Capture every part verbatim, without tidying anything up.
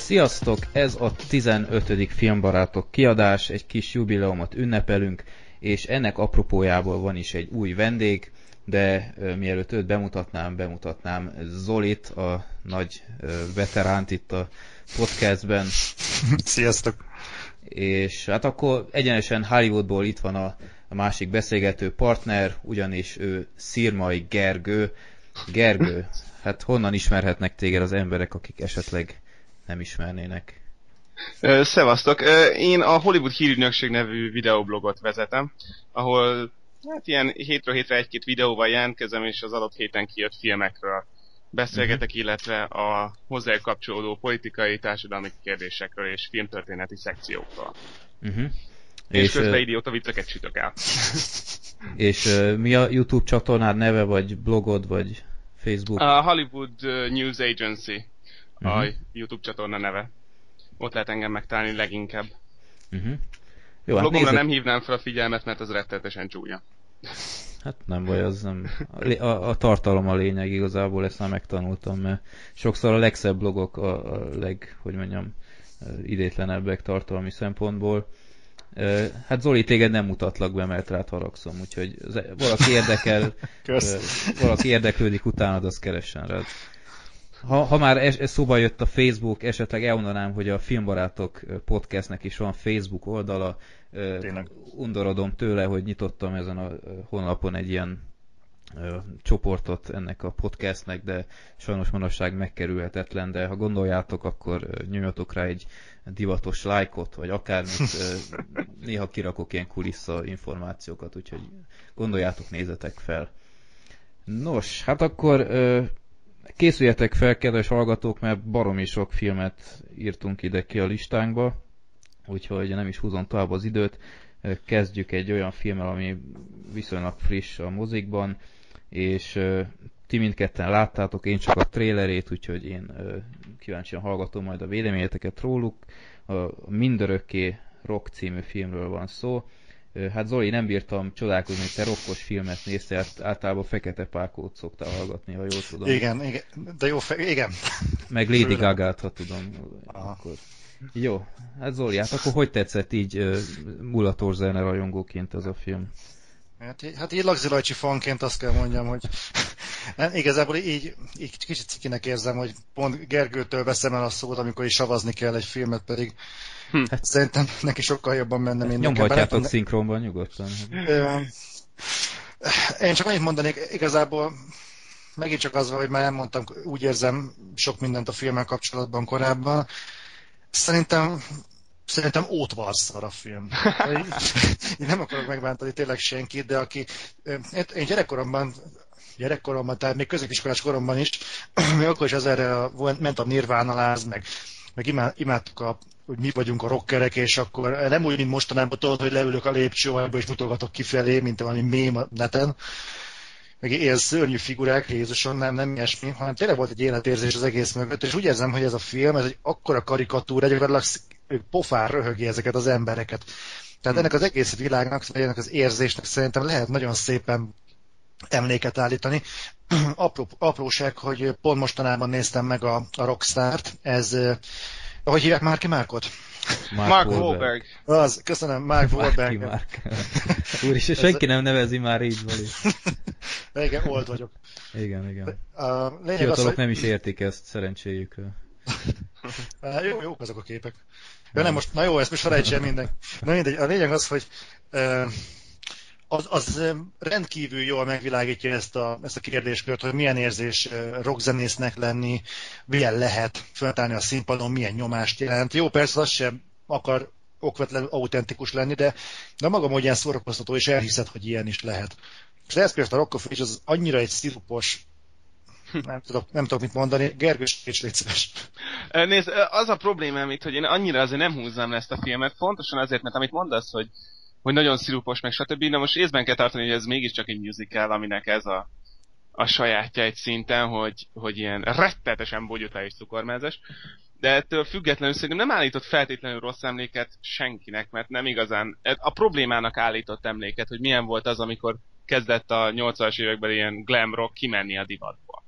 Sziasztok! Ez a tizenötödik Filmbarátok kiadás, egy kis jubileumot ünnepelünk, és ennek apropójából van is egy új vendég, de uh, mielőtt őt bemutatnám, bemutatnám Zolit, a nagy uh, veteránt itt a podcastben. Sziasztok! És hát akkor egyenesen Hollywoodból itt van a, a másik beszélgető partner, ugyanis ő Szirmai Gergő. Gergő, hát honnan ismerhetnek téged az emberek, akik esetleg nem ismernének? Szevasztok! Én a Hollywood Hírügynökség nevű videoblogot vezetem, ahol hát ilyen hétről hétre egy-két videóval jelentkezem, és az adott héten kijött filmekről beszélgetek, uh-huh. illetve a hozzájuk kapcsolódó politikai, társadalmi kérdésekről és filmtörténeti szekciókról. Uh-huh. És, és közben uh... idióta vicceket sütök el. És uh, mi a YouTube csatornád neve, vagy blogod, vagy Facebook? A Hollywood News Agency uh-huh. a YouTube csatorna neve. Ott lehet engem megtalálni leginkább. Uh-huh. Jó, a blogomra hát nézzük... nem hívnám fel a figyelmet, mert az rettenetesen csúnya. Hát nem baj, az nem. A, a, a tartalom a lényeg, igazából ezt már megtanultam, mert sokszor a legszebb blogok a, a leg, hogy mondjam, idétlenebbek tartalmi szempontból. Hát Zoli, téged nem mutatlak be, mert rád haragszom, úgyhogy valaki érdekel, valaki érdeklődik utánad, az keressen rád. Ha, ha már es, es szóba jött a Facebook, esetleg elmondanám, hogy a Filmbarátok podcastnek is van Facebook oldala. Tényleg. Undorodom tőle, hogy nyitottam ezen a honlapon egy ilyen ö, csoportot ennek a podcastnek, de sajnos manapság megkerülhetetlen, de ha gondoljátok, akkor nyomjatok rá egy divatos lájkot, vagy akármit. ö, néha kirakok ilyen kulissza információkat, úgyhogy gondoljátok, nézzetek fel. Nos, hát akkor... Ö, készüljetek fel, kedves hallgatók, mert baromi sok filmet írtunk ide ki a listánkba, úgyhogy nem is húzom tovább az időt. Kezdjük egy olyan filmmel, ami viszonylag friss a mozikban, és ti mindketten láttátok, én csak a trailerét, úgyhogy én kíváncsian hallgatom majd a véleményeteket róluk. A Mindörökké Rock című filmről van szó. Hát Zoli, nem bírtam csodálkozni, hogy te rokkos filmet néztél, általában Fekete Pákót szoktál hallgatni, ha jól tudom. Igen, igen, de jó, fe- igen. Meg Lady Gagát, ha tudom. Akkor... Jó, hát Zoli, hát akkor hogy tetszett így uh, mulatórzene rajongóként ez a film? Hát, hát így Lagzi Lajcsi fanként azt kell mondjam, hogy nem, igazából így, így kicsit cikinek érzem, hogy pont Gergőtől veszem el a szót, amikor is savazni kell egy filmet, pedig Hm. Hát szerintem neki sokkal jobban menne, mint nekem. Nyomhatjátok szinkronban nyugodtan. Én csak annyit mondanék, igazából megint csak az van, hogy már elmondtam, úgy érzem sok mindent a filmmel kapcsolatban korábban. Szerintem szerintem ótvarszar a film. Én nem akarok megbántani tényleg senkit, de aki... Én gyerekkoromban gyerekkoromban, tehát még középiskolás koromban is, még akkor is az erre ment a Nirvana láz, meg, meg imádtuk a hogy mi vagyunk a rockerek, és akkor nem úgy, mint mostanában tudod, hogy leülök a lépcsőhajba, és mutogatok kifelé, mint valami mém a neten. Meg ilyen szörnyű figurák, Jézuson, nem, nem ilyesmi, hanem tényleg volt egy életérzés az egész mögött, és úgy érzem, hogy ez a film, ez egy akkora karikatúra, gyakorlatilag pofán röhögi ezeket az embereket. Tehát ennek az egész világnak, vagy ennek az érzésnek szerintem lehet nagyon szépen emléket állítani. Apró, apróság, hogy pont mostanában néztem meg a, a Rockstart, ez... Ahogy hívják Márki Márkot? Mark, Mark Wahlberg. Az, köszönöm, Mark Wahlberg. Mark. Úristen, senki nem nevezi már így, Vali. Igen, old vagyok. Igen, igen. A fiatalok az, hogy... nem is értik ezt, szerencséjükről. jó, jók azok a képek. Ja, nem most, na jó, ezt most felejtsen minden. Na mindegy, a lényeg az, hogy uh, az, az rendkívül jól megvilágítja ezt a, ezt a kérdéskört, hogy milyen érzés rockzenésznek lenni, milyen lehet föltállni a színpadon, milyen nyomást jelent. Jó, persze az sem akar okvetlenül autentikus lenni, de, de maga módján szórakoztató, és elhiszed, hogy ilyen is lehet. És ehhez képest a Rock of Ages az annyira egy szirupos, nem tudok, nem tudok mit mondani, Gergős, és légy szíves. Nézd, az a problémám itt, hogy én annyira azért nem húzzám le ezt a filmet, pontosan azért, mert amit mondasz, hogy hogy nagyon szirupos, meg stb. De most észben kell tartani, hogy ez mégiscsak egy musical, aminek ez a, a sajátja egy szinten, hogy, hogy ilyen rettetesen bogyotá és cukormázes. De ettől függetlenül szerintem nem állított feltétlenül rossz emléket senkinek, mert nem igazán a problémának állított emléket, hogy milyen volt az, amikor kezdett a nyolcvanas években ilyen glam rock kimenni a divatból.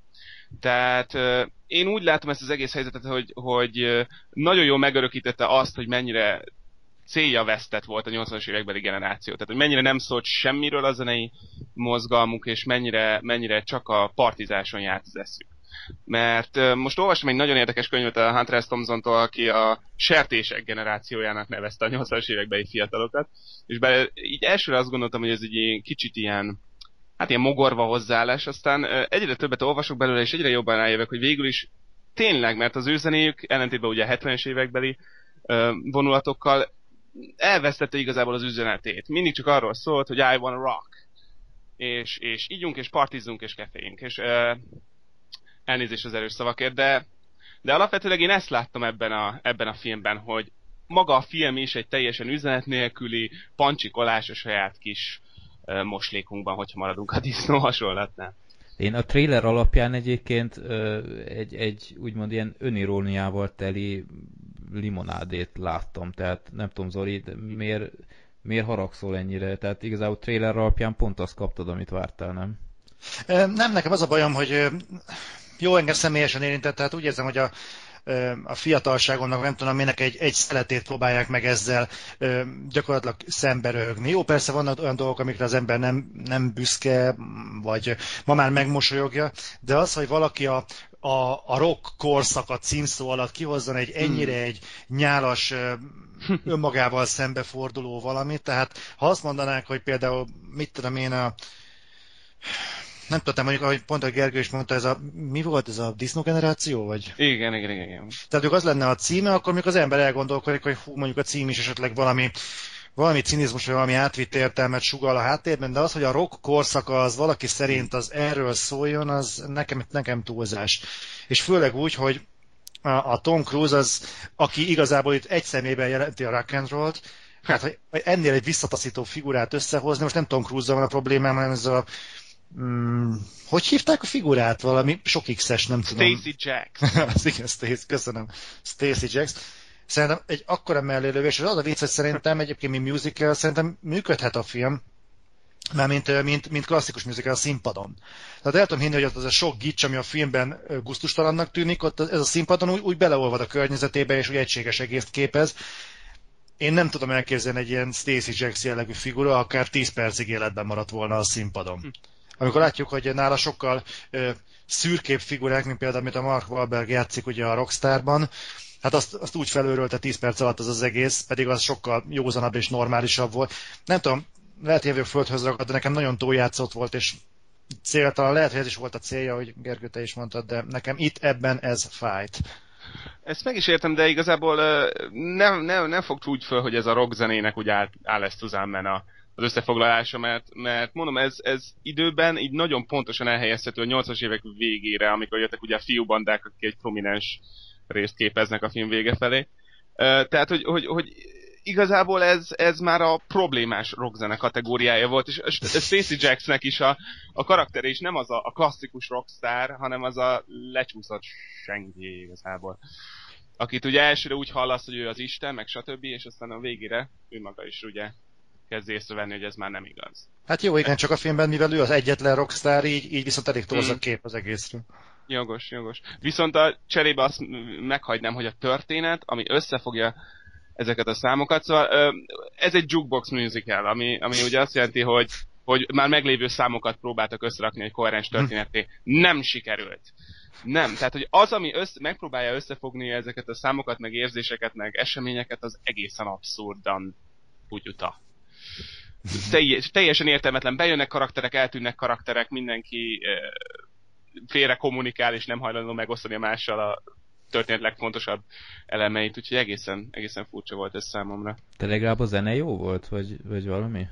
Tehát én úgy látom ezt az egész helyzetet, hogy, hogy nagyon jól megörökítette azt, hogy mennyire célja vesztett volt a nyolcvanas évekbeli generáció. Tehát, hogy mennyire nem szólt semmiről a zenei mozgalmuk, és mennyire, mennyire csak a partizáson járt az eszük. Mert uh, most olvastam egy nagyon érdekes könyvet a Hunter S. Thompsontól, aki a sertések generációjának nevezte a nyolcvanas évekbeli fiatalokat, és bár így elsőre azt gondoltam, hogy ez egy kicsit ilyen, hát ilyen mogorva hozzáállás, aztán uh, egyre többet olvasok belőle, és egyre jobban rájövök, hogy végül is tényleg, mert az ő zenéjük, ellentétben ugye a hetvenes évekbeli uh, vonulatokkal elvesztette igazából az üzenetét. Mindig csak arról szólt, hogy I wanna rock. És, és ígyunk, és partizzunk, és keféjünk. És uh, elnézést az erős szavakért, de, de alapvetőleg én ezt láttam ebben a, ebben a filmben, hogy maga a film is egy teljesen üzenet nélküli pancsikolás a saját kis uh, moslékunkban, hogyha maradunk a disznó hasonlatnál. Én a trailer alapján egyébként uh, egy, egy úgymond ilyen öniróniával teli limonádét láttam, tehát nem tudom, Zoli, miért, miért haragszol ennyire? Tehát igazából trailer alapján pont azt kaptad, amit vártál, nem? Nem, nekem az a bajom, hogy jó, engem személyesen érintett, tehát úgy érzem, hogy a, a fiatalságomnak, nem tudom, minek egy, egy szeletét próbálják meg ezzel gyakorlatilag szembe röhögni. Jó, persze vannak olyan dolgok, amikre az ember nem, nem büszke, vagy ma már megmosolyogja, de az, hogy valaki a A, a rock korszak a címszó alatt kihozzon egy ennyire egy nyálas, önmagával szembeforduló valamit, tehát ha azt mondanák, hogy például, mit tudom én, a, nem tudtam, mondjuk, ahogy pont a Gergő is mondta, ez a, mi volt ez a disznó generáció, vagy? Igen, igen, igen, igen. Tehát az lenne a címe, akkor mondjuk az ember elgondolkodik, hogy hú, mondjuk a cím is esetleg valami valami cinizmus, vagy valami átvitt értelmet sugall a háttérben, de az, hogy a rock korszaka az valaki szerint az erről szóljon, az nekem, nekem túlzás. És főleg úgy, hogy a, a Tom Cruise az, aki igazából itt egy személyben jelenti a rock and rollt, hát hogy ennél egy visszataszító figurát összehozni, most nem Tom Cruise-zal van a problémám, hanem ez a mm, hogy hívták a figurát? Valami sok X-es, nem tudom. Stacey Jacks. Az igen, Stacey, köszönöm. Stacey Jacks. Szerintem egy akkora mellélövés, és az a vicc, hogy szerintem egyébként, mint musical, szerintem működhet a film, mert mint, mint, mint klasszikus musical a színpadon. Tehát el tudom hinni, hogy az a sok gics, ami a filmben gusztustalannak tűnik, ott ez a színpadon úgy, úgy beleolvad a környezetébe, és úgy egységes egészt képez. Én nem tudom elképzelni egy ilyen Stacey Jacks jellegű figura, akár tíz percig életben maradt volna a színpadon. Amikor látjuk, hogy nála sokkal ö, szürkébb figurák, mint például, amit a Mark Wahlberg játszik ugye a Rockstarban, hát azt, azt úgy felőrölte tíz perc alatt az az egész, pedig az sokkal józanabb és normálisabb volt. Nem tudom, lehet, hogy földhöz ragad, de nekem nagyon túljátszott volt, és céltalan, lehet, hogy ez is volt a célja, hogy Gergő, te is mondtad, de nekem itt ebben ez fájt. Ezt meg is értem, de igazából nem, nem, nem fogd úgy föl, hogy ez a rock zenének úgy áll, áll ezt zusammen a az összefoglalása, mert, mert mondom, ez, ez időben így nagyon pontosan elhelyezhető a nyolcvanas évek végére, amikor jöttek ugye a fiúbandák, akik egy prominens részt képeznek a film vége felé. Uh, tehát, hogy, hogy, hogy igazából ez, ez már a problémás rockzene kategóriája volt, és Stacey Jacksnek is a, a karaktere is nem az a, a klasszikus rockstar, hanem az a lecsúszott senki igazából. Akit ugye elsőre úgy hallasz, hogy ő az Isten, meg stb., és aztán a végére ő maga is ugye kezd észrevenni, hogy ez már nem igaz. Hát jó, igen, csak a filmben, mivel ő az egyetlen rockstar, így, így viszont elég torz a kép az egészről. Jogos, jogos. Viszont a cserébe azt meghagynám, hogy a történet, ami összefogja ezeket a számokat, szóval ez egy jukebox musical, ami, ami ugye azt jelenti, hogy, hogy már meglévő számokat próbáltak összerakni egy koherens történeté. Nem sikerült. Nem, tehát hogy az, ami össze, megpróbálja összefogni ezeket a számokat, meg érzéseket, meg eseményeket, az egészen abszurdan bugyuta. Teljes, teljesen értelmetlen, bejönnek karakterek, eltűnnek karakterek, mindenki e, félre kommunikál, és nem hajlandó megosztani a mással a történet legfontosabb elemeit, úgyhogy egészen, egészen furcsa volt ez számomra. De legalább a zene jó volt, vagy, vagy valami?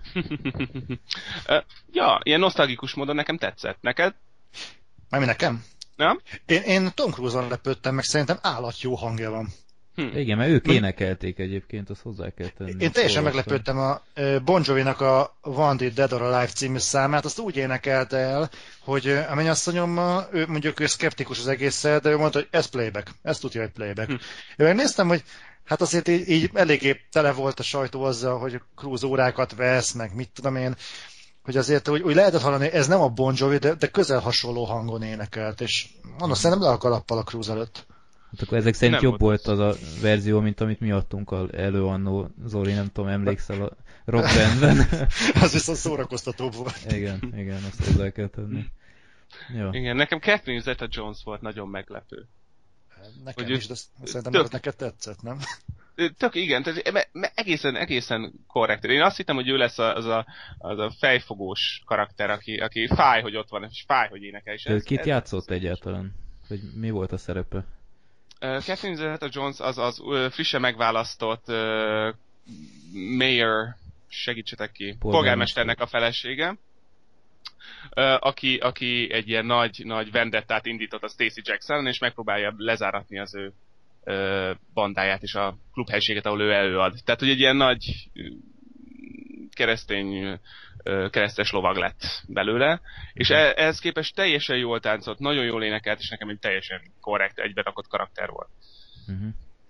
Ja, ilyen nosztalgikus módon nekem tetszett. Neked? Mármi nekem? Nem? Én, én Tom Cruise-on lepődtem, meg szerintem állat jó hangja van. Hm. Igen, mert ők énekelték egyébként, azt hozzá kell tenni. Én teljesen meglepődtem a Bon Jovi-nak a Wanted Dead or Alive című számát, azt úgy énekelte el, hogy a mennyasszonyommal, ő mondjuk ő szkeptikus az egésszel, de ő mondta, hogy ez playback, ez tudja, hogy playback. Hm. Én megnéztem, hogy hát azért így, így eléggé tele volt a sajtó azzal, hogy Cruise órákat vesz, meg mit tudom én, hogy azért úgy, úgy lehetett hallani, ez nem a Bon Jovi, de, de közel hasonló hangon énekelt, és mondom, szerintem le a kalappal a Cruise előtt. Hát akkor ezek szerint Nem jobb volt volt az a verzió, mint amit mi adtunk elő annó, Zoli, nem tudom, emlékszel a Rock Bandben. Az viszont szórakoztatóbb volt. Igen, igen, azt hozzá kell tenni. Jó. Igen, nekem Catherine Zeta-Jones volt nagyon meglepő. Nekem Hogy is, de szerintem tök- ez neked tetszett, nem? Tök igen, tehát me- me- egészen, egészen korrekt. Én azt hittem, hogy ő lesz az a, az a fejfogós karakter, aki, aki fáj, hogy ott van, és fáj, hogy énekel. És Ő ez, kit ez, játszott egyáltalán? Hogy mi volt a szerepe? Uh, Catherine Zeta-Jones az az uh, frissen megválasztott uh, mayor, segítsetek ki, Polgármester. polgármesternek a felesége, uh, aki, aki egy ilyen nagy, nagy vendettát indított a Stacey Jackson, és megpróbálja lezáratni az ő uh, bandáját és a klubhelyiséget, ahol ő előad. Tehát, hogy egy ilyen nagy uh, keresztény keresztes lovag lett belőle, és e- ehhez képest teljesen jól táncolt, nagyon jól énekelt, és nekem egy teljesen korrekt, egyberakott karakter volt. Uh-huh.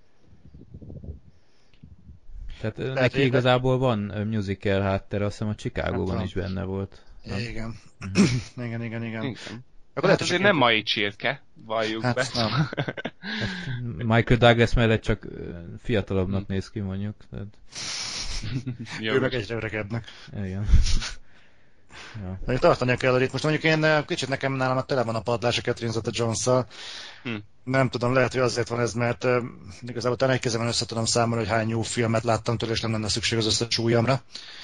Tehát Lehet, neki hogy- igazából van musical háttere, azt hiszem a Chicagóban Hát is benne volt. Nem? Igen. igen, igen, igen. Igen. Akkor Hát lehet, azért nem mai csirke, valljuk Hát be. nem. Michael Douglas mellett csak ö, fiatalabbnak néz ki, mondjuk. Tehát, Jó, Ő meg egyre öregednek. igen. Ja. Mondjuk tartania kell itt. Most mondjuk én eh, kicsit nekem nálam a tele van a padlás a Catherine Zeta-Jones-szal. Hm. Nem tudom, lehet, hogy azért van ez, mert uh, igazából talán egy kezemben össze tudom számolni, hogy hány jó filmet láttam tőle, és nem lenne szükség az összes súlyamra.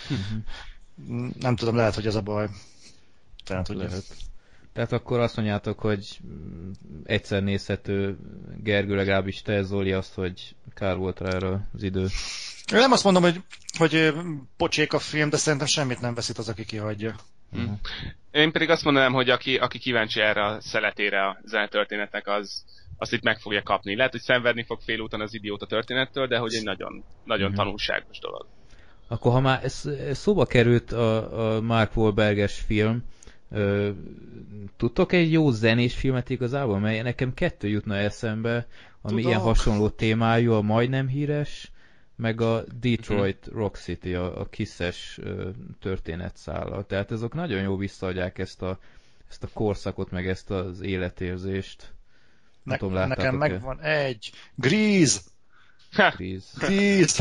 Uh-huh. Nem tudom, lehet, hogy ez a baj. Tehát, hogy Lehet. Tehát akkor azt mondjátok, hogy mm, egyszer nézhető, Gergő, legalábbis te, Zoli, azt, hogy kár volt rá erre az idő. nem azt mondom, hogy, hogy ö, pocsék a film, de szerintem semmit nem veszít az, aki kihagyja. Hm. Én pedig azt mondanám, hogy aki, aki kíváncsi erre a szeletére a zenetörténetnek, az azt itt meg fogja kapni. Lehet, hogy szenvedni fog félúton az idióta történettől, de hogy egy nagyon, nagyon Mhm. tanulságos dolog. Akkor ha már ez, ez szóba került a, a Mark Wahlberges film, ö, tudtok egy jó zenés filmet igazából? Mert nekem kettő jutna eszembe, ami Tudok. ilyen hasonló témájú, a Majdnem híres, meg a Detroit Rock City, a, a Kiss-es ö, történetszála. Tehát azok nagyon jó visszaadják ezt a, ezt a korszakot, meg ezt az életérzést. Ne, tudom, nekem láttátok-e? megvan egy. Grease! Grease. Grease!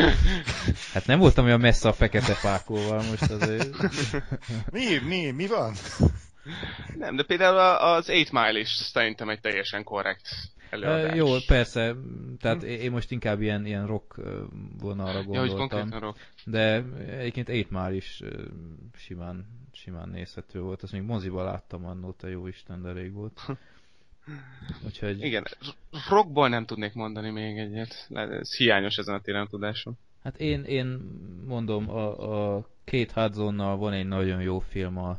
Hát nem voltam olyan messze a fekete pákóval most azért. Mi? Mi? Mi van? Nem, de például a- az Eight Mile is szerintem egy teljesen korrekt előadás. E, jó, persze, tehát én most inkább ilyen, ilyen rock ö, vonalra Ja, hogy gondoltam, konkrétan rock. de egyébként Eight Mile is ö, simán, simán nézhető volt, azt még moziba láttam annó, te jó Isten, de rég volt. Úgyhogy, Igen, rockból nem tudnék mondani még egyet. Ez hiányos ezen a téren a tudásom. hát én, én mondom, a, a Kate Hudsonnal van egy nagyon jó film, a,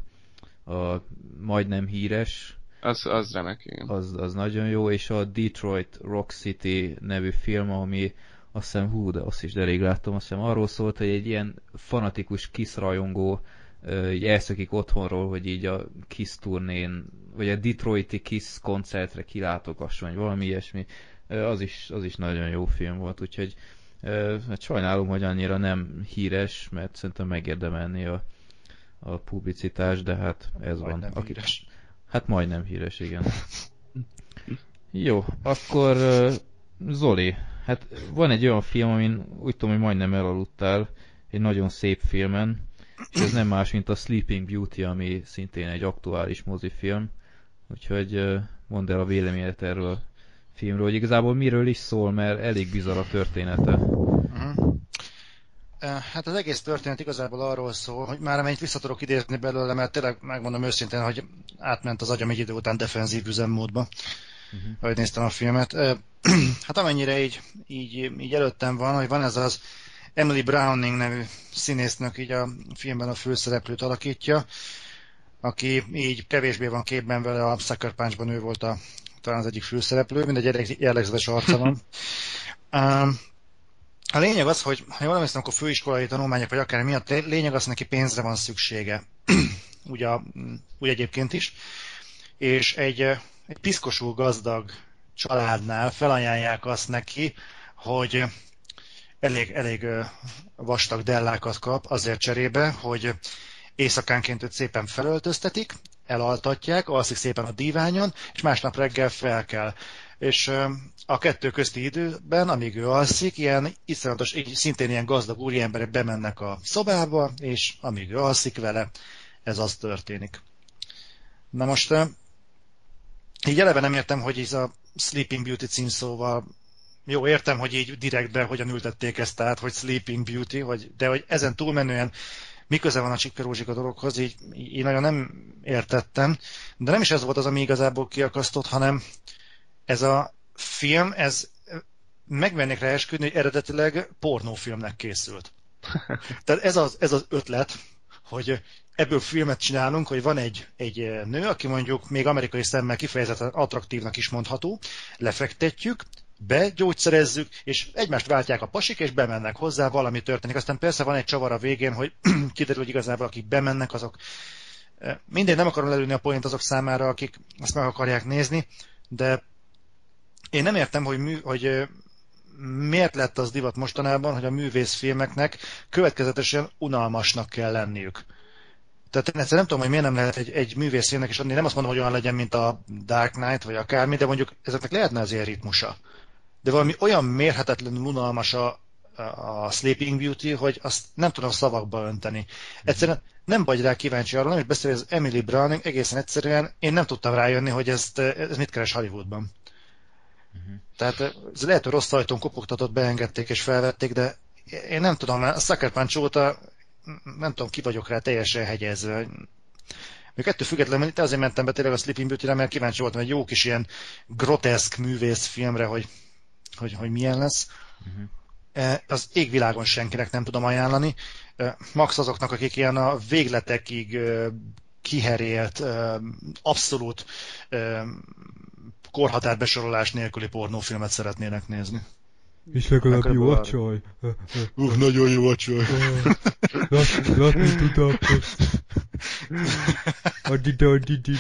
a Majdnem híres, Az, az remek, igen. az, az nagyon jó, és a Detroit Rock City nevű film, ami azt hiszem, hú, de azt is de rég láttam, azt hiszem arról szólt, hogy egy ilyen fanatikus Kiss rajongó ö, így elszökik otthonról, hogy így a Kiss turnén, vagy a Detroiti Kiss koncertre kilátogasson, vagy valami ilyesmi. Ö, az is, az is nagyon jó film volt, úgyhogy ö, hát sajnálom, hogy annyira nem híres, mert szerintem megérdemelni a, a publicitás, de hát ez Majdnem van. híres. Hát majdnem híres, igen. Jó, akkor uh, Zoli, hát van egy olyan film, amin úgy tudom, hogy majdnem elaludtál, egy nagyon szép filmen, és ez nem más, mint a Sleeping Beauty, ami szintén egy aktuális mozifilm, úgyhogy uh, mondd el a véleményet erről a filmről, hogy igazából miről is szól, mert elég bizarr a története. Uh-huh. Hát az egész történet igazából arról szól, hogy már amennyit vissza tudok idézni belőle, mert tényleg megmondom őszintén, hogy átment az agyam egy idő után defenzív üzemmódba, uh-huh. ahogy néztem a filmet. Hát amennyire így, így, így előttem van, hogy van ez az Emily Browning nevű színésznök, így a filmben a főszereplőt alakítja, aki így kevésbé van képben vele, a Sucker Punch-ban ő volt a, talán az egyik főszereplő, mindegy jellegzetes arca van. Um, A lényeg az, hogy ha jól emlékszem, akkor főiskolai tanulmányok, vagy akár miatt, lényeg az, neki pénzre van szüksége. úgy, a, úgy egyébként is. És egy, egy piszkosul gazdag családnál felajánlják azt neki, hogy elég, elég vastag dellákat kap azért cserébe, hogy éjszakánként őt szépen felöltöztetik, elaltatják, alszik szépen a díványon, és másnap reggel fel kell. És a kettő közti időben, amíg ő alszik, ilyen iszonyatos, szintén ilyen gazdag úriemberek bemennek a szobába, és amíg ő alszik vele, ez az történik. Na most így eleve nem értem, hogy ez a Sleeping Beauty címszóval, jó, értem, hogy így direktbe hogyan ültették ezt át, hogy Sleeping Beauty, hogy, de hogy ezen túlmenően mi köze van a Csipke Rózsika dologhoz, így, így nagyon nem értettem. De nem is ez volt az, ami igazából kiakasztott, hanem ez a film, ez megvennék rá esküdni, hogy eredetileg pornófilmnek készült. Tehát ez az, ez az ötlet, hogy ebből filmet csinálunk, hogy van egy, egy nő, aki mondjuk még amerikai szemmel kifejezetten attraktívnak is mondható, lefektetjük, begyógyszerezzük, és egymást váltják a pasik, és bemennek hozzá, valami történik. Aztán persze van egy csavar a végén, hogy kiderül, hogy igazából akik bemennek, azok mindegy, nem akarom lelőni a point azok számára, akik azt meg akarják nézni, de én nem értem, hogy, mű, hogy miért lett az divat mostanában, hogy a művészfilmeknek következetesen unalmasnak kell lenniük. Tehát én egyszerűen nem tudom, hogy miért nem lehet egy, egy művészfilmnek is adni. Nem azt mondom, hogy olyan legyen, mint a Dark Knight, vagy akármi, de mondjuk ezeknek lehetne azért ritmusa. De valami olyan mérhetetlenül unalmas a, a Sleeping Beauty, hogy azt nem tudom szavakba önteni. Egyszerűen nem vagy rá kíváncsi arra, nem is beszélve, hogy az Emily Browning egészen egyszerűen én nem tudtam rájönni, hogy ezt, ez mit keres Hollywoodban. Uh-huh. Tehát ez lehet, hogy rossz ajtón kopogtatott, beengedték és felvették, de én nem tudom, a Sucker Punch óta nem tudom, ki vagyok rá teljesen hegyezve. Még ettől függetlenül, itt azért mentem be tényleg a Sleeping Beauty-re, mert kíváncsi voltam egy jó kis ilyen groteszk művészfilmre, hogy, hogy, hogy milyen lesz. Uh-huh. Az égvilágon senkinek nem tudom ajánlani. Max azoknak, akik ilyen a végletekig kiherélt, abszolút korhatárbesorolás nélküli pornófilmet szeretnének nézni. És legalább jó a csaj. Uh, nagyon jó a csaj. Látni tudom. Adid, adid.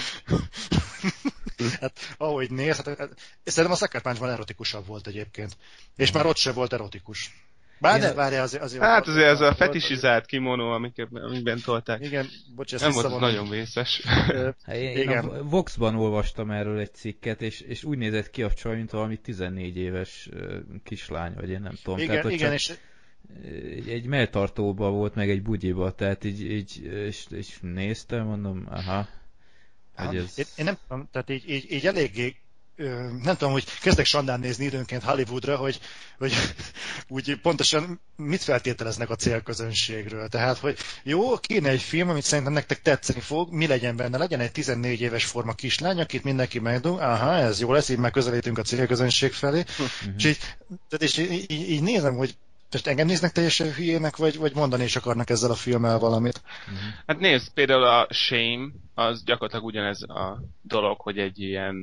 Hát, ahogy néz, hát, hát, szerintem a Sucker Punch-ban erotikusabb volt egyébként. És már ott sem volt erotikus. Bár ne, várjál, azért, azért... Hát azért ez a fetisizált kimonó, amikben tolták. Igen, bocs, ezt nem volt nagyon vészes. Hát én, én a Vox-ban olvastam erről egy cikket, és, és úgy nézett ki a csaj, mint valami tizennégy éves kislány, vagy én nem tudom. Igen, tehát, igen, és... egy melltartóba volt, meg egy bugyiba, tehát így, így és, és néztem, mondom, aha. Hogy ez... én, én nem tudom, tehát így, így, így eléggé nem tudom, hogy kezdek sandán nézni időnként Hollywoodra, hogy, hogy úgy pontosan mit feltételeznek a célközönségről. Tehát, hogy jó, kéne egy film, amit szerintem nektek tetszeni fog, mi legyen benne? Legyen egy tizennégy éves forma kislány, akit mindenki megdug, aha, ez jó lesz, így már közelítünk a célközönség felé. Uh-huh. És, így, tehát és így, így, így nézem, hogy most engem néznek teljesen hülyének, vagy, vagy mondani is akarnak ezzel a filmmel valamit? Uh-huh. Hát nézd, például a Shame, az gyakorlatilag ugyanez a dolog, hogy egy ilyen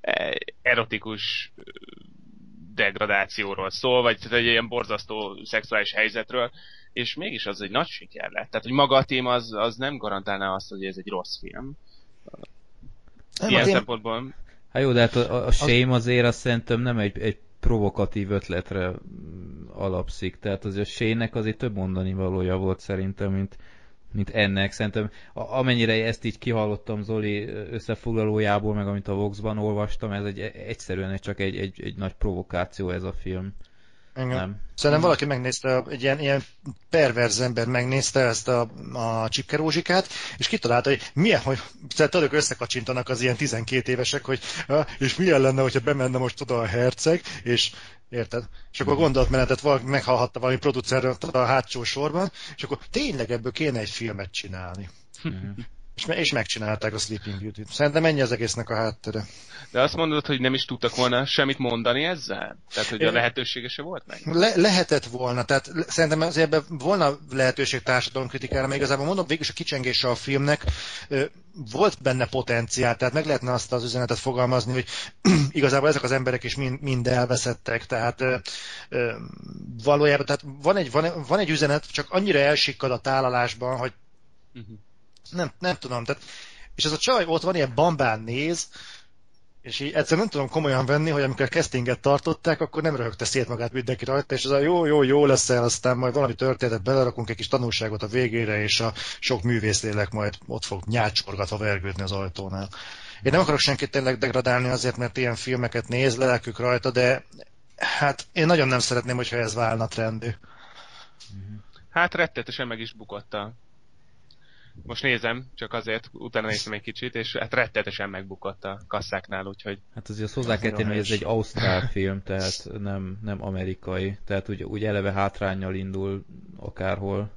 erotikus degradációról szól, vagy egy ilyen borzasztó szexuális helyzetről, és mégis az egy nagy siker lett. Tehát, hogy maga a téma az, az nem garantálná azt, hogy ez egy rossz film. Nem, ilyen szempontból... Hát jó, de hát a, a Shame azért azt szerintem nem egy, egy provokatív ötletre alapszik. Tehát azért a Shame-nek azért több mondani valója volt szerintem, mint mint ennek. Szerintem amennyire ezt így kihallottam Zoli összefoglalójából, meg amit a Vox-ban olvastam, ez egy, egyszerűen csak egy, egy, egy nagy provokáció ez a film. Nem. Szerintem valaki megnézte, egy ilyen, ilyen perverz ember megnézte ezt a, a Csipke Rózsikát, és kitalálta, hogy milyen, hogy tudok összekacsintanak az ilyen tizenkét évesek, hogy és milyen lenne, hogyha bemenne most oda a herceg, és érted? És akkor gondolatmenetet valaki meghallhatta valami producerről a hátsó sorban, és akkor tényleg ebből kéne egy filmet csinálni. és, me- és megcsinálták a Sleeping Beauty-t. Szerintem ennyi az egésznek a háttere. De azt mondod, hogy nem is tudtak volna semmit mondani ezzel? Tehát, hogy a lehetősége se volt meg? Le- lehetett volna, tehát szerintem azért ebben volna lehetőség társadalomkritikára, mert igazából mondom, végülis a kicsengése a filmnek ö, volt benne potenciál, tehát meg lehetne azt az üzenetet fogalmazni, hogy igazából ezek az emberek is mind, mind elveszettek, tehát ö, ö, valójában tehát van, egy, van, van egy üzenet, csak annyira elsikkad a tálalásban, hogy uh-huh. nem, nem tudom, tehát, és ez a csaj ott van, ilyen bambán néz, És így egyszerűen nem tudom komolyan venni, hogy amikor a castinget tartották, akkor nem röhögte szét magát mindenki rajta, és az a jó, jó, jó lesz el, aztán majd valami történetet belerakunk, egy kis tanulságot a végére, és a sok művészlélek majd ott fog nyácsorgatva vergődni az ajtónál. Én nem akarok senkit tényleg degradálni azért, mert ilyen filmeket néz, lelkük rajta, de hát én nagyon nem szeretném, hogyha ez válna trendű. Hát rettetesen meg is bukott a... Most nézem, csak azért, utána néztem egy kicsit, és hát rettetesen megbukott a kasszáknál, úgyhogy... Hát azért azt hozzá kell tenni, hogy ez egy ausztrál film, tehát nem, nem amerikai. Tehát úgy, úgy eleve hátránnyal indul akárhol.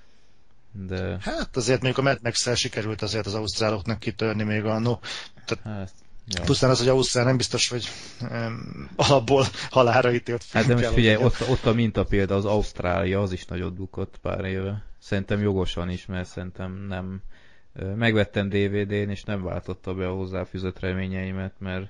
De... Hát azért még a Mad Max-szel sikerült azért az ausztráloknak kitörni még annó. Tehát hát, ja. Pusztán az, hogy Ausztrál nem biztos, hogy um, alapból halálra ítélt film. Hát de most figyelj, ott, ott a mintapélda, az Ausztrália, az is nagyot bukott pár éve. Szerintem jogosan is, mert szerintem nem... Megvettem dé vé dén, és nem váltotta be a hozzáfűzött reményeimet, mert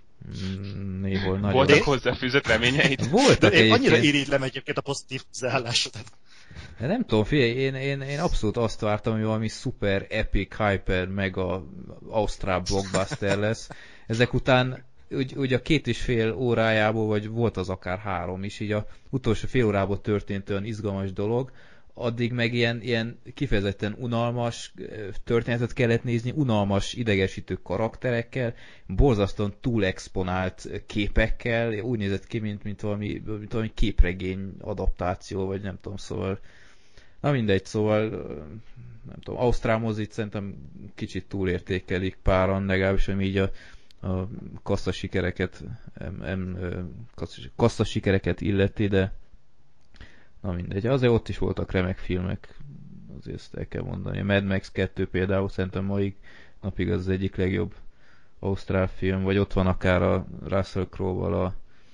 néhol nagyon... Voltak hozzáfűzött reményeid? Voltak én annyira egyébként... irigylem egyébként a pozitív hozzáállásodat. De nem tudom, figyelj, én, én, én abszolút azt vártam, hogy valami szuper, epic, hyper, mega ausztrál blockbuster lesz. Ezek után úgy, úgy a két és fél órájából, vagy volt az akár három is, így a utolsó fél órából történt olyan izgalmas dolog, addig meg ilyen, ilyen kifejezetten unalmas történetet kellett nézni, unalmas, idegesítő karakterekkel, borzasztóan túlexponált képekkel, úgy nézett ki, mint, mint, valami, mint valami képregény adaptáció, vagy nem tudom, szóval na mindegy, szóval nem tudom, ausztrál mozit szerintem kicsit túlértékelik páran, legalábbis ami így a, a kassza sikereket em, em, kassza sikereket illeti, de na mindegy, azért ott is voltak remek filmek, azért ezt el kell mondani. A Mad Max kettő például szerintem mai napig az, az egyik legjobb ausztrál film, vagy ott van akár a Russell Crowe-val a...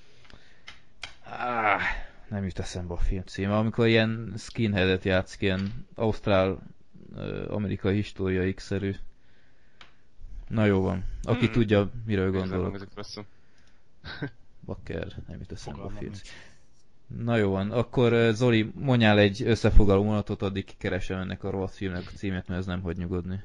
Ah, nem jut eszembe a film címe, amikor ilyen skinheadet játszik, ilyen ausztrál amerikai história X-szerű. Na jó van, aki hmm. tudja, miről gondolok. Bakker, nem jut eszembe a film címe. Na jó van, akkor Zoli, mondjál egy összefoglaló mondatot, addig kikeresem ennek a rohadt filmnek a címet, mert ez nem hagy nyugodni.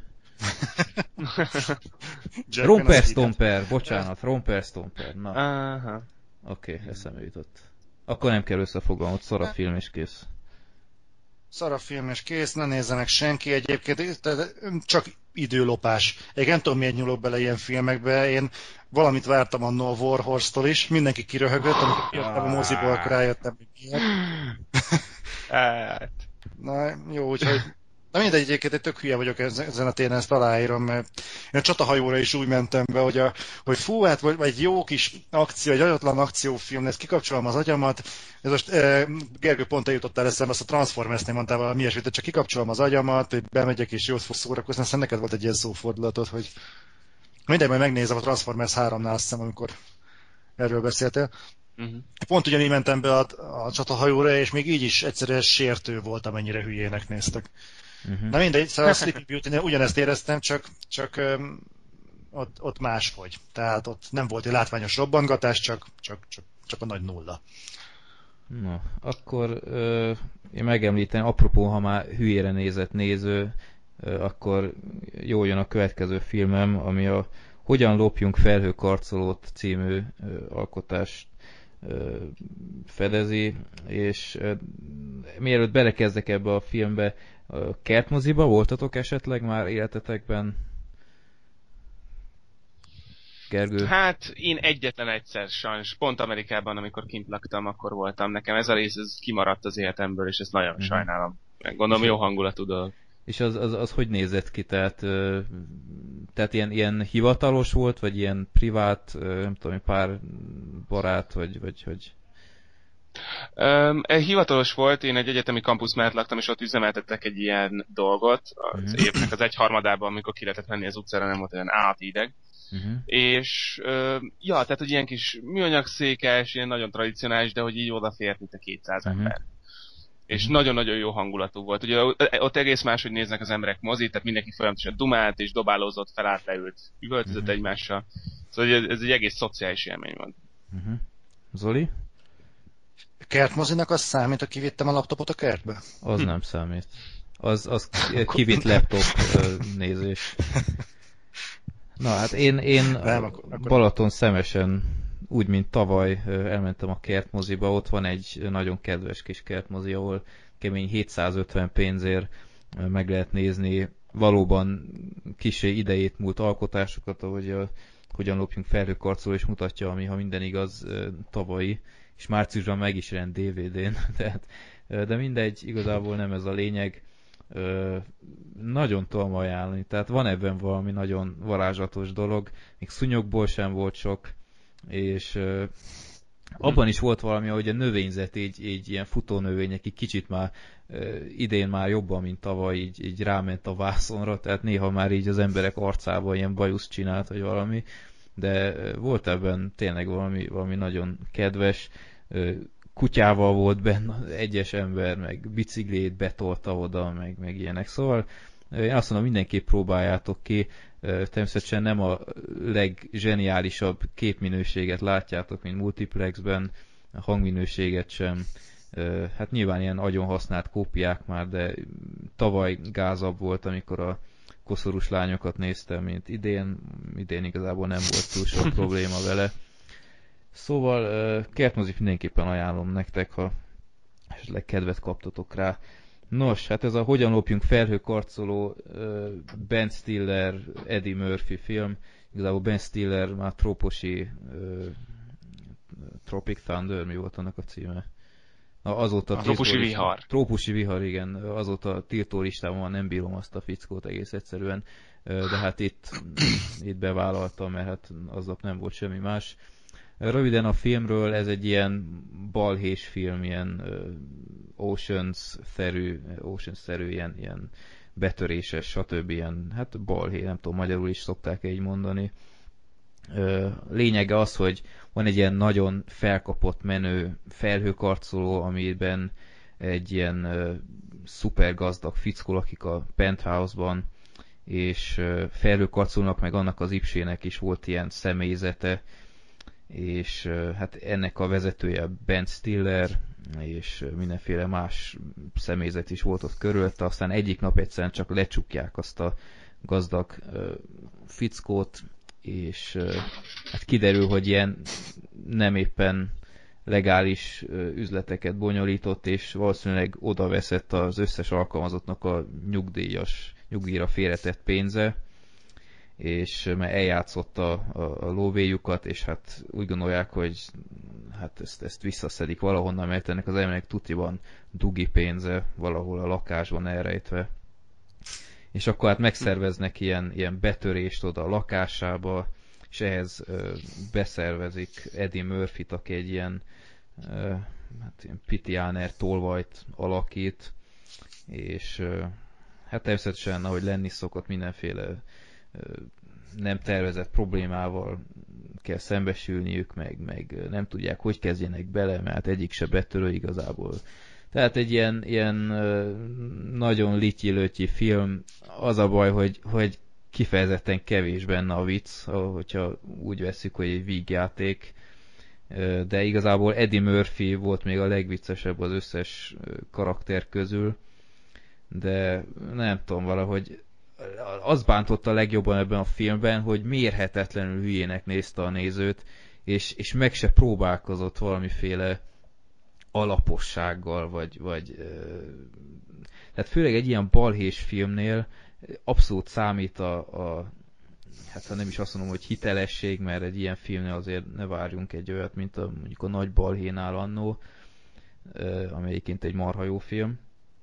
Romper Stomper, bocsánat, Romper Stomper, na. Aha. Oké, okay, eszembe jutott. Akkor nem kell összefoglalnod, szar a film és kész. Szar a film és kész, ne nézzenek senki egyébként, csak időlopás. Én nem tudom, miért nyúlok bele ilyen filmekbe, én valamit vártam annól a War Horse-tól is, mindenki kiröhögött, amikor kijöttem a moziból, akkor rájöttem, hogy miért. Na jó, úgyhogy... Na mindegy, egyébként egy tök hülye vagyok ezen a téren, ezt aláírom, mert én a csatahajóra is úgy mentem be, hogy, a, hogy fú, hát vagy, vagy jó kis akció, egy agyatlan akciófilm lesz, kikapcsolom az agyamat. Ez most e, Gergő pont eljutottál eszembe, azt a Transformers-nél mondtál valami ilyesmit, hogy csak kikapcsolom az agyamat, hogy bemegyek és jót fog szórakozni, aztán neked volt egy ilyen szófordulatod, hogy mindegy, majd megnézem a Transformers háromnál, azt hiszem, amikor erről beszéltél. Uh-huh. Pont ugyanígy mentem be a, a csatahajóra, és még így is egyszerűen sértő volt, amennyire hülyének néztek. Uh-huh. Na mindegy, szóval a Sleeping Beauty-nél ugyanezt éreztem, csak, csak um, ott, ott máshogy. Tehát ott nem volt egy látványos robbangatás, csak, csak, csak, csak a nagy nulla. Na, akkor ö, én megemlítem, apropó, ha már hülyére nézett néző, ö, akkor jól jön a következő filmem, ami a Hogyan lopjunk felhőkarcolót című ö, alkotást ö, fedezi, és ö, mielőtt belekezdek ebbe a filmbe, a kertmoziba voltatok esetleg már életetekben? Gergő? Hát én egyetlen egyszer sajnos, pont Amerikában, amikor kint laktam, akkor voltam. Nekem ez a rész ez kimaradt az életemből, és ezt nagyon mm. sajnálom. Gondolom jó hangulatú dolog. És az, az, az hogy nézett ki? Tehát, tehát ilyen, ilyen hivatalos volt, vagy ilyen privát, nem tudom, pár barát, vagy, vagy hogy... Um, hivatalos volt, én egy egyetemi kampusz mellett laktam, és ott üzemeltettek egy ilyen dolgot az uh-huh. évnek az egyharmadában, amikor ki lehetett menni az utcára, nem volt olyan átideg. Uh-huh. És uh, ja, tehát hogy ilyen kis műanyagszékes, ilyen nagyon tradicionális, de hogy így odafért, mint a kétszáz uh-huh. ember. És uh-huh. nagyon-nagyon jó hangulatú volt. Ugye ott egész máshogy néznek az emberek mozit, tehát mindenki folyamatosan dumált és dobálózott, felállt, leült, üvöltözött uh-huh. egymással. Szóval ez egy egész szociális élmény volt. Uh-huh. Zoli? Kertmozinak az számít, ha kivittem a laptopot a kertbe? Az hm. nem számít. Az, az kivitt laptop nézés. Na hát én, én Nem, akkor, akkor... Balaton szemesen, úgy mint tavaly elmentem a kertmoziba, ott van egy nagyon kedves kis kertmozi, ahol kemény hétszázötven pénzért meg lehet nézni valóban kissé idejét múlt alkotásokat, ahogy a, hogyan lopjunk felhőkarcoló, és mutatja, ami, ha minden igaz, tavalyi, és márciusban meg is rend dé vé dén, tehát, de mindegy, igazából nem ez a lényeg. Nagyon tudom ajánlani, tehát van ebben valami nagyon varázslatos dolog, még szúnyogból sem volt sok, és abban is volt valami, hogy a növényzet így, így ilyen futónövények így kicsit már idén már jobban, mint tavaly, így, így ráment a vászonra, tehát néha már így az emberek arcában ilyen bajusz csinált, vagy valami, de volt ebben tényleg valami, valami nagyon kedves, kutyával volt benne egyes ember, meg biciklét betolta oda, meg, meg ilyenek, szóval én azt mondom, mindenképp próbáljátok ki, természetesen nem a legzseniálisabb képminőséget látjátok, mint multiplexben, a hangminőséget sem, hát nyilván ilyen agyon használt kópiák már, de tavaly gázabb volt, amikor a koszorús lányokat néztem, mint idén, idén igazából nem volt túl sok probléma vele. Szóval kertmozik mindenképpen ajánlom nektek, ha esetleg kedvet kaptatok rá. Nos, hát ez a Hogyan lopjunk felhőkarcoló, Ben Stiller, Eddie Murphy film. Igazából Ben Stiller már trópusi Tropic Thunder, mi volt annak a címe? Azóta a trópusi vihar. Trópusi vihar, igen. Azóta tiltó listában van, nem bírom azt a fickót egész egyszerűen. De hát itt, itt bevállaltam, mert hát aznap nem volt semmi más. Röviden a filmről, ez egy ilyen balhés film, ilyen Oceans-szerű, Oceans-szerű ilyen, ilyen betöréses, stb. Ilyen, hát balhé, nem tudom, magyarul is szokták így mondani. Lényege az, hogy van egy ilyen nagyon felkapott menő felhőkarcoló, amiben egy ilyen szuper gazdag fickó lakik a penthouse-ban, és felhőkarcolónak meg annak az ipsének is volt ilyen személyzete, és hát ennek a vezetője Ben Stiller, és mindenféle más személyzet is volt ott körülötte, aztán egyik nap egyszerűen csak lecsukják azt a gazdag fickót, és hát kiderül, hogy ilyen nem éppen legális üzleteket bonyolított, és valószínűleg oda veszett az összes alkalmazottnak a nyugdíjas, nyugdíjra félretett pénze, és mert eljátszotta a, a lóvéjukat, és hát úgy gondolják, hogy hát ezt, ezt visszaszedik valahonnan, mert ennek az embernek tutiban dugi pénze valahol a lakásban elrejtve. És akkor hát megszerveznek ilyen, ilyen betörést oda a lakásába, és ehhez ö, beszervezik Eddie Murphy-t, aki egy ilyen, ö, hát ilyen pitiáner tolvajt alakít, és ö, hát természetesen, ahogy lenni szokott, mindenféle nem tervezett problémával kell szembesülniük, meg, meg nem tudják, hogy kezdjenek bele, mert egyik se betörő igazából. Tehát egy ilyen, ilyen nagyon lityi-lötyi film. Az a baj, hogy, hogy kifejezetten kevés benne a vicc, hogyha úgy vesszük, hogy egy vígjáték. De igazából Eddie Murphy volt még a legviccesebb az összes karakter közül. De nem tudom, valahogy az bántotta legjobban ebben a filmben, hogy mérhetetlenül hülyének nézte a nézőt, és, és meg se próbálkozott valamiféle alapossággal, vagy, vagy tehát főleg egy ilyen balhés filmnél abszolút számít a, a hát ha nem is azt mondom, hogy hitelesség, mert egy ilyen filmnél azért ne várjunk egy olyat, mint a, mondjuk a Nagy balhénál annó, ami egyébként egy marha jó film,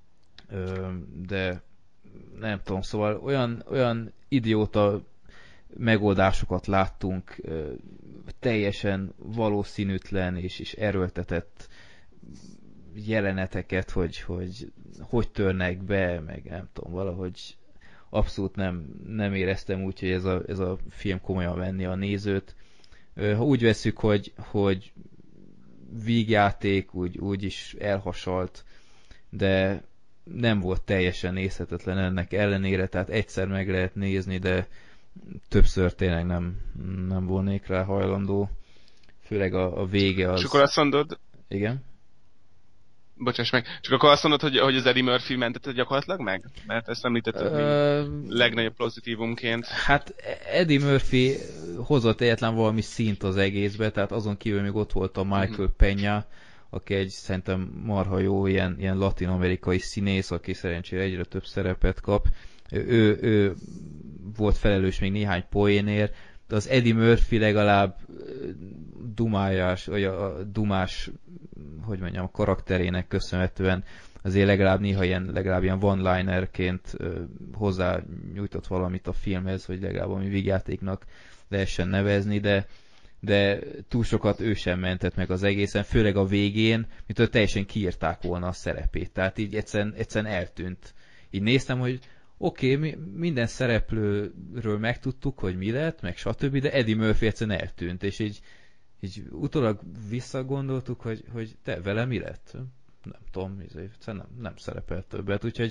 de nem tudom, szóval olyan, olyan idióta megoldásokat láttunk, teljesen valószínűtlen és, és erőltetett jeleneteket, hogy, hogy hogy törnek be, meg nem tudom, valahogy abszolút nem, nem éreztem úgy, hogy ez a, ez a film komolyan venni a nézőt. Ha úgy veszük, hogy, hogy vígjáték, úgy, úgy is elhasalt, de nem volt teljesen nézhetetlen ennek ellenére, tehát egyszer meg lehet nézni, de többször tényleg nem, nem volnék rá hajlandó. Főleg a, a vége az... És akkor azt mondod... Igen? Bocsáss meg, csak akkor azt mondod, hogy, hogy az Eddie Murphy mentette gyakorlatilag meg? Mert ezt említetted uh, legnagyobb pozitívumként. Hát Eddie Murphy hozott egyetlen valami szint az egészbe, tehát azon kívül még ott volt a Michael uh-huh. Peña, aki egy szerintem marha jó ilyen, ilyen latin-amerikai színész, aki szerencsére egyre több szerepet kap. Ő, ő volt felelős még néhány poénért, de az Eddie Murphy legalább dumájás, vagy a dumás, hogy mondjam, a karakterének köszönhetően azért legalább néha ilyen, legalább ilyen one-linerként hozzá nyújtott valamit a filmhez, vagy legalább ami vígjátéknak lehessen nevezni, de, de túl sokat ő sem mentett meg az egészen, főleg a végén, mintől teljesen kiírták volna a szerepét. Tehát így egyszerűen, egyszerűen eltűnt. Így néztem, hogy oké, okay, mi, minden szereplőről megtudtuk, hogy mi lett, meg stb., de Eddie Murphy egyszerűen eltűnt, és így, így utólag visszagondoltuk, hogy, hogy te, vele mi lett? Nem tudom, nem, nem szerepelt többet, úgyhogy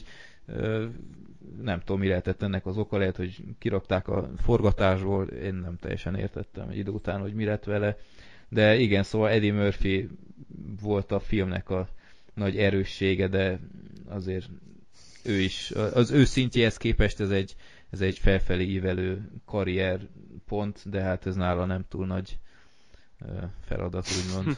nem tudom, mi lehetett ennek az oka, lehet, hogy kirakták a forgatásból, én nem teljesen értettem egy idő után, hogy mi lett vele, de igen, szóval Eddie Murphy volt a filmnek a nagy erőssége, de azért ő is, az ő szintjéhez képest ez egy, ez egy felfelé ívelő karrierpont, de hát ez nála nem túl nagy feladat, úgymond.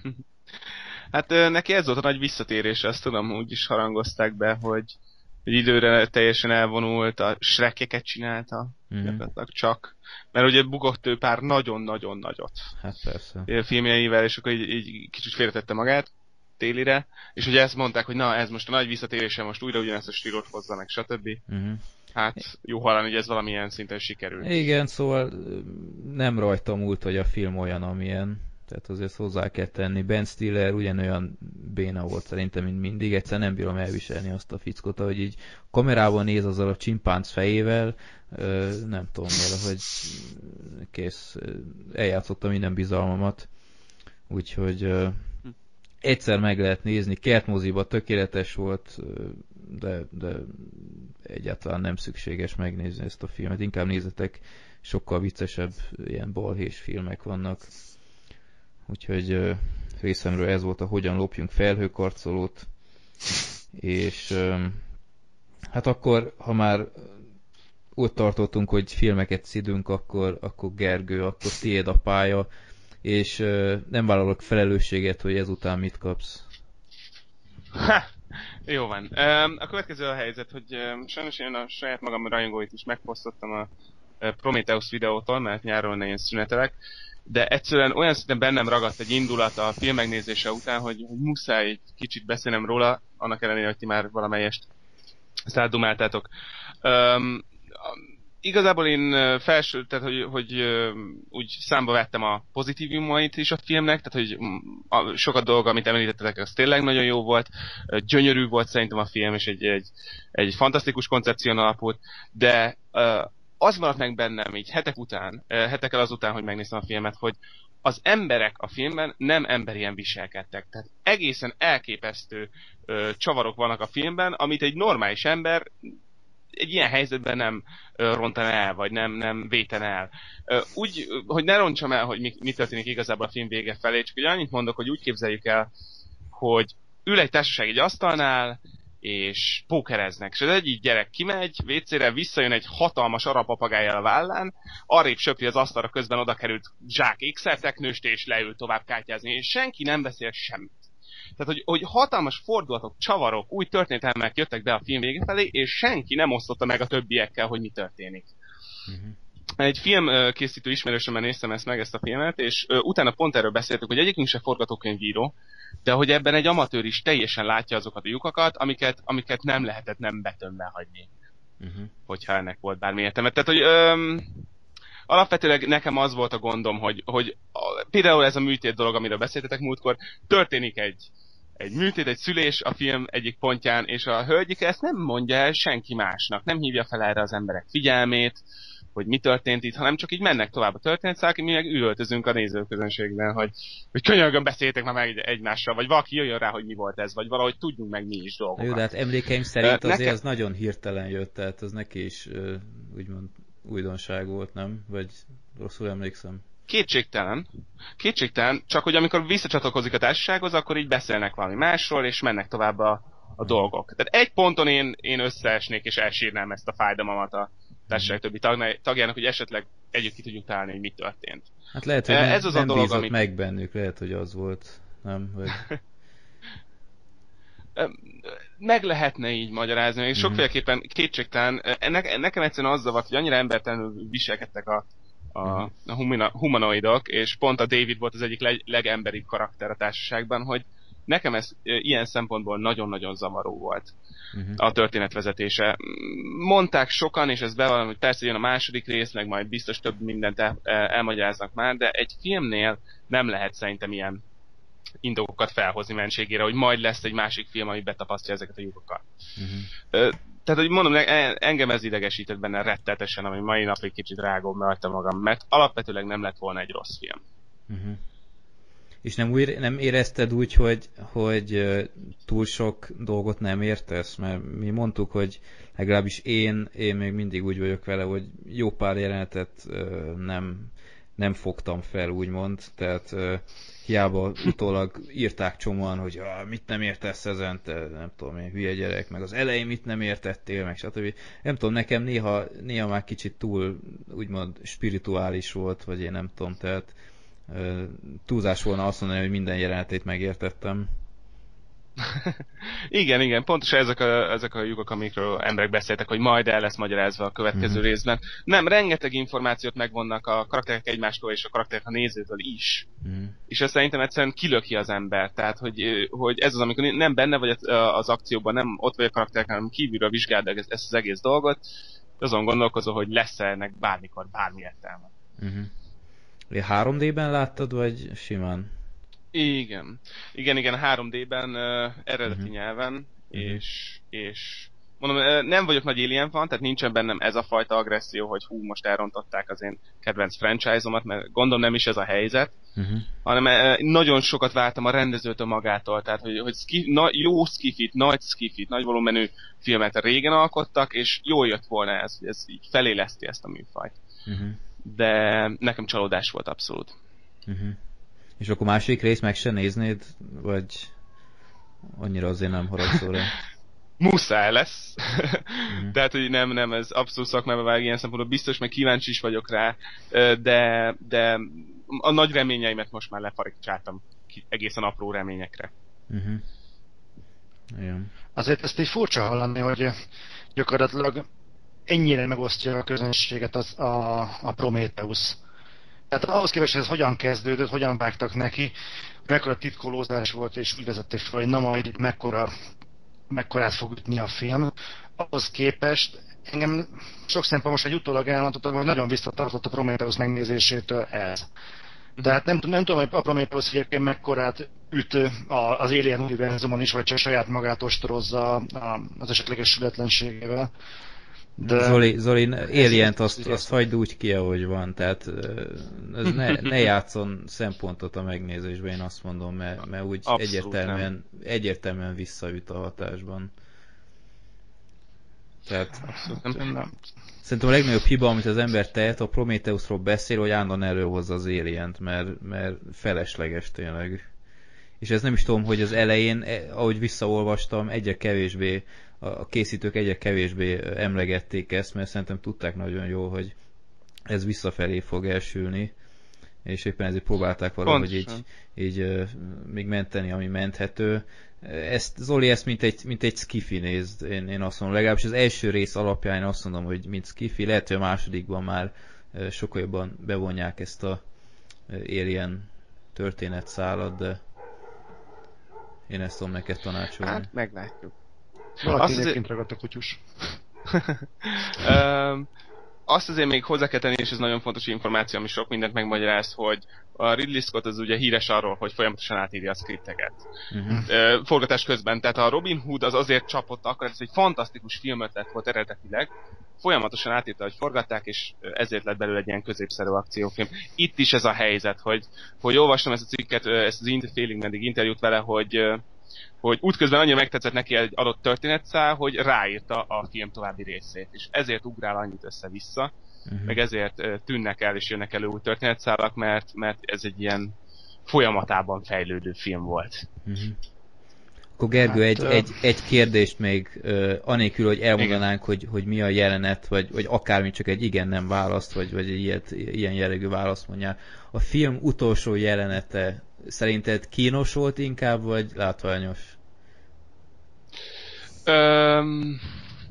Hát neki ez volt a nagy visszatérés, azt tudom, úgy is harangozták be, hogy, hogy időre teljesen elvonult, a Shrekeket csinálta, mm-hmm. gyakorlatilag csak. Mert ugye bugott ő pár nagyon-nagyon nagyot. Hát persze. Filmjeivel, és akkor így, így kicsit félretette magát télire, és ugye ezt mondták, hogy na, ez most a nagy visszatérése, most újra ugyanezt a stílot hozza meg, stb. Uh-huh. Hát jó hallani, hogy ez valamilyen szinten sikerült. Igen, szóval nem rajta múlt, hogy a film olyan, amilyen. Tehát azért hozzá kell tenni. Ben Stiller ugyanolyan béna volt szerintem, mint mindig. Egyszer nem bírom elviselni azt a fickot, hogy így kamerában néz azzal a csimpánc fejével, nem tudom, valahogy kész, eljátszotta minden bizalmamat. Úgyhogy egyszer meg lehet nézni, kertmoziba tökéletes volt, de, de egyáltalán nem szükséges megnézni ezt a filmet. Inkább nézzetek, sokkal viccesebb ilyen balhés filmek vannak. Úgyhogy részemről ez volt a Hogyan lopjunk felhőkarcolót. És hát akkor, ha már ott tartottunk, hogy filmeket szidunk, akkor, akkor Gergő, akkor tiéd a pálya, és uh, nem vállalok felelősséget, hogy ezután mit kapsz. Ha, jó van. Um, a következő a helyzet, hogy um, sajnos én a saját magam rajongóit is megposztottam a uh, Prometheus videótól, mert nyáron én szünetelek, de egyszerűen olyan szinten bennem ragadt egy indulat a film megnézése után, hogy, hogy muszáj egy kicsit beszélnem róla, annak ellenére, hogy ti már valamelyest ezt átdumáltátok. Um, Igazából én felső, tehát hogy, hogy úgy számba vettem a pozitívumait is a filmnek, tehát hogy a sokat dolga, amit említettetek, az tényleg nagyon jó volt, gyönyörű volt szerintem a film, és egy, egy, egy fantasztikus koncepción alapult, de az maradt meg bennem így hetek után, hetekkel azután, hogy megnéztem a filmet, hogy az emberek a filmben nem emberien viselkedtek. Tehát egészen elképesztő csavarok vannak a filmben, amit egy normális ember egy ilyen helyzetben nem rontan el, vagy nem, nem véten el. Úgy, hogy ne rontsam el, hogy mi, mi történik igazából a film vége felé, csak hogy annyit mondok, hogy úgy képzeljük el, hogy ül egy társaság egy asztalnál, és pókereznek. És az egyik gyerek kimegy, vécére, visszajön egy hatalmas arab papagájjal a vállán, arrébb söpri az asztalra, közben oda került zsák ékszerteknőst, és leül tovább kártyázni, és senki nem beszél semmit. Tehát, hogy, hogy hatalmas fordulatok, csavarok, új történetelmek jöttek be a film vége felé, és senki nem osztotta meg a többiekkel, hogy mi történik. Uh-huh. Egy filmkészítő ismerősömmel néztem ezt meg, ezt a filmet, és ö, utána pont erről beszéltük, hogy egyikünk se forgatókönyvíró, de hogy ebben egy amatőr is teljesen látja azokat a lyukakat, amiket, amiket nem lehetett nem betömbe hagyni. Uh-huh. Hogyha ennek volt bármi értelme. Tehát, hogy öm, alapvetőleg nekem az volt a gondom, hogy, hogy a, például ez a műtét dolog, amiről beszéltetek múltkor, történik egy, egy műtét, egy szülés a film egyik pontján, és a hölgyike ezt nem mondja el senki másnak, nem hívja fel erre az emberek figyelmét, hogy mi történt itt, hanem csak így mennek tovább a történetszálak, mi meg üvöltözünk a nézőközönségben, hogy, hogy könyörgön beszéljetek már meg egymással, vagy valaki jöjjön rá, hogy mi volt ez, vagy valahogy tudjunk meg mi is dolgokat. Jó, de hát emlékeim szerint azért nekem... az nagyon hirtelen jött, tehát az neki is úgymond újdonság volt, nem? Vagy rosszul emlékszem? Kétségtelen. Kétségtelen, csak hogy amikor visszacsatlakozik a társasághoz, akkor így beszélnek valami másról, és mennek tovább a, a dolgok. Tehát egy ponton én, én összeesnék, és elsírnám ezt a fájdalmamat a társaság többi tagjának, hogy esetleg együtt ki tudjuk találni, hogy mi történt. Hát lehet, hogy nem, Ez az nem a dolog, bízott amit... meg bennük, lehet, hogy az volt. Nem, vagy... meg lehetne így magyarázni, és sokféleképpen kétségtelen, ne, nekem egyszerűen az zavart, hogy annyira embertelenül viselkedtek a, a, a humana, humanoidok, és pont a David volt az egyik leg, legemberibb karakter a társaságban, hogy nekem ez ilyen szempontból nagyon-nagyon zavaró volt uh-huh. a történetvezetése. Mondták sokan, és ez bevallom, hogy persze jön a második rész, meg majd biztos több mindent el, elmagyaráznak már, de egy filmnél nem lehet szerintem ilyen indokokat felhozni menségére, hogy majd lesz egy másik film, ami betapasztja ezeket a lyukokat. Uh-huh. Tehát, hogy mondom, engem ez idegesített benne rettetesen, ami mai napig kicsit rágóbb rajta magam, mert alapvetőleg nem lett volna egy rossz film. Uh-huh. És nem, új, nem érezted úgy, hogy, hogy túl sok dolgot nem értesz? Mert mi mondtuk, hogy legalábbis én, én még mindig úgy vagyok vele, hogy jó pár jelenetet nem, nem fogtam fel, úgymond. Tehát hiába utólag írták csomóan, hogy ah, mit nem értesz ezen, te nem tudom én, hülye gyerek, meg az elején mit nem értettél, meg stb. Nem tudom, nekem néha, néha már kicsit túl, úgymond spirituális volt, vagy én nem tudom, tehát uh, túlzás volna azt mondani, hogy minden jelenetét megértettem. igen, igen, pontosan ezek a, ezek a lyukak, amikről emberek beszéltek, hogy majd el lesz magyarázva a következő mm-hmm. részben. Nem, rengeteg információt megvonnak a karakterek egymástól és a karakterek a nézőtől is. Mm-hmm. És ez szerintem egyszerűen kilöki az ember. Tehát, hogy, hogy ez az, amikor nem benne vagy az akcióban, nem ott vagy a karakterek, hanem kívülről vizsgáld ezt, ezt az egész dolgot, azon gondolkozol, hogy lesz-e ennek bármikor bármi értelme. Mm-hmm. három dében láttad, vagy simán? Igen. Igen, igen, három dében uh, eredeti uh-huh. nyelven, uh-huh. és, és mondom, uh, nem vagyok nagy Alien fan, tehát nincsen bennem ez a fajta agresszió, hogy hú, most elrontották az én kedvenc franchise-omat, mert gondolom nem is ez a helyzet, uh-huh. hanem uh, nagyon sokat vártam a rendezőtől magától, tehát hogy, hogy ski, na, jó skifit, nagy skifit, nagy volumenű filmet régen alkottak, és jól jött volna ez, hogy ez így feléleszti ezt a műfajt. Uh-huh. De nekem csalódás volt abszolút. Uh-huh. És akkor másik rész meg se néznéd, vagy annyira azért nem haragszol rá? Muszáj lesz. Mm. Tehát, hogy nem, nem, ez abszolút szakmába vág ilyen szempontból. Biztos, meg kíváncsi is vagyok rá, de, de a nagy reményeimet most már lefarigcsáltam egészen apró reményekre. Uh-huh. Igen. Azért ezt így furcsa hallani, hogy gyakorlatilag ennyire megosztja a közönséget az, a, a Prometheus. Tehát ahhoz képest, hogy ez hogyan kezdődött, hogyan vágtak neki, mekkora titkolózás volt, és úgy vezették fel, hogy na majd itt mekkora, mekkorát fog ütni a film. Ahhoz képest engem sok szempontból most egy utólag elmondhatom, hogy nagyon visszatartott a Prometheus megnézésétől ez. Tehát nem, nem tudom, hogy a Prometheus egyébként mekkorát üt az Alien univerzumon is, vagy csak saját magát ostorozza az esetleges sületlenségével. De Zoli, Zoli Alient azt, azt hagyd úgy ki, ahogy van, tehát ez ne, ne játszon szempontot a megnézésben, én azt mondom, mert, mert úgy egyértelműen, egyértelműen visszaüt a hatásban. Tehát nem. Szerintem a legnagyobb hiba, amit az ember tehet, a Prometheusról beszél, hogy állandóan előhozza az Alient, mert, mert felesleges tényleg. És ez nem is tudom, hogy az elején, ahogy visszaolvastam, egyre kevésbé a készítők egyre kevésbé emlegették ezt, mert szerintem tudták nagyon jó, hogy ez visszafelé fog elsülni, és éppen ezért próbálták valahogy így, így uh, még menteni, ami menthető. Ezt, Zoli ezt mint egy, mint egy skifi nézd, én, én azt mondom, legalábbis az első rész alapján én azt mondom, hogy mint skifi, lehet, hogy a másodikban már uh, sokkal jobban bevonják ezt a uh, Alien történetszálat, de én ezt tudom neked tanácsolni. Hát meglátjuk. Valaki egyébként ragadt a kutyus. um, azt azért még hozzá kell tenni, és ez nagyon fontos információ, ami sok mindent megmagyaráz, hogy a Ridley Scott az ugye híres arról, hogy folyamatosan átírja a skripteket. Uh-huh. Uh, forgatás közben. Tehát a Robin Hood az azért csapott akkor, ez egy fantasztikus filmötlet volt eredetileg. Folyamatosan átírta, hogy forgatták, és ezért lett belőle egy ilyen középszerű akciófilm. Itt is ez a helyzet, hogy, hogy olvastam ezt a cikket, ezt az Félig meddig interjút vele, hogy hogy útközben annyira megtetszett neki egy adott történetszál, hogy ráírta a film további részét, és ezért ugrál annyit össze-vissza, uh-huh. meg ezért tűnnek el és jönnek elő új történetszálak, mert, mert ez egy ilyen folyamatában fejlődő film volt. Uh-huh. Akkor Gergő, hát, egy, uh... egy, egy kérdést még, uh, anélkül, hogy elmondanánk, hogy, hogy mi a jelenet, vagy, vagy akármi, csak egy igen-nem választ, vagy, vagy egy ilyet, ilyen jellegű választ mondjál. A film utolsó jelenete szerinted kínos volt inkább, vagy látványos? Um,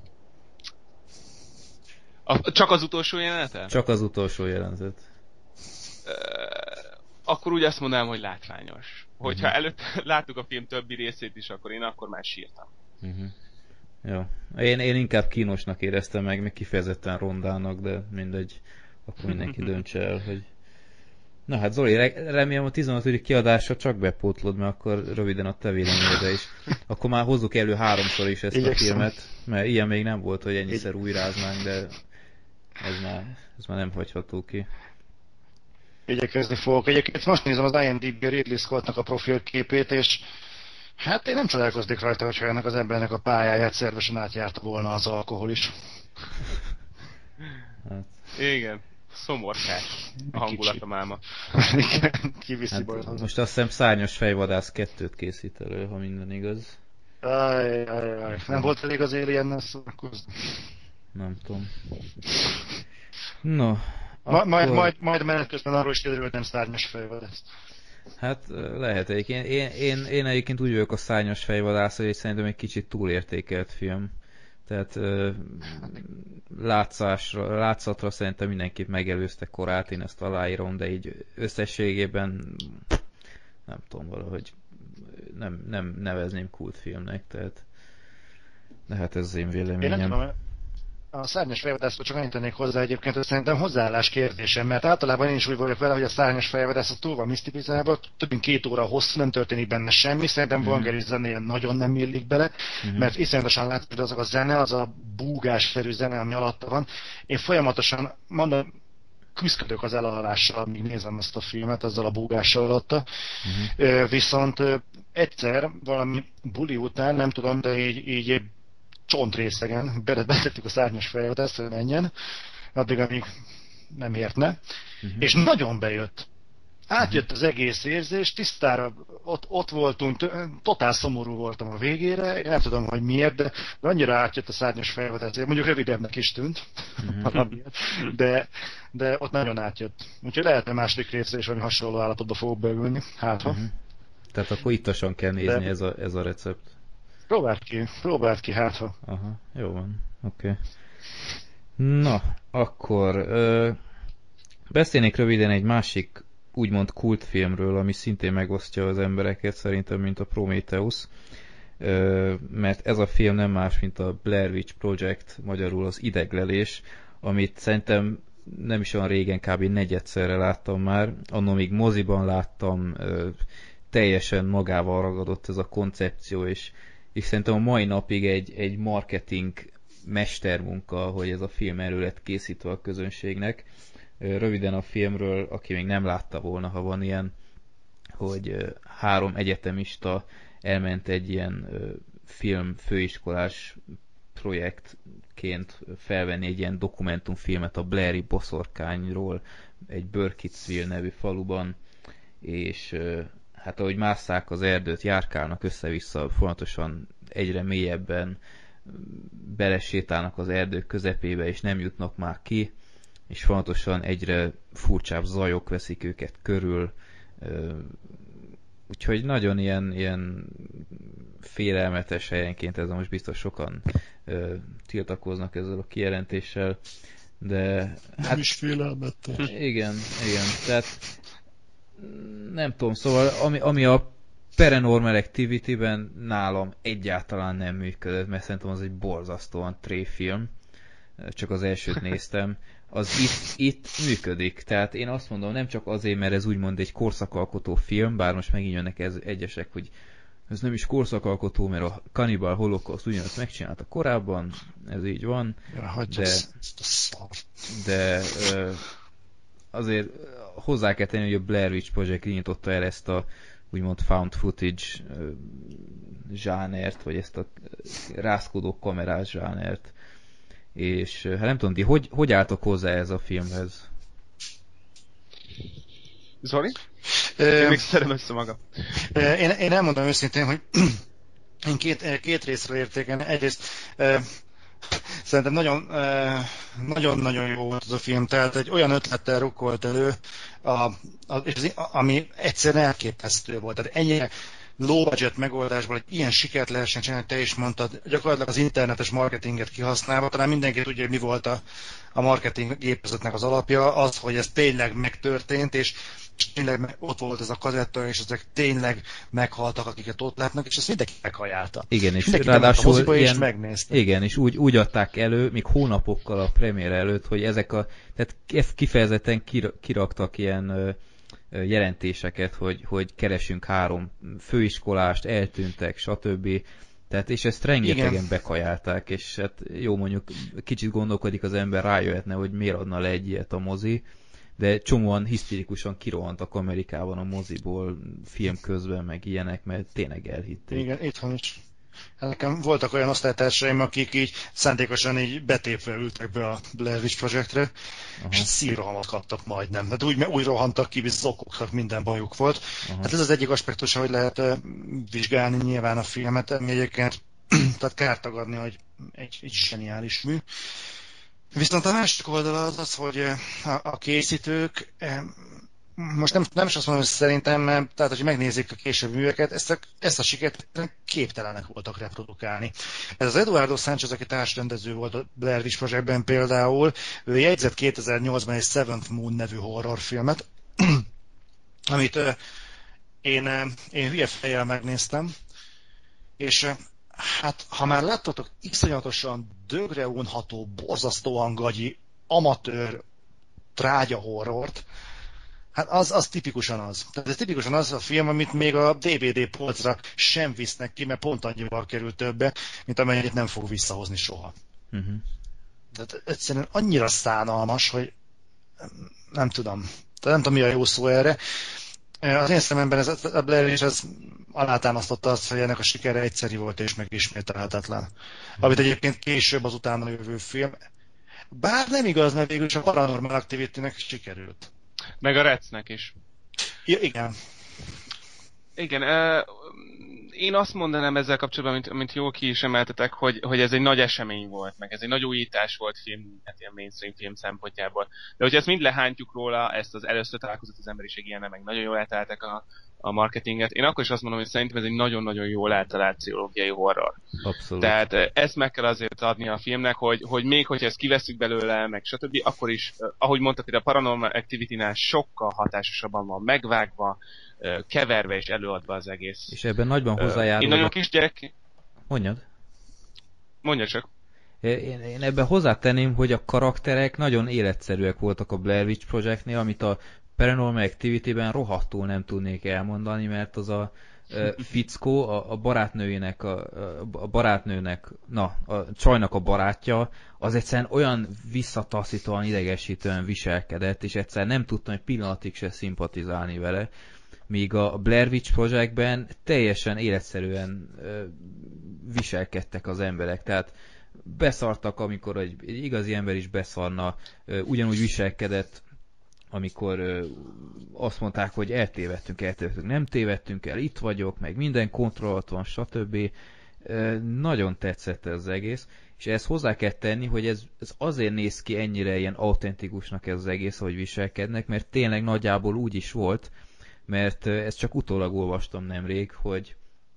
a, csak az utolsó jelenete? Csak az utolsó jelenetet. Uh, akkor úgy azt mondanám, hogy látványos. Hogyha uh-huh. előtt láttuk a film többi részét is, akkor én akkor már sírtam. Uh-huh. Jó. Én, én inkább kínosnak éreztem meg, még kifejezetten rondának, de mindegy. Akkor mindenki döntse el, hogy... Na hát Zoli, remélem a tizenötödik kiadásra csak bepótlod, mert akkor röviden a te véleményedre is. Akkor már hozzuk elő háromszor is ezt Igyekszem. a filmet, mert ilyen még nem volt, hogy ennyiszer újráznánk, de ez már, ez már nem hagyható ki. Igyekezni fogok. Egyébként most nézem az IMDb Ridley Scottnak a profilképét, és hát én nem csodálkoznék rajta, hogyha ennek az embernek a pályáját szervesen átjárta volna az alkohol is. Hát. Igen. Szomorkás a hangulata máma. Kiviszi hát, most azt hiszem Szárnyas fejvadász kettőt készít elő, ha minden igaz. Aj, aj, aj. Nem volt elég az Aliennel szórakozni? Nem tudom. No, Ma, akkor... Majd, majd, majd menet közben arról is kiderült, nem Szárnyas fejvadász. Hát lehet egyébként. Én, én, én egyébként úgy vagyok a Szárnyas fejvadász, hogy szerintem egy kicsit túlértékelt film. Tehát uh, látszásra, látszatra szerintem mindenképp megelőzte korát, én ezt aláírom, de így összességében nem tudom, valahogy nem, nem nevezném kultfilmnek, tehát de hát ez az én véleményem. Én nem tudom, a Szárnyas fejvadászról csak annyit tennék hozzá egyébként, hogy szerintem hozzáállás kérdésem, mert általában én is úgy vagyok vele, hogy a Szárnyas fejvadász az túl van misztifizálva, több mint két óra hosszú, nem történik benne semmi, szerintem mm-hmm. Vangelis zenéje nagyon nem illik bele, mm-hmm. mert iszonyatosan látszik, hogy azok a zene, az a búgásszerű zene, ami alatta van. Én folyamatosan, mondom, küzdök az elalvással, amíg nézem ezt a filmet, azzal a búgással alatta. Mm-hmm. Viszont egyszer valami buli után, nem tudom, de így, így csontrészegen betettük a Szárnyas fejvadászt, hogy menjen, addig, amíg nem értne, uh-huh. és nagyon bejött. Átjött az egész érzés, tisztára ott, ott voltunk, totál szomorú voltam a végére, én nem tudom, hogy miért, de, de annyira átjött a Szárnyas fejvadás, mondjuk rövidebbnek is tűnt, uh-huh. de, de ott nagyon átjött. Úgyhogy lehetne második részre is valami hasonló állapotba fogok beülni, hát ha. Uh-huh. Tehát akkor ittasan kell nézni de... ez, a, ez a recept. Próbáld ki, próbáld ki, hát ha. Aha, jó van, oké. Okay. Na, akkor ö, beszélnék röviden egy másik úgymond kultfilmről, ami szintén megosztja az embereket szerintem, mint a Prometheus. Ö, mert ez a film nem más, mint a Blair Witch Project, magyarul az Ideglelés, amit szerintem nem is olyan régen, kb. Negyedszerre láttam már, anno még moziban láttam, ö, teljesen magával ragadott ez a koncepció, és és szerintem a mai napig egy, egy marketing mestermunka, hogy ez a film elő lett készítve a közönségnek. Röviden a filmről, aki még nem látta volna, ha van ilyen, hogy három egyetemista elment egy ilyen film főiskolás projektként felvenni egy ilyen dokumentumfilmet a Blairi boszorkányról egy Burkittsville nevű faluban, és hát ahogy másszák az erdőt, járkálnak össze-vissza, folyamatosan egyre mélyebben belesétálnak az erdők közepébe, és nem jutnak már ki, és folyamatosan egyre furcsább zajok veszik őket körül. Úgyhogy nagyon ilyen, ilyen félelmetes helyenként, ez most biztos sokan tiltakoznak ezzel a kijelentéssel, de... Nem hát, is félelmetes. Igen, igen, tehát nem tudom, szóval ami, ami a Paranormal Activity-ben nálam egyáltalán nem működött, mert szerintem az egy borzasztóan tréfilm, csak az elsőt néztem, az itt, itt működik, tehát én azt mondom, nem csak azért, mert ez úgymond egy korszakalkotó film, bár most megint jönnek ez egyesek, hogy ez nem is korszakalkotó, mert a Cannibal Holocaust ugyanazt megcsinálta korábban, ez így van, ja, de, de azért hozzá kell tenni, hogy a Blair Witch Project nyitotta el ezt a úgymond found footage zsánert, vagy ezt a rázkodó kamerás zsánert. És hát nem tudom, ti hogy, hogy álltok hozzá ez a filmhez? Zoli? Én még szedem össze magam. Én, én elmondom őszintén, hogy én két, két részről értékelni. Egyrészt szerintem nagyon, nagyon-nagyon jó volt az a film, tehát egy olyan ötlettel rukkolt elő, a, a, ami egyszerűen elképesztő volt. Tehát ennyire low budget megoldásból egy ilyen sikert lehessen csinálni, te is mondtad, gyakorlatilag az internetes marketinget kihasználva, talán mindenki tudja, hogy mi volt a, a marketing gépezetnek az alapja, az, hogy ez tényleg megtörtént, és tényleg ott volt ez a kazetta, és ezek tényleg meghaltak, akiket ott látnak, és ezt mindenki meghajálta. Igen, és mindenki ráadásul ilyen, és megnézte. Igen, és úgy, úgy adták elő, még hónapokkal a premier előtt, hogy ezek a, tehát kifejezetten kir, kiraktak ilyen ö, jelentéseket, hogy, hogy keresünk három főiskolást, eltűntek, stb. Tehát, és ezt rengetegen igen. bekajálták, és hát jó, mondjuk kicsit gondolkodik az ember, rájöhetne, hogy miért adna le egy ilyet a mozi, de csomóan hisztérikusan kirohantak Amerikában a moziból film közben, meg ilyenek, mert tényleg elhitték. Igen, itthon is. Nekem voltak olyan osztálytársaim, akik így szándékosan így betépve ültek be a Blair Witch Projectre, aha. és szírrohamot kaptak majdnem. Tehát úgy, úgy rohantak ki, hogy zokogtak, minden bajuk volt. Aha. Hát ez az egyik aspektus, hogy lehet uh, vizsgálni nyilván a filmet, ami egyébként tehát kár tagadni, hogy egy, egy zseniális mű. Viszont a másik oldala az az, hogy a, a készítők, most nem, nem is azt mondom, hogy szerintem, tehát hogy megnézik a később műveket, ezt a, ezt a sikert képtelenek voltak reprodukálni. Ez az Eduardo Sánchez, aki társrendező volt a Blair Witch Projectben például, ő jegyzett kétezer-nyolcban egy Seventh Moon nevű horrorfilmet, amit én, én hülye fejjel megnéztem, és hát, ha már láttatok iszonyatosan dögre unható, borzasztóan gagyi, amatőr trágya horrort, hát az, az tipikusan az. Tehát ez tipikusan az a film, amit még a dé vé dé polcra sem visznek ki, mert pont annyival kerül többe, mint amennyit nem fog visszahozni soha. Uh-huh. Tehát egyszerűen annyira szánalmas, hogy nem tudom. Tehát nem tudom, mi a jó szó erre. Az én szememben ez, a Blair Witch ez alátámasztotta azt, hogy ennek a sikere egyszerű volt és megismételhetetlen. Amit egyébként később az utána jövő film. Bár nem igaz, mert végül a Paranormal Activity-nek sikerült. Meg a Recnek is. Ja, igen. Igen, uh, én azt mondanám ezzel kapcsolatban, mint, mint jól ki is emeltetek, hogy, hogy ez egy nagy esemény volt, meg ez egy nagy újítás volt film, hát ilyen mainstream film szempontjából. De hogyha ezt mind lehántjuk róla, ezt az először találkozott az emberiség ilyennel, meg nagyon jól eltalálták a, a marketinget, én akkor is azt mondom, hogy szerintem ez egy nagyon-nagyon jól eltalált pszichológiai horror. Abszolút. Tehát ezt meg kell azért adni a filmnek, hogy, hogy még hogyha ezt kiveszünk belőle, meg stb., akkor is, ahogy mondtad, hogy a Paranormal Activity-nál sokkal hatásosabban van megvágva, keverve és előadva az egész. És ebben nagyban hozzájárul. Én nagyon kis gyerek... Mondjad. Mondja csak. Én, én ebben hozzátenném, hogy a karakterek nagyon életszerűek voltak a Blair Witch Projectnél, amit a Paranormal Activity-ben rohadtul nem tudnék elmondani, mert az a uh, fickó, a, a barátnőjének, a, a barátnőnek, na, a csajnak a barátja, az egyszerűen olyan visszataszítóan, idegesítően viselkedett, és egyszerűen nem tudtam egy pillanatig se szimpatizálni vele. Míg a Blair Witch Projectben teljesen életszerűen ö, viselkedtek az emberek, tehát beszartak, amikor egy, egy igazi ember is beszarna, ö, ugyanúgy viselkedett, amikor ö, azt mondták, hogy eltévedtünk, eltévedtünk, nem tévedtünk el, itt vagyok, meg minden kontrollat van, stb. Ö, nagyon tetszett ez az egész, és ezt hozzá kell tenni, hogy ez, ez azért néz ki ennyire ilyen autentikusnak ez az egész, hogy viselkednek, mert tényleg nagyjából úgy is volt, mert ezt csak utólag olvastam nemrég, hogy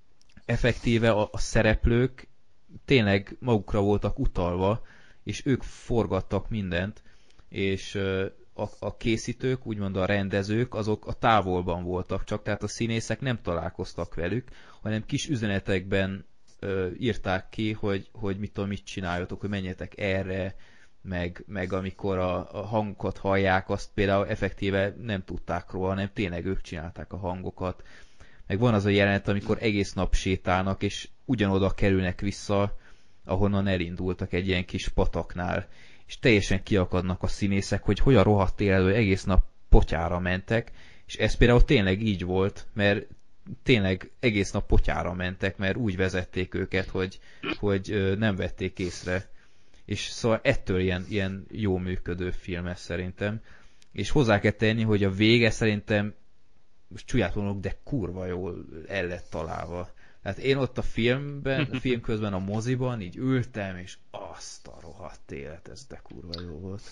effektíve a, a szereplők tényleg magukra voltak utalva, és ők forgattak mindent, és a, a készítők, úgymond a rendezők, azok a távolban voltak csak, tehát a színészek nem találkoztak velük, hanem kis üzenetekben ö, írták ki, hogy, hogy mit tudom, mit csináljatok, hogy menjetek erre, Meg, meg amikor a, a hangokat hallják, azt például effektíve nem tudták róla, hanem tényleg ők csinálták a hangokat. Meg van az a jelenet, amikor egész nap sétálnak, és ugyanoda kerülnek vissza, ahonnan elindultak egy ilyen kis pataknál. És teljesen kiakadnak a színészek, hogy hogyan rohadt életben egész nap potyára mentek, és ez például tényleg így volt, mert tényleg egész nap potyára mentek, mert úgy vezették őket, hogy, hogy nem vették észre. És szóval ettől ilyen, ilyen jó működő film ez szerintem. És hozzá kell tenni, hogy a vége szerintem, most csúlyát mondok, de kurva jól el lett találva. Tehát én ott a filmben, a film közben a moziban így ültem, és azt a rohadt élet, ez de kurva jó volt.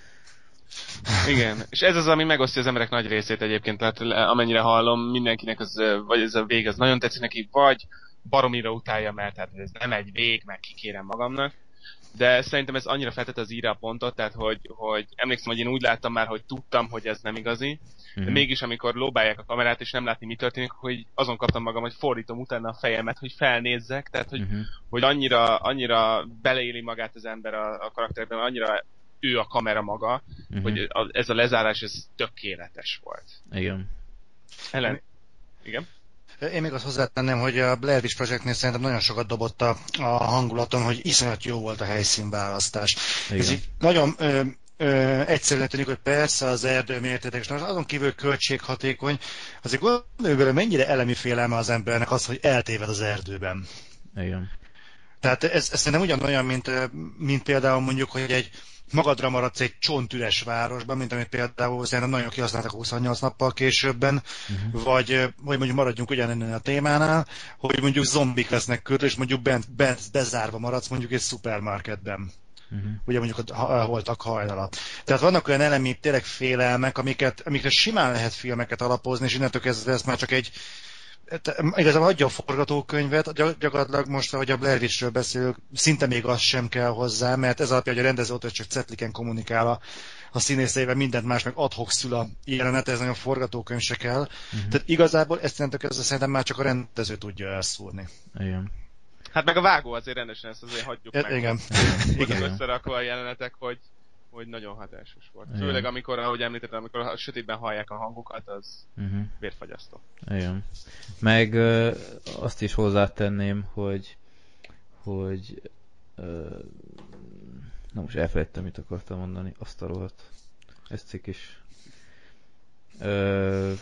Igen, és ez az, ami megosztja az emberek nagy részét egyébként, tehát amennyire hallom, mindenkinek az, vagy ez a vég, az nagyon tetszik neki, vagy baromira utálja, mert hát ez nem egy vég, meg kikérem magamnak. De szerintem ez annyira feltette az íre a pontot, tehát hogy, hogy emlékszem, hogy én úgy láttam már, hogy tudtam, hogy ez nem igazi, de mm-hmm. mégis amikor lóbálják a kamerát és nem látni, mi történik, hogy azon kaptam magam, hogy fordítom utána a fejemet, hogy felnézzek, tehát hogy, mm-hmm. hogy annyira, annyira beleéli magát az ember a, a karakterben, annyira ő a kamera maga, mm-hmm. hogy a, ez a lezárás, ez tökéletes volt. Igen. Ellen? Igen? Én még azt hozzátenném, hogy a Blair Witch Projectnél szerintem nagyon sokat dobott a, a hangulaton, hogy iszonyat jó volt a helyszínválasztás. Igen. Ez így nagyon ö, ö, egyszerűen tűnik, hogy persze az erdő mértétek, és azon kívül költséghatékony, azért gondoljuk bele, mennyire elemi félelme az embernek az, hogy eltéved az erdőben. Igen. Tehát ez, ez szerintem ugyanolyan, mint, mint például mondjuk, hogy egy magadra maradsz egy csontüres városban, mint amit például szerintem nagyon kihasználtak huszonnyolc nappal későbben, uh-huh. vagy, vagy mondjuk maradjunk ugyanennen a témánál, hogy mondjuk zombik lesznek körül, és mondjuk bent, bent bezárva maradsz mondjuk egy szupermarketben. Uh-huh. Ugye mondjuk a holtak hajnala. Tehát vannak olyan elemi tényleg félelmek, amiket, amikre simán lehet filmeket alapozni, és innentől kezdve ez már csak egy igazából adja a forgatókönyvet, gyakorlatilag most, ahogy a Blair Witchről beszélünk, szinte még az sem kell hozzá, mert ez alapján, hogy a rendező ott csak cetliken kommunikál a, a színészeivel, mindent más meg ad hoc szül a jelenet, ez nagyon forgatókönyv se kell. Uh-huh. Tehát igazából ezt jelentően szerintem már csak a rendező tudja elszúrni. Igen. Hát meg a vágó azért rendesen, ezt azért hagyjuk e, meg. Igen. Igen. Összerakva a jelenetek, hogy hogy nagyon hatásos volt. Igen. Főleg amikor, ahogy említettem, amikor a sötétben hallják a hangokat, az uh-huh. vérfagyasztó. Igen. Meg ö, azt is hozzátenném, hogy hogy ö, na most elfelejtettem, mit akartam mondani. Azt a rohadt. Ez cikk is. Ö,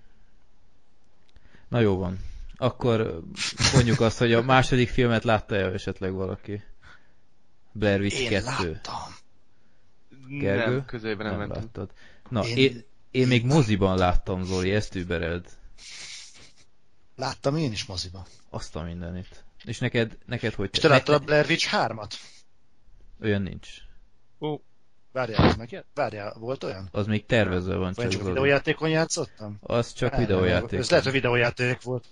na jó van. Akkor mondjuk azt, hogy a második filmet látta-e esetleg valaki? Blair Witch Én kettő. láttam. Gergő? Nem, közében nem, nem mentem. Láttad. Na, én... Én, én még moziban láttam, Zoli, ezt übereld. Láttam én is moziban. Azt a mindenit. És neked, neked hogy... És te láttad a Blair Witch hármat? Olyan nincs. Ó. Várjál, az meg Várjál, volt olyan? Az még tervezve van. Vagy csak videójátékon játszottam? Az csak videójáték. Ez lehet, hogy videójáték volt.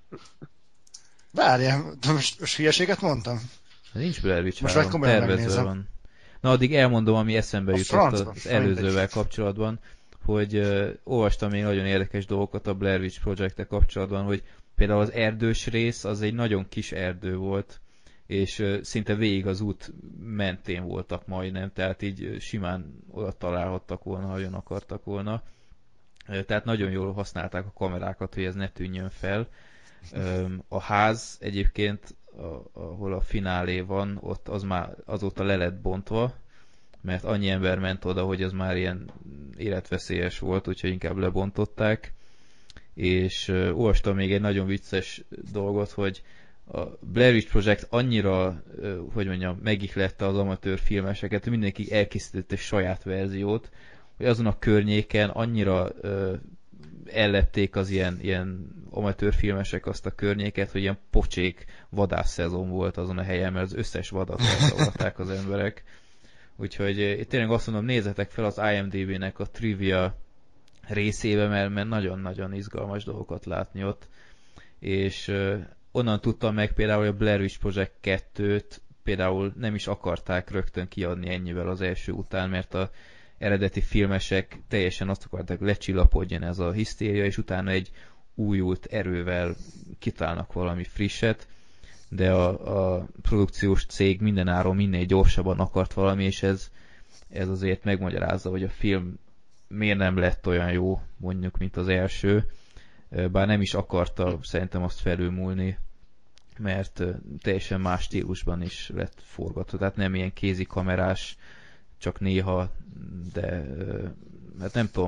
Várjál, most, most hülyeséget mondtam? Nincs Blair Witch most három, tervezve van. Na, addig elmondom, ami eszembe a jutott francba, az előzővel kapcsolatban, hogy uh, olvastam még nagyon érdekes dolgokat a Blair Witch Project-tel kapcsolatban, hogy például az erdős rész az egy nagyon kis erdő volt, és uh, szinte végig az út mentén voltak majdnem, tehát így uh, simán oda találhattak volna, ha jön akartak volna. Uh, tehát nagyon jól használták a kamerákat, hogy ez ne tűnjön fel. Um, a ház egyébként, a, ahol a finálé van, ott az már azóta le lett bontva, mert annyi ember ment oda, hogy az már ilyen életveszélyes volt, úgyhogy inkább lebontották. És uh, olvastam még egy nagyon vicces dolgot, hogy a Blair Witch Project annyira, uh, hogy mondjam, megihlette az amatőr filmeseket, mindenki elkészített egy saját verziót, hogy azon a környéken annyira uh, ellepték az ilyen, ilyen amatőr filmesek azt a környéket, hogy ilyen pocsék vadászszezon volt azon a helyen, mert az összes vadat elszabadták az emberek. Úgyhogy én tényleg azt mondom, nézzetek fel az I M D B-nek a trivia részébe, mert, mert nagyon-nagyon izgalmas dolgokat látni ott. És uh, onnan tudtam meg például, hogy a Blair Witch Project kettőt például nem is akarták rögtön kiadni ennyivel az első után, mert a eredeti filmesek teljesen azt akarták, lecsillapodjon ez a hisztéria, és utána egy újult erővel kitálnak valami frisset, de a, a produkciós cég mindenáron minél gyorsabban akart valami, és ez, ez azért megmagyarázza, hogy a film miért nem lett olyan jó, mondjuk, mint az első, bár nem is akarta szerintem azt felülmúlni, mert teljesen más stílusban is lett forgatva, tehát nem ilyen kézikamerás, csak néha, de hát nem tudom,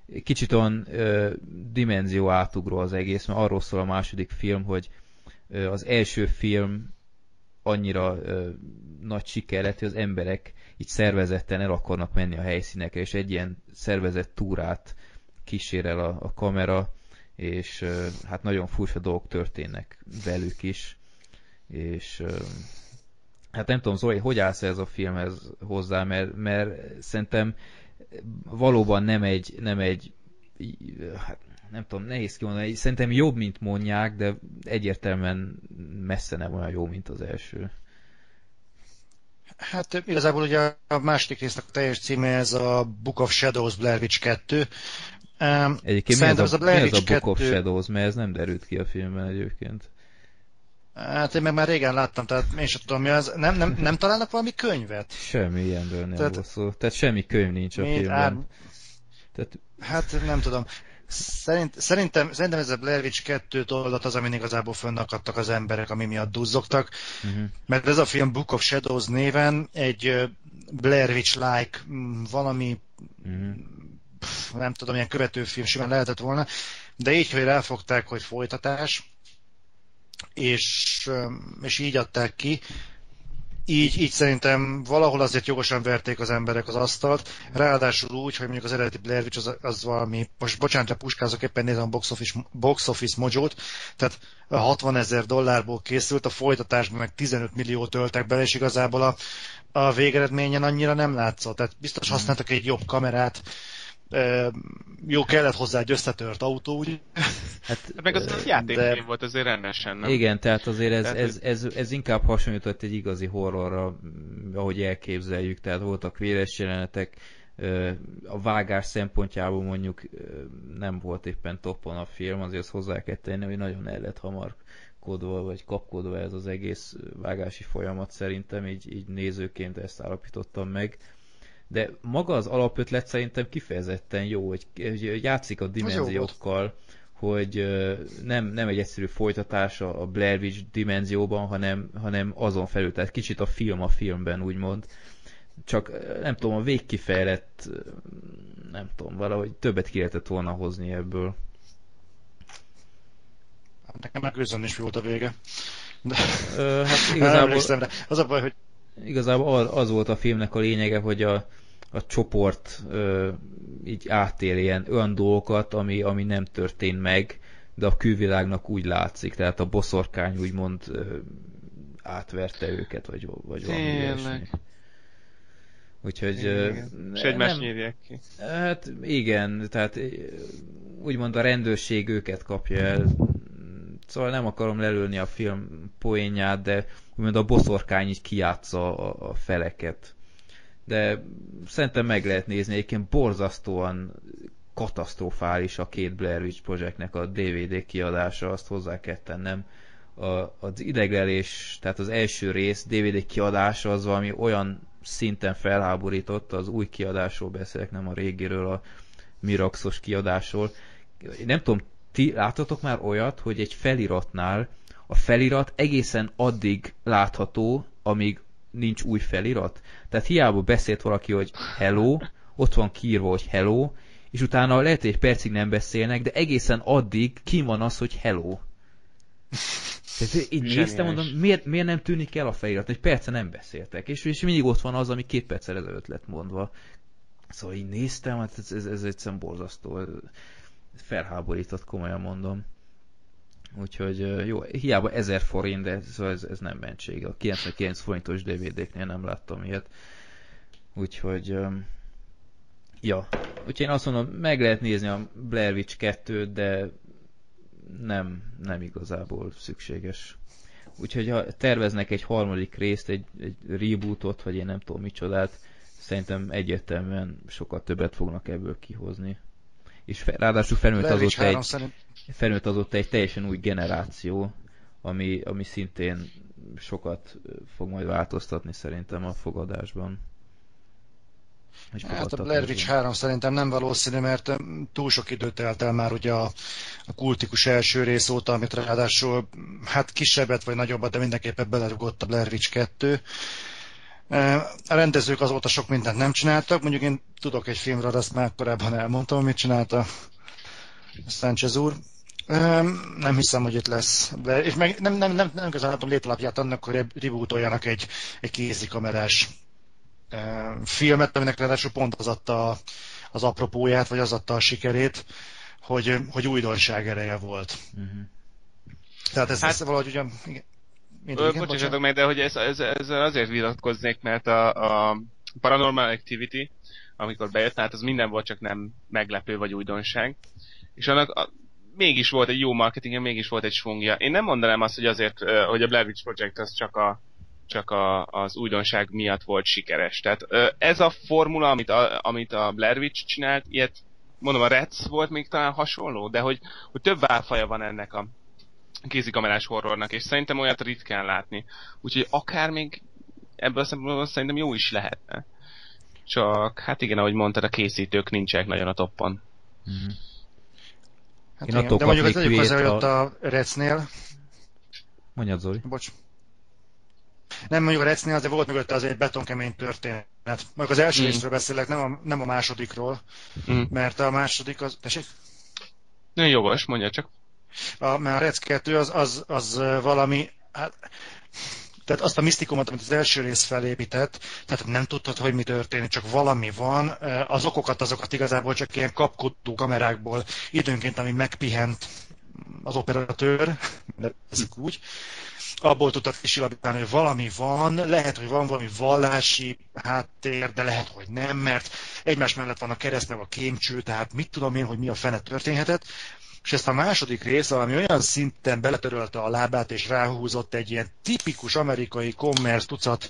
kicsit olyan ö, dimenzió átugró az egész, mert arról szól a második film, hogy ö, az első film annyira ö, nagy siker lett, hogy az emberek így szervezetten el akarnak menni a helyszínekre, és egy ilyen szervezett túrát kísérel a, a kamera, és ö, hát nagyon furcsa dolgok történnek velük is, és ö, hát nem tudom, Zoli, hogy állsz ez a filmhez hozzá, mert, mert szerintem valóban nem egy, nem egy hát nem tudom, nehéz kimondani, szerintem jobb, mint mondják, de egyértelműen messze nem olyan jó, mint az első. Hát igazából ugye a második résznek a teljes címe ez a Book of Shadows Blair Witch kettő. Um, Egyébként mi ez a, a, mi ez a Book kettő... of Shadows, mert ez nem derült ki a filmben egyébként. Hát én meg már régen láttam, tehát én sem tudom mi az. Nem, nem, nem találnak valami könyvet? Semmi ilyenből nem volt szó. Tehát semmi könyv nincs a filmben. Ár... Tehát... Hát nem tudom. Szerint, szerintem, szerintem ez a Blair Witch kettő tollat az, amin igazából fönnakadtak az emberek, ami miatt duzzogtak. Uh-huh. Mert ez a film Book of Shadows néven egy Blair Witch-like valami, uh-huh. pff, nem tudom, ilyen követőfilm simán lehetett volna, de így, hogy ráfogták, hogy folytatás, és, és így adták ki, Így, így szerintem valahol azért jogosan verték az emberek az asztalt, ráadásul úgy, hogy mondjuk az eredeti Blair Witch az, az valami, most bocsánat, a puskázok, éppen nézem a Box Office, box office Mojót, tehát hatvanezer dollárból készült, a folytatásban meg tizenöt milliót töltek bele, és igazából a, a végeredményen annyira nem látszott, tehát biztos használtak egy jobb kamerát, Uh, jó, kellett hozzá egy összetört autó, ugye? Hát, meg az a játékfilm de... volt azért rendesen, nem? Igen, tehát azért ez, tehát, ez, ez, ez inkább hasonlított egy igazi horrorra, ahogy elképzeljük, tehát voltak véres jelenetek, a vágás szempontjából mondjuk nem volt éppen toppon a film, azért azt hozzá kell tenni, hogy nagyon el lett hamar kódolva, vagy kapkodva ez az egész vágási folyamat szerintem, így, így nézőként ezt állapítottam meg. De maga az alapötlet szerintem kifejezetten jó, hogy játszik a dimenziókkal, hogy nem, nem egy egyszerű folytatás a Blair Witch dimenzióban, hanem, hanem azon felül, tehát kicsit a film a filmben úgymond. Csak nem tudom, a végkifejlett, nem tudom, valahogy többet ki lehetett volna hozni ebből. Nekem meg őzön is volt a vége. De... Ö, hát igazából... Az a baj, hogy Igazából az volt a filmnek a lényege, hogy a, a csoport ö, így átél ilyen olyan dolgokat, ami, ami nem történt meg, de a külvilágnak úgy látszik, tehát a boszorkány úgymond ö, átverte őket, vagy, vagy valami ilyesmi. Úgyhogy... És egymást nyírják ki. Hát igen, tehát úgymond a rendőrség őket kapja el. Szóval nem akarom lelőni a film poénját, de úgymond a boszorkány így kijátsza a, a feleket. De szerintem meg lehet nézni, egyébként borzasztóan katasztrofális a két Blair Witch Projectnek a dé vé dé kiadása, azt hozzá kell tennem. A, az ideglelés, tehát az első rész dé vé dé kiadása az valami olyan szinten felháborított, az új kiadásról beszélek, nem a régiről, a Miraxos kiadásról. Nem tudom, ti láttatok már olyat, hogy egy feliratnál a felirat egészen addig látható, amíg nincs új felirat? Tehát hiába beszélt valaki, hogy hello, ott van kiírva, hogy hello, és utána lehet, hogy egy percig nem beszélnek, de egészen addig kim van az, hogy hello. Tehát így néztem, mondom, miért, miért nem tűnik el a felirat? Egy perce nem beszéltek, és, és mindig ott van az, ami két perccel ezelőtt lett mondva. Szóval így néztem, hát ez, ez, ez egyszerűen borzasztó. Felháborított, komolyan mondom. Úgyhogy jó, hiába ezer forint, de szóval ez, ez nem mentség. A kilencvenkilenc forintos dé vé déknél nem láttam ilyet. Úgyhogy ja. Úgyhogy én azt mondom, meg lehet nézni a Blair Witch kettőt, de nem, nem igazából szükséges. Úgyhogy ha terveznek egy harmadik részt, egy, egy rebootot, vagy én nem tudom micsodát, szerintem egyértelműen sokkal többet fognak ebből kihozni. És fe, ráadásul felnőtt azóta egy, szerint... felnőtt azóta egy teljesen új generáció, ami, ami szintén sokat fog majd változtatni szerintem a fogadásban. Hát a Blair Witch három szerintem nem valószínű, mert túl sok időt telt el már ugye a, a kultikus első rész óta, amit ráadásul hát kisebbet vagy nagyobbat, de mindenképpen belerugott a Blair Witch kettő. A rendezők azóta sok mindent nem csináltak, mondjuk én tudok egy filmről, azt már korábban elmondtam, mit csinálta Sánchez úr. Nem hiszem, hogy itt lesz. De, és meg nem, nem, nem, nem közben látom létalapját annak, hogy rebootoljanak egy, egy kézikamerás filmet, aminek ráadásul pont az adta az apropóját, vagy az adta a sikerét, hogy, hogy újdonság ereje volt. Uh-huh. Tehát ez, hát, ez valahogy ugyan... Bocsássatok meg, de hogy ez, ez, ezzel azért vitatkoznék, mert a, a Paranormal Activity, amikor bejött, hát az minden volt, csak nem meglepő vagy újdonság. És annak a, mégis volt egy jó marketing, mégis volt egy svungja. Én nem mondanám azt, hogy azért, hogy a Blair Witch Project az csak, a, csak a, az újdonság miatt volt sikeres. Tehát ez a formula, amit a, amit a Blair Witch csinált, ilyet, mondom, a Reds volt még talán hasonló, de hogy, hogy több válfaja van ennek a kézikamerás horrornak, és szerintem olyat ritkán látni. Úgyhogy akár még ebből a szempontból szerintem jó is lehetne. Csak, hát igen, ahogy mondtad, a készítők nincsenek nagyon a toppon. Mm-hmm. Hát igen, de mondjuk az egyik hozzá, hogy ott a Recnél... Mondjad, Zoli. Bocs. Nem, mondjuk a Recnél azért volt mögötte azért egy betonkemény történet. Mondjuk az első mm. részről beszélek, nem a, nem a másodikról, mm. mert a második az... Tessék? Nagyon jogos, mondja csak. A, mert a Rec kettő az, az, az valami... Hát, tehát azt a misztikumot, amit az első rész felépített, tehát nem tudtad, hogy mi történik, csak valami van. Az okokat, azokat igazából csak ilyen kapkodó kamerákból időnként, ami megpihent az operatőr, ezek úgy, abból tudtad kisilabítani, hogy valami van, lehet, hogy van valami vallási háttér, de lehet, hogy nem, mert egymás mellett van a kereszt, meg a kémcső, tehát mit tudom én, hogy mi a fene történhetett. És ezt a második rész valami olyan szinten beletörölte a lábát, és ráhúzott egy ilyen tipikus amerikai commerce tucat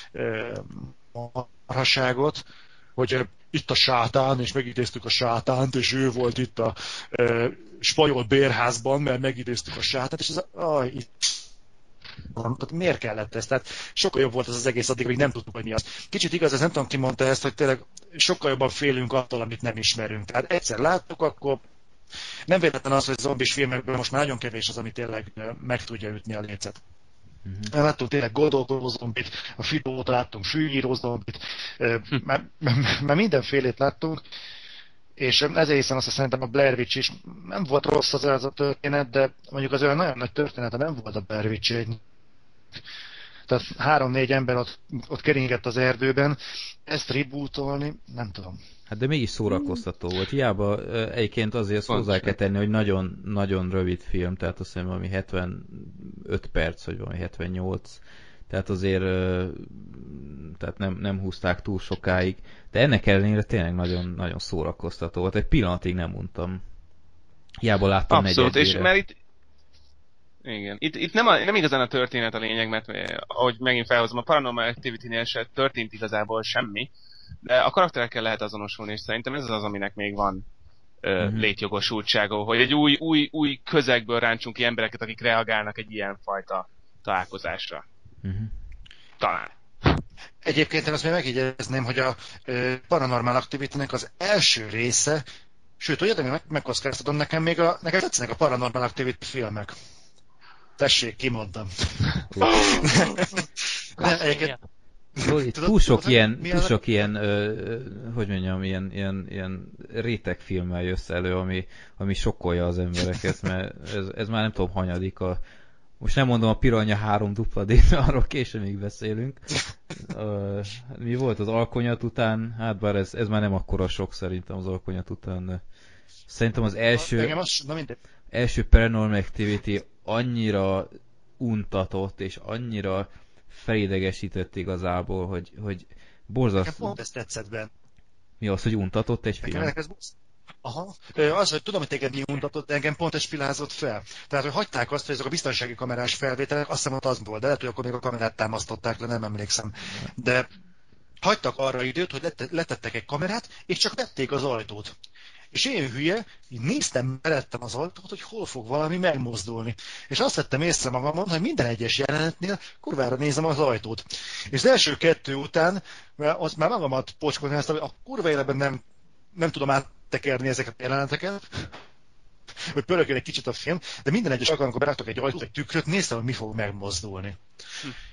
marhaságot, hogy ö, itt a sátán, és megidéztük a sátánt, és ő volt itt a ö, spanyol bérházban, mert megidéztük a sátánt, és ez a... Ah, itt... Tehát miért kellett ez? Tehát sokkal jobb volt ez az egész, addig, hogy nem tudtuk, hogy mi az. Kicsit igaz, ez nem tudom, ki mondta ezt, hogy tényleg sokkal jobban félünk attól, amit nem ismerünk. Tehát egyszer láttuk, akkor nem véletlen az, hogy zombis filmekből most már nagyon kevés az, ami tényleg meg tudja ütni a lécet. Uh-huh. Láttunk tényleg gondolkodó zombit, a filóta láttunk fűnyíró zombit, már, már mindenfélét láttunk, és ezért hiszem azt, hogy szerintem a Blair Witch is nem volt rossz az ez a történet, de mondjuk az olyan nagyon nagy története nem volt a Blair Witch. Tehát három-négy ember ott, ott keringett az erdőben, ezt rebootolni, nem tudom. Hát de mégis szórakoztató volt. Hiába egyébként azért hozzá kell tenni, hogy nagyon, nagyon rövid film, tehát azt hiszem valami hetvenöt perc, vagy valami hetvennyolc. Tehát azért tehát nem, nem húzták túl sokáig. De ennek ellenére tényleg nagyon, nagyon szórakoztató volt. Egy pillanatig nem untam. Hiába láttam negyedére. Abszolút, és mert itt igen. Itt, itt nem, a, nem igazán a történet a lényeg, mert ahogy megint felhozom, a Paranormal Activity-nél se történt igazából semmi, de a karakterekkel lehet azonosulni, és szerintem ez az, aminek még van ö, uh-huh. létjogosultsága, hogy egy új, új, új közegből ráncsunk ki embereket, akik reagálnak egy ilyen fajta találkozásra. Uh-huh. Talán. Egyébként én azt még megjegyezném, hogy a ö, Paranormal Activity-nek az első része, sőt, ugye, de meg, megkockáztatom, nekem még a, nekem tetszenek a Paranormal Activity filmek. Tessék, kimondtam. Zoli, túl sok ilyen, túl sok ilyen ö, hogy mondjam, ilyen, ilyen, ilyen rétegfilmmel jössz elő, ami, ami sokkolja az embereket, mert ez, ez már nem tudom, hanyadik a... Most nem mondom a Piranha három dupla D, mert arról később még beszélünk. Ö, mi volt az Alkonyat után? Hát bár ez, ez már nem akkora sok szerintem az Alkonyat után, de szerintem az első, első Paranormal Activity annyira untatott, és annyira felidegesített igazából, hogy, hogy borzasztó... Nekem pont ezt tetszett benne. Mi az, hogy untatott egy film? Ez... Aha. Az, hogy tudom, hogy téged mi untatott, de engem pont ez spilázott fel. Tehát, hogy hagyták azt, hogy ezek a biztonsági kamerás felvételek, azt hiszem, hogy az volt, de lehet, hogy akkor még a kamerát támasztották le, nem emlékszem. De hagytak arra időt, hogy letettek egy kamerát, és csak vették az ajtót. És én hülye, így néztem, meredtem az ajtót, hogy hol fog valami megmozdulni. És azt vettem észre magamon, hogy minden egyes jelenetnél kurvára nézem az ajtót. És az első kettő után, mert azt már magamat pocskolni, hogy a kurva életben nem, nem tudom áttekerni ezeket a jeleneteket, hogy pörögjön egy kicsit a film, de minden egyes alkalommal, amikor beraktak egy ajtót, egy tükröt, néztem, hogy mi fog megmozdulni. Hm.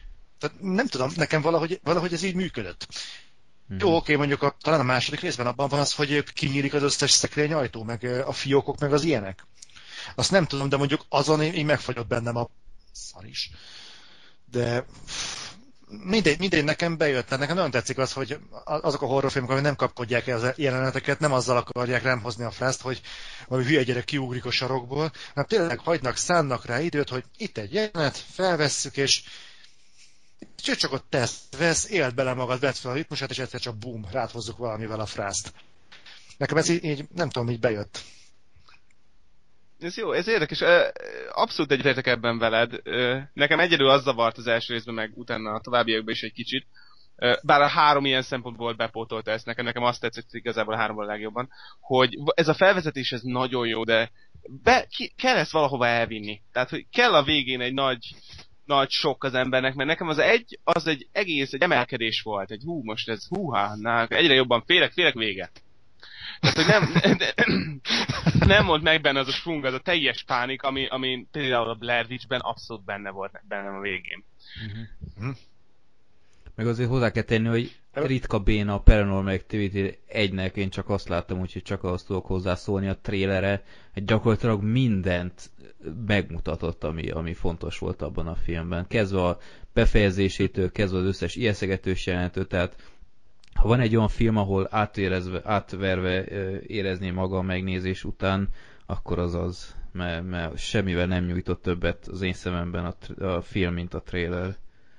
Tehát nem tudom, nekem valahogy, valahogy ez így működött. Mm. Jó, oké, mondjuk a, talán a második részben abban van az, hogy kinyílik az összes szekrényajtó, meg a fiókok, meg az ilyenek. Azt nem tudom, de mondjuk azon így megfagyott bennem a szar is. De mindegy, mindegy, nekem bejött, mert nekem nagyon tetszik az, hogy azok a horrorfilmek, amik nem kapkodják el az jeleneteket, nem azzal akarják rám hozni a frászt, hogy valami hülye gyerek kiugrik a sarokból, hanem tényleg hagynak, szánnak rá időt, hogy itt egy jelenet, felvesszük, és csak ott tesz, vesz, éld bele magad, vedd fel a ritmusát, és egyszer csak bum, rád hozzuk valamivel a frászt. Nekem ez így, így nem tudom, így bejött. Ez jó, ez érdekes. Abszolút egyetértek ebben veled. Nekem egyedül az zavart az első részben, meg utána a továbbiakban is egy kicsit. Bár a három ilyen szempontból bepótolta ezt nekem, nekem azt tetszett igazából a háromból a legjobban, hogy ez a felvezetés ez nagyon jó, de be, ki, kell ezt valahova elvinni. Tehát, hogy kell a végén egy nagy, nagy sok az embernek, mert nekem az egy, az egy egész, egy emelkedés volt. Egy hú, most ez húha, na, egyre jobban félek, félek vége. Tehát, hogy nem, nem volt meg benne az a sprung, az a teljes pánik, ami, ami például a Blair Witch-ben abszolút benne volt bennem a végén. Uh-huh. Meg azért hozzá kell tenni, hogy ritka béna a Paranormal Activity egynek, én csak azt láttam, úgyhogy csak azt tudok hozzászólni a trélere, hogy gyakorlatilag mindent megmutatott, ami, ami fontos volt abban a filmben. Kezdve a befejezésétől, kezdve az összes ijesztegetős jelenetől, tehát ha van egy olyan film, ahol átérezve, átverve érezni maga a megnézés után, akkor az az, mert, mert semmivel nem nyújtott többet az én szememben a, a film, mint a trailer.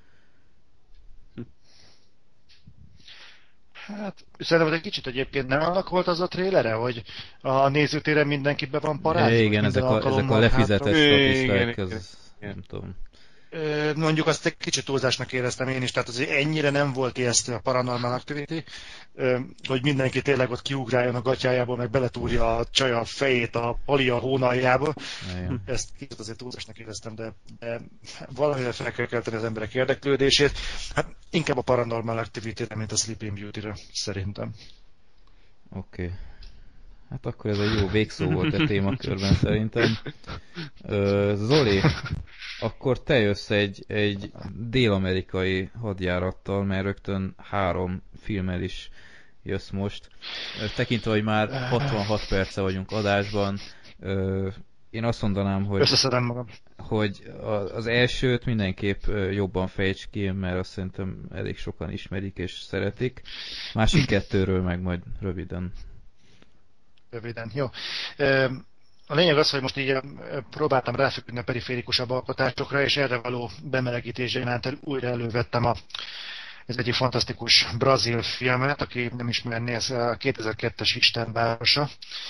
Hát, szerintem egy kicsit egyébként nem annak volt az a trélere, hogy a nézőtéren mindenki be van parázva? Igen, ezek a, ezek a lefizetett statiszták, ez nem tudom. Mondjuk azt egy kicsit túlzásnak éreztem én is, tehát azért ennyire nem volt ijesztő a Paranormal Activity, hogy mindenki tényleg ott kiugráljon a gatyájából, meg beletúrja a csaj a fejét a palia hónaljába. Igen. Ezt kicsit azért túlzásnak éreztem, de, de valamivel fel kell kelteni az emberek érdeklődését. Hát inkább a Paranormal Activity-re, mint a Sleeping Beauty-re, szerintem. Oké. Okay. Hát akkor ez egy jó végszó volt a témakörben szerintem. Ö, Zoli, akkor te jössz egy, egy dél-amerikai hadjárattal, mert rögtön három filmmel is jössz most. Tekintve, hogy már hatvanhat perce vagyunk adásban, ö, én azt mondanám, hogy, összeszedem magam, hogy az elsőt mindenképp jobban fejtsd ki, mert azt szerintem elég sokan ismerik és szeretik. Másik kettőről meg majd röviden. Röviden, jó. A lényeg az, hogy most így próbáltam ráfeküdni a periférikusabb alkotásokra, és erre való bemelegítésén újra elővettem a, ez egyik fantasztikus brazil filmet, aki nem ismerné, ez a kétezer-kettes Istenvárosa.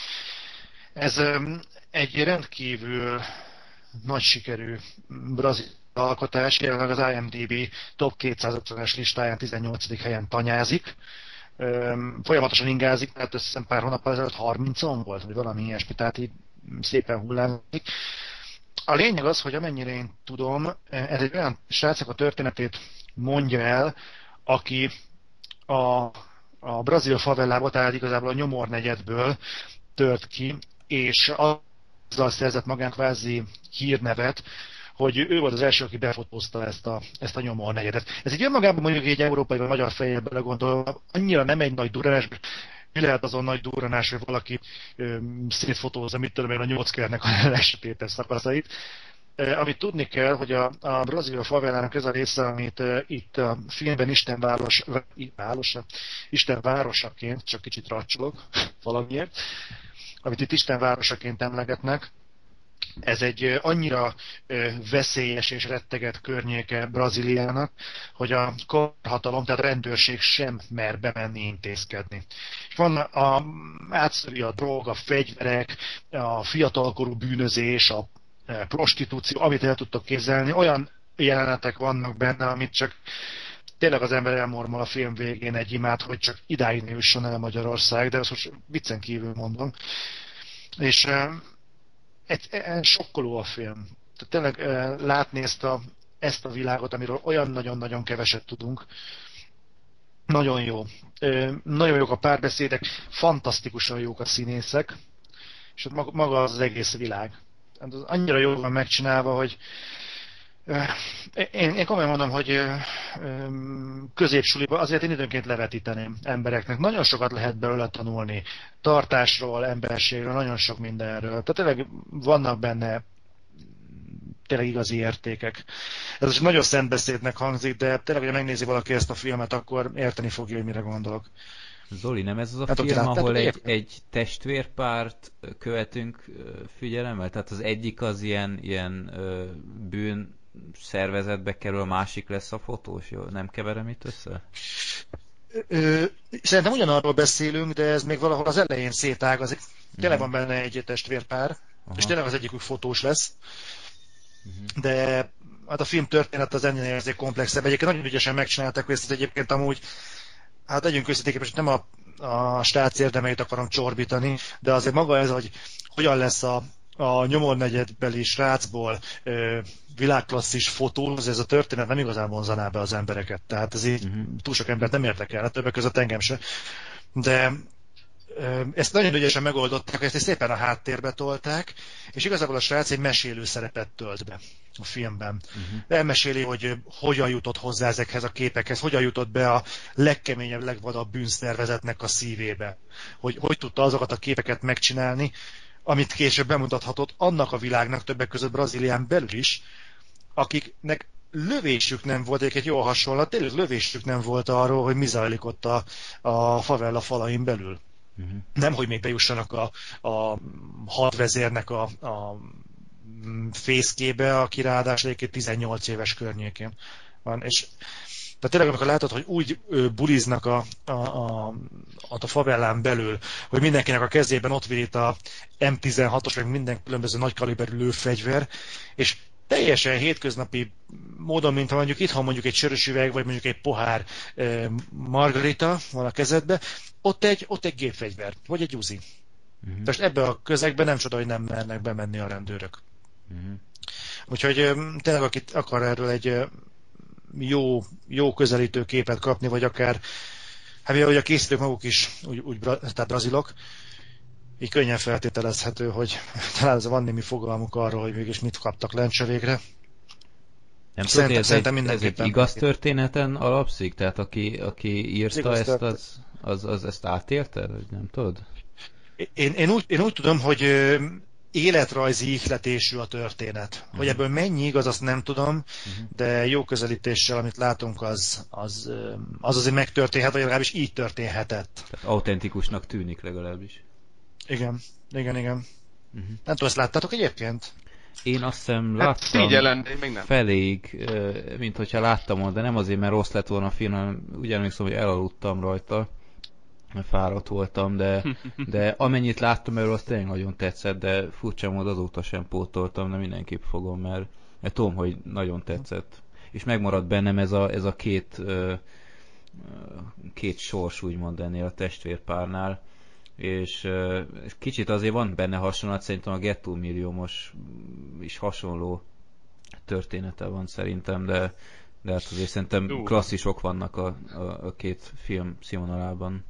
Ez egy rendkívül nagy sikerű brazil alkotás, jelenleg az I M D B top kétszázötvenes listáján tizennyolcadik helyen tanyázik. Folyamatosan ingázik, mert azt hiszem pár hónappal ezelőtt harmincon volt, vagy valami ilyesmi, tehát így szépen hullámzik. A lényeg az, hogy amennyire én tudom, ez egy olyan srácnak a történetét mondja el, aki a, a brazil favellába, tehát igazából a nyomornegyedből tört ki, és azzal szerzett magán kvázi hírnevet, hogy ő volt az első, aki befotózta ezt a, ezt a nyomornegyedet. Ez egy önmagában mondjuk egy európai vagy magyar fejjel belegondolva, annyira nem egy nagy durranás, mi lehet azon nagy durranás, hogy valaki ö, szétfotózza, mit tudom én, a nyolc kernek a lesötétes szakaszait. E, amit tudni kell, hogy a, a brazil favelának ez a része, amit e, itt a filmben Istenváros, város, Istenvárosaként, csak kicsit racsolok valamiért, amit itt Istenvárosaként emlegetnek, ez egy annyira veszélyes és retteget környéke Brazíliának, hogy a korhatalom, tehát a rendőrség sem mer bemenni intézkedni. És van a, átszöri a drog, a fegyverek, a fiatalkorú bűnözés, a prostitúció, amit el tudtok képzelni, olyan jelenetek vannak benne, amit csak tényleg az ember elmormol a film végén egy imát, hogy csak idáig ne jusson el Magyarország, de ezt most viccen kívül mondom. És Egy, egy sokkoló a film. Tehát tényleg e, látni ezt a, ezt a világot, amiről olyan nagyon-nagyon keveset tudunk. Nagyon jó. E, nagyon jók a párbeszédek, fantasztikusan jók a színészek, és maga az, az egész világ. Az annyira jól van megcsinálva, hogy Én, én komolyan mondom, hogy középsuliban azért én időnként levetíteném embereknek. Nagyon sokat lehet belőle tanulni. Tartásról, emberségről, nagyon sok mindenről. Tehát tényleg vannak benne tényleg igazi értékek. Ez most nagyon szentbeszédnek hangzik, de tényleg, hogyha megnézi valaki ezt a filmet, akkor érteni fogja, hogy mire gondolok. Zoli, nem ez az a hát film, lát, ahol egy, értem. egy testvérpárt követünk figyelemmel? Tehát az egyik az ilyen, ilyen bűn szervezetbe kerül, a másik lesz a fotós, jó? Nem keverem itt össze? Ö, szerintem ugyanarról beszélünk, de ez még valahol az elején szétágazik. Tényleg van benne egy testvérpár, Aha. és tényleg az egyikük fotós lesz. Uh-huh. De hát a film történet az ennél azért komplexebb. Egyébként nagyon ügyesen megcsinálták, hogy ezt egyébként amúgy, hát legyünk őszinték, és nem a, a stác érdemeit akarom csorbítani, de azért maga ez, hogy hogyan lesz a, a nyomornegyedbeli srácból ö, világklasszis fotó, ez a történet nem igazán vonzaná be az embereket. Tehát ez így uh-huh. túl sok embert nem érdekel, többek között engem se. De ezt nagyon ügyesen megoldották, hogy ezt szépen a háttérbe tolták, és igazából a srác egy mesélő szerepet tölt be a filmben. Uh-huh. Elmeséli, hogy hogyan jutott hozzá ezekhez a képekhez, hogyan jutott be a legkeményebb, legvadabb bűnszervezetnek a szívébe. Hogy hogy tudta azokat a képeket megcsinálni, amit később bemutathatott annak a világnak, többek között Brazílián belül is, akiknek lövésük nem volt, egyébként jó hasonlat, tényleg lövésük nem volt arról, hogy mi zajlik ott a, a favela falain belül. Uh-huh. Nem, hogy még bejussanak a, a hadvezérnek a, a fészkébe, aki ráadásul egyébként tizennyolc éves környékén van. És tehát tényleg, amikor látod, hogy úgy buliznak a, a, a, a favellán belül, hogy mindenkinek a kezében ott van itt a em tizenhatos, meg minden különböző nagykaliberű lőfegyver, és teljesen hétköznapi módon, mint ha mondjuk itthon mondjuk egy sörös üveg, vagy mondjuk egy pohár e, margarita van a kezedbe, ott egy, ott egy gépfegyver, vagy egy uzi. Uh-huh. Most ebbe a közegbe nem csoda, hogy nem mernek bemenni a rendőrök. Uh-huh. Úgyhogy tényleg, akit akar erről egy jó, jó közelítő képet kapni, vagy akár, hát hogy a készítők maguk is, úgy, úgy tehát brazilok, így könnyen feltételezhető, hogy talán ez van némi fogalmuk arról, hogy mégis mit kaptak lencse végre. Nem tudom, ez, egy, ez egy igaz történeten alapszik? Tehát aki, aki írta ezt, az, az, az ezt átélte? Nem tudod? Én, én, úgy, én úgy tudom, hogy életrajzi ihletésű a történet. Uh-huh. Hogy ebből mennyi igaz, azt nem tudom, uh-huh. de jó közelítéssel, amit látunk, az, az, az azért megtörténhet, vagy legalábbis így történhetett. Tehát autentikusnak tűnik legalábbis. Igen, igen, igen. Uh-huh. Nem tudom, ezt láttátok egyébként? Én azt hiszem láttam hát, jelen, még nem. feléig, mint hogyha láttam volna, de nem azért, mert rossz lett volna a film, hanem úgy emlékszem, hogy elaludtam rajta, mert fáradt voltam, de, de amennyit láttam erről, az tényleg nagyon tetszett, de furcsa módon azóta sem pótoltam, de mindenképp fogom, mert, mert tudom, hogy nagyon tetszett. És megmaradt bennem ez a, ez a két, két sors, úgymond ennél a testvérpárnál, és kicsit azért van benne hasonlat, szerintem a Gettó milliómos is hasonló története van szerintem, de, de hát azért szerintem klasszisok vannak a, a, a két film színvonalában.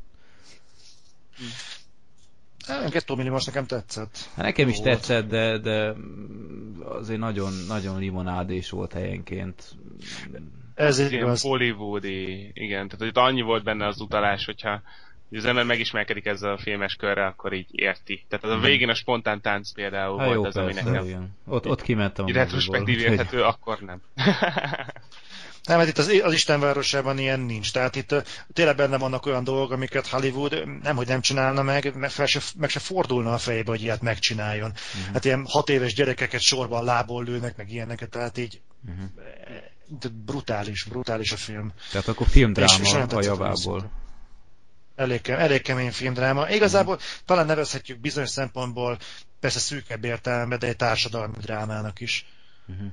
A Gettó milliómos nekem tetszett. Hát nekem is tetszett, de, de azért nagyon, nagyon limonádés volt helyenként. Ez igen, hollywoodi, igen, tehát hogy annyi volt benne az utalás, hogyha az ember megismerkedik ezzel a filmes körrel, akkor így érti. Tehát az a végén a spontán tánc például Há, volt jó, az, persze, ami nekem... Igen. Ott, ott kimentem a retrospektív érthető, hogy... akkor nem. Nem, mert itt az, az Istenvárosában ilyen nincs. Tehát itt tényleg benne vannak olyan dolgok, amiket Hollywood nemhogy nem csinálna meg, meg, fel se, meg se fordulna a fejébe, hogy ilyet megcsináljon. Uh-huh. Hát ilyen hat éves gyerekeket sorban lából lőnek, meg ilyeneket, tehát így uh-huh. brutális, brutális a film. Tehát akkor filmdráma a javából. Elég, elég kemény filmdráma. Igazából uh-huh. talán nevezhetjük bizonyos szempontból, persze szűkebb értelemben, de egy társadalmi drámának is. Uh-huh.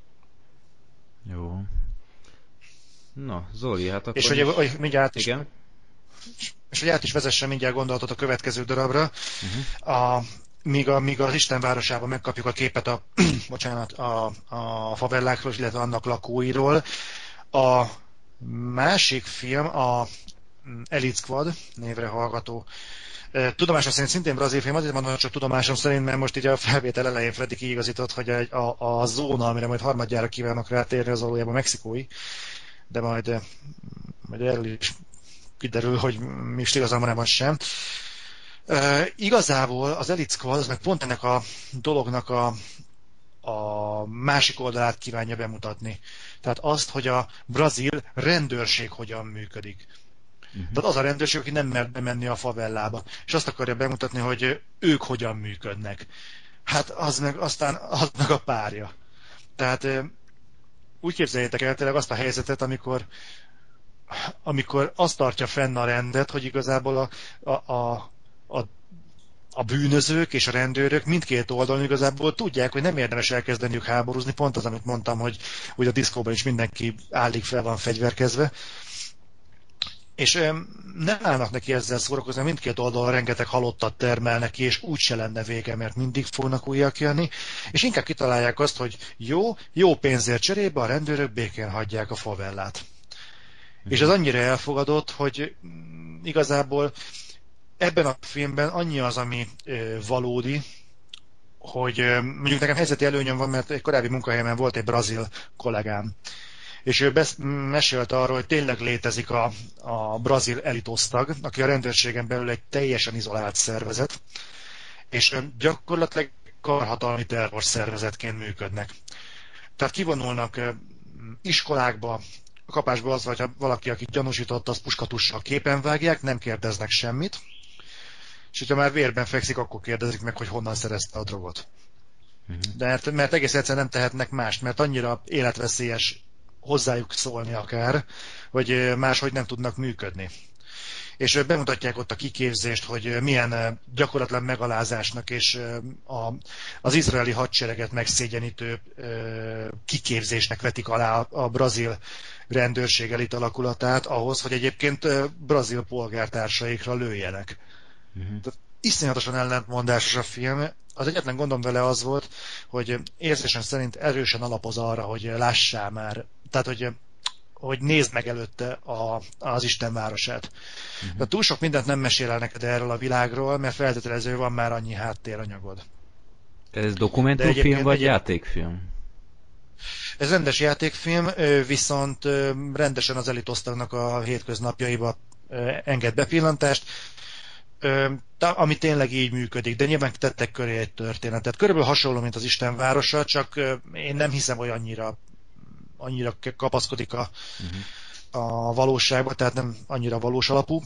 Jó. Na, Zoli, hát akkor... És hogy, hogy mindjárt is... Igen? És hogy át is vezesse mindjárt gondolatot a következő darabra. Uh-huh. A, míg, a, míg az Istenvárosában megkapjuk a képet a, bocsánat, a, a favellákról, illetve annak lakóiról. A másik film, a Elite Squad névre hallgató. Tudomásom szerint szintén brazil film, azért mondom, csak tudomásom szerint, mert most így a felvétel elején Freddy kiigazított, hogy a, a, a zóna, amire majd harmadjára kívánok rátérni, az valójában mexikói, de majd, majd erről is kiderül, hogy mi is igazán van sem. Uh, igazából az Elite Squad az meg pont ennek a dolognak a, a másik oldalát kívánja bemutatni. Tehát azt, hogy a brazil rendőrség hogyan működik. Uh-huh. Tehát az a rendőrség, aki nem mer bemenni a favellába. És azt akarja bemutatni, hogy ők hogyan működnek. Hát az meg aztán az meg a párja. Tehát úgy képzeljétek el tényleg azt a helyzetet, amikor amikor azt tartja fenn a rendet, hogy igazából a, a, a, a, a bűnözők és a rendőrök mindkét oldalon igazából tudják, hogy nem érdemes elkezdeniük háborúzni, pont az, amit mondtam, hogy, hogy a diszkóban is mindenki állig fel van fegyverkezve, és nem állnak neki ezzel szórakozni, mindkét oldalon rengeteg halottat termelnek ki, és úgyse lenne vége, mert mindig fognak újak jönni, és inkább kitalálják azt, hogy jó, jó pénzért cserébe a rendőrök békén hagyják a favellát. Mm. És ez annyira elfogadott, hogy igazából ebben a filmben annyi az, ami valódi, hogy mondjuk nekem helyzeti előnyöm van, mert egy korábbi munkahelyemen volt egy brazil kollégám, és ő besz- mesélte arról, hogy tényleg létezik a, a brazil elitosztag, aki a rendőrségen belül egy teljesen izolált szervezet, és gyakorlatilag karhatalmi terrorszervezetként működnek. Tehát kivonulnak iskolákba, a kapásba az, hogy valaki, aki gyanúsított, azt puskatussal képen vágják, nem kérdeznek semmit, és hogyha már vérben fekszik, akkor kérdezik meg, hogy honnan szerezte a drogot. De mert, mert egész egyszerűen nem tehetnek mást, mert annyira életveszélyes hozzájuk szólni akár, hogy máshogy nem tudnak működni. És bemutatják ott a kiképzést, hogy milyen gyakorlatlan megalázásnak és a, az izraeli hadsereget megszégyenítő kiképzésnek vetik alá a brazil rendőrség elit alakulatát ahhoz, hogy egyébként brazil polgártársaikra lőjenek. Uh-huh. Tehát iszonyatosan ellentmondásos a film. Az egyetlen gondom vele az volt, hogy érzésem szerint erősen alapoz arra, hogy lássál már, tehát hogy, hogy nézd meg előtte a, az Isten városát. Uh-huh. De túl sok mindent nem mesél el neked erről a világról, mert feltételező van már annyi háttéranyagod. Ez dokumentumfilm vagy játékfilm? Ez rendes játékfilm, viszont rendesen az elitosztagnak a hétköznapjaiba enged bepillantást, ami tényleg így működik, de nyilván tettek köré egy történetet. Körülbelül hasonló, mint az Isten városa, csak én nem hiszem, hogy annyira, annyira kapaszkodik a, uh-huh. a valóságba, tehát nem annyira valós alapú.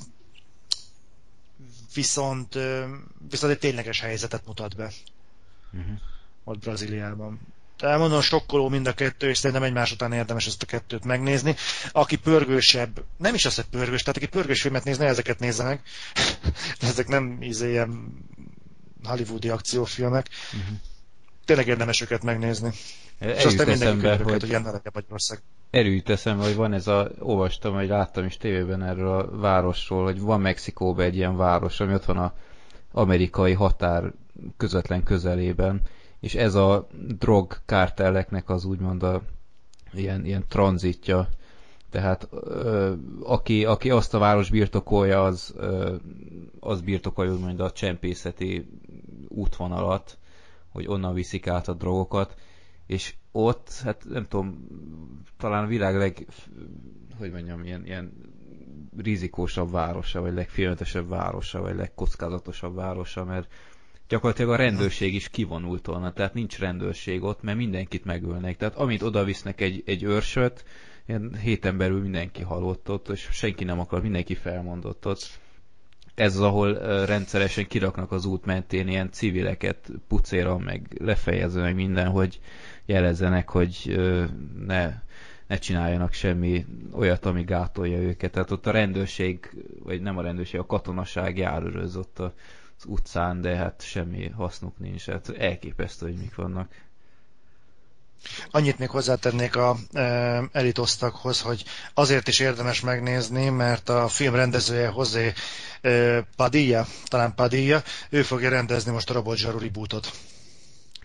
Viszont, viszont egy tényleges helyzetet mutat be uh-huh. ott Brazíliában. Tehát mondom, sokkoló mind a kettő, és szerintem egymás után érdemes ezt a kettőt megnézni. Aki pörgősebb, nem is az, hogy pörgős, tehát aki pörgős filmet néz, ne ezeket nézze meg. De ezek nem íze ilyen hollywoodi akciófilmek. Uh-huh. Tényleg érdemes őket megnézni. Eljut és aztán mindenki eszembe, könyvöket, hogy, hogy ilyen legyen Magyarország. Erőjut eszembe, hogy van ez a, olvastam, hogy láttam is tévében erről a városról, hogy van Mexikóban egy ilyen város, ami ott van az amerikai határ közvetlen közelében, és ez a drogkártelleknek az úgymond a ilyen, ilyen tranzitja. Tehát ö, aki, aki azt a város birtokolja, az, ö, az birtokolja úgymond a csempészeti útvonalat, hogy onnan viszik át a drogokat, és ott, hát nem tudom, talán a világ leg, hogy mondjam, ilyen, ilyen rizikósabb városa, vagy legfélelmetesebb városa, vagy legkockázatosabb városa, mert gyakorlatilag a rendőrség is kivonult volna, tehát nincs rendőrség ott, mert mindenkit megölnek. Tehát amint oda visznek egy, egy őrsöt, ilyen héten belül mindenki halott ott, és senki nem akar, mindenki felmondott ott. Ez az, ahol uh, rendszeresen kiraknak az út mentén ilyen civileket pucéran, meg lefejezve, meg minden, hogy jelezzenek, hogy uh, ne, ne csináljanak semmi olyat, ami gátolja őket. Tehát ott a rendőrség, vagy nem a rendőrség, a katonaság járőröz ott a az utcán, de hát semmi hasznuk nincs. Hát elképesztő, hogy mik vannak. Annyit még hozzátennék a e, elitosztaghoz, hogy azért is érdemes megnézni, mert a film rendezője José e, Padilla, talán Padilla, ő fogja rendezni most a Robot Zsaru rebootot.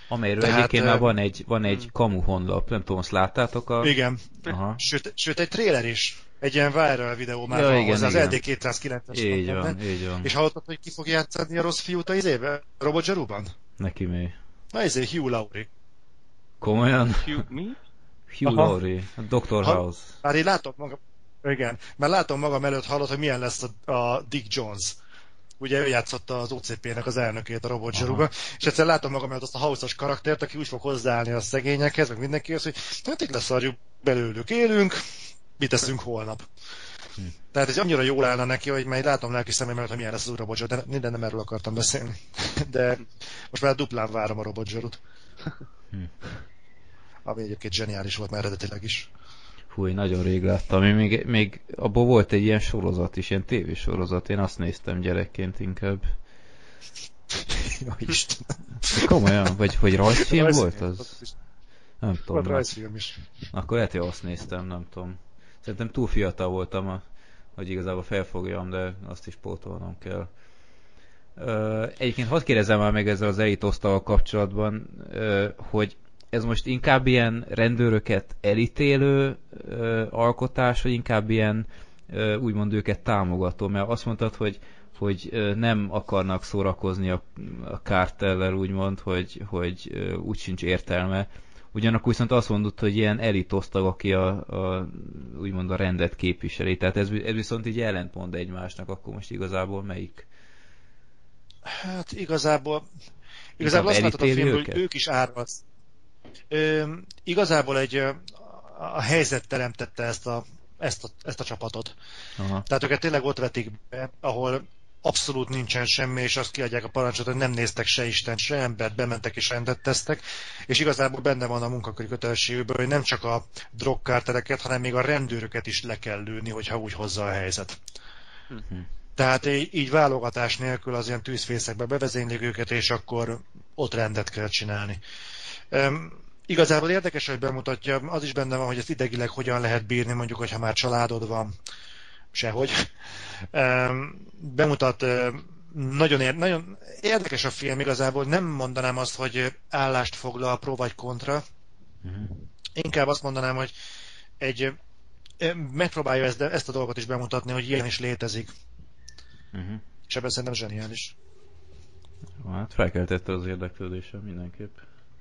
Amelyről Tehát, egyébként ö, már van egy, van egy hmm. kamu honlap, nem tudom, azt láttátok a... Igen. Aha. Sőt, sőt, egy trailer is. Egy ilyen viral videó már Ja, van igen, hozzá, az igen. el dé kétszázkilences van Így benne. van, így van. És hallottad, hogy ki fog játszani a rossz fiút az izébe? Robot Zsaruban? Neki mi? Na ezért Hugh Laurie. Komolyan? Hugh, mi? Hugh Aha. Laurie, a doktor Ha- House. Már én látom magam, igen, már látom magam előtt hallott, hogy milyen lesz a, a Dick Jones. Ugye ő játszotta az o cé pé-nek az elnökét a Robot Zsaruban, és egyszer látom magam előtt azt a House-os karaktert, aki úgy fog hozzáállni a szegényekhez, meg mindenkihez, hogy hát itt leszarjuk belőlük, élünk, mit teszünk holnap. Hm. Tehát ez annyira jól állna neki, hogy már látom lelki szemem előtt, hogy milyen lesz az új Robot Zsaru, de minden nem erről akartam beszélni. De most már duplán várom a Robot Zsarut. Hm. Ami egyébként zseniális volt már eredetileg is. Hú, én nagyon rég láttam. Én még, még abból volt egy ilyen sorozat is, ilyen tévésorozat. Én azt néztem gyerekként inkább. Ja, Isten. Komolyan? Vagy hogy rajzfilm Rajzfilm, volt az? ott is. Nem tudom. Volt már. rajzfilm is. Akkor lehet, hogy azt néztem, nem tudom. Szerintem túl fiatal voltam, a, hogy igazából felfogjam, de azt is pótolnom kell. Ö, egyébként hadd kérdezem már meg ezzel az elitosztal kapcsolatban, ö, hogy ez most inkább ilyen rendőröket elítélő ö, alkotás, vagy inkább ilyen ö, úgymond őket támogató, mert azt mondtad, hogy, hogy ö, nem akarnak szórakozni a, a kártellel, úgymond, hogy, hogy ö, úgy sincs értelme. Ugyanakkor viszont azt mondod, hogy ilyen elitosztag, aki a, a, úgymond a rendet képviseli. Tehát ez, ez viszont így ellentmond egymásnak, akkor most igazából melyik? Hát igazából, igazából azt látod a elítéli filmből, őket? hogy ők is árvalsz. Ö, igazából egy ö, a helyzet teremtette ezt a, ezt a, ezt a csapatot. Aha. Tehát őket tényleg ott vetik be, ahol abszolút nincsen semmi, és azt kiadják a parancsot, hogy nem néztek se Istent, se embert, bementek és rendet tesztek, és igazából benne van a munkaköri kötelességükből, hogy nem csak a drogkárteleket, hanem még a rendőröket is le kell lőni, hogyha úgy hozza a helyzet. Uh-huh. Tehát így, így válogatás nélkül az ilyen tűzfészekbe bevezénylik őket, és akkor ott rendet kell csinálni. Um, igazából érdekes, hogy bemutatja, az is benne van, hogy ezt idegileg hogyan lehet bírni, mondjuk, hogyha már családod van, sehogy. Um, bemutat, um, nagyon, ér, nagyon érdekes a film igazából, nem mondanám azt, hogy állást foglal pro vagy kontra, Uh-huh. inkább azt mondanám, hogy egy, megpróbálja ezt, ezt a dolgot is bemutatni, hogy ilyen is létezik. Uh-huh. És ebben szerintem zseniális. Hát felkeltette az érdeklődésem mindenképp.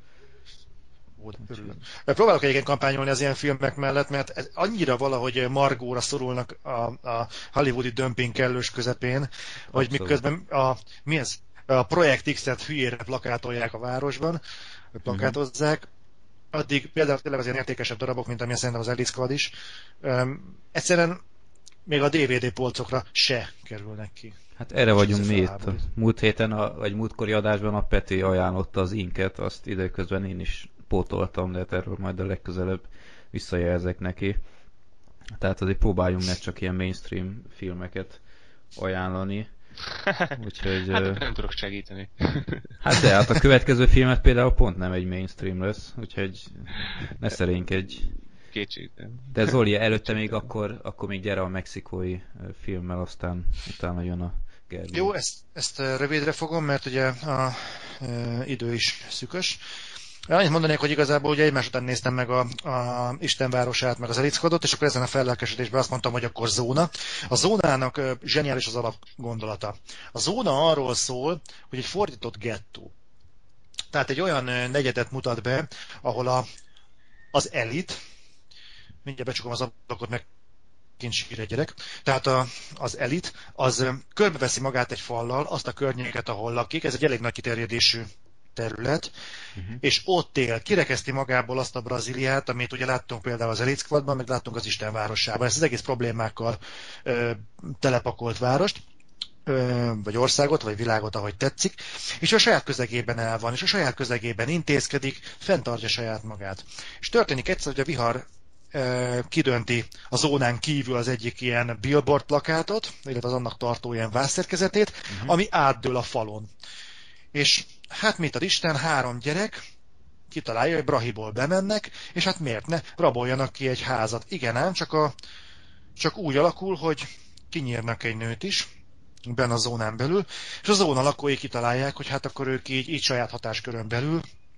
Próbálok egyébként kampányolni az ilyen filmek mellett, mert ez annyira valahogy margóra szorulnak a, a hollywoodi dömping kellős közepén, hogy Abszolút. miközben a, mi ez? A Projekt X-et hülyére plakátolják a városban, plakátozzák, addig például tényleg az ilyen értékesebb darabok, mint amilyen szerintem az Elite Squad is, um, egyszerűen még a dé vé dé polcokra se kerülnek ki. Hát erre vagyunk ez mi itt. felháborít. Múlt héten, a, vagy múltkori adásban a Peti ajánlotta az Inket, azt időközben én is pótoltam, de hát erről majd a legközelebb visszajelzek neki. Tehát azért próbáljunk ne csak ilyen mainstream filmeket ajánlani. Úgyhogy... Hát ö, nem tudok segíteni. hát de hát a következő filmet például pont nem egy mainstream lesz, úgyhogy ne szerénkedj. Kétségtelen. De Zoli, előtte még akkor, akkor még gyere a mexikói ö, filmmel, aztán utána jön a Gergő. Jó, ezt, ezt ö, rövidre fogom, mert ugye a ö, idő is szükös. Annyit mondanék, hogy igazából ugye egymás után néztem meg a, a Istenvárosát, meg az Elite Squadot, és akkor ezen a fellelkesedésben azt mondtam, hogy akkor zóna. A zónának ö, zseniális az alapgondolata. A zóna arról szól, hogy egy fordított gettó. Tehát egy olyan ö, negyedet mutat be, ahol a, az elit, mindjárt becsukom az ablakot, meg kint sír egy gyerek. Tehát a, az elit, az ö, körbeveszi magát egy fallal, azt a környéket, ahol lakik, ez egy elég nagy kiterjedésű terület, uh-huh. és ott él, kirekeszti magából azt a Brazíliát, amit ugye láttunk például az Elite Squadban, meg láttunk az Isten városában. Ez az egész problémákkal ö, telepakolt várost, ö, vagy országot, vagy világot, ahogy tetszik, és a saját közegében el van, és a saját közegében intézkedik, fenntartja saját magát. És történik egyszer, hogy a vihar ö, kidönti a zónán kívül az egyik ilyen billboard plakátot, illetve az annak tartó ilyen vászszerkezetét, uh-huh. ami átdől a falon. És hát mit ad Isten, három gyerek kitalálja, hogy Brahiból bemennek, és hát miért ne, raboljanak ki egy házat. Igen ám, csak, a, csak úgy alakul, hogy kinyírnak egy nőt is, benne a zónán belül, és a zóna lakói kitalálják, hogy hát akkor ők így, így saját hatáskörön belül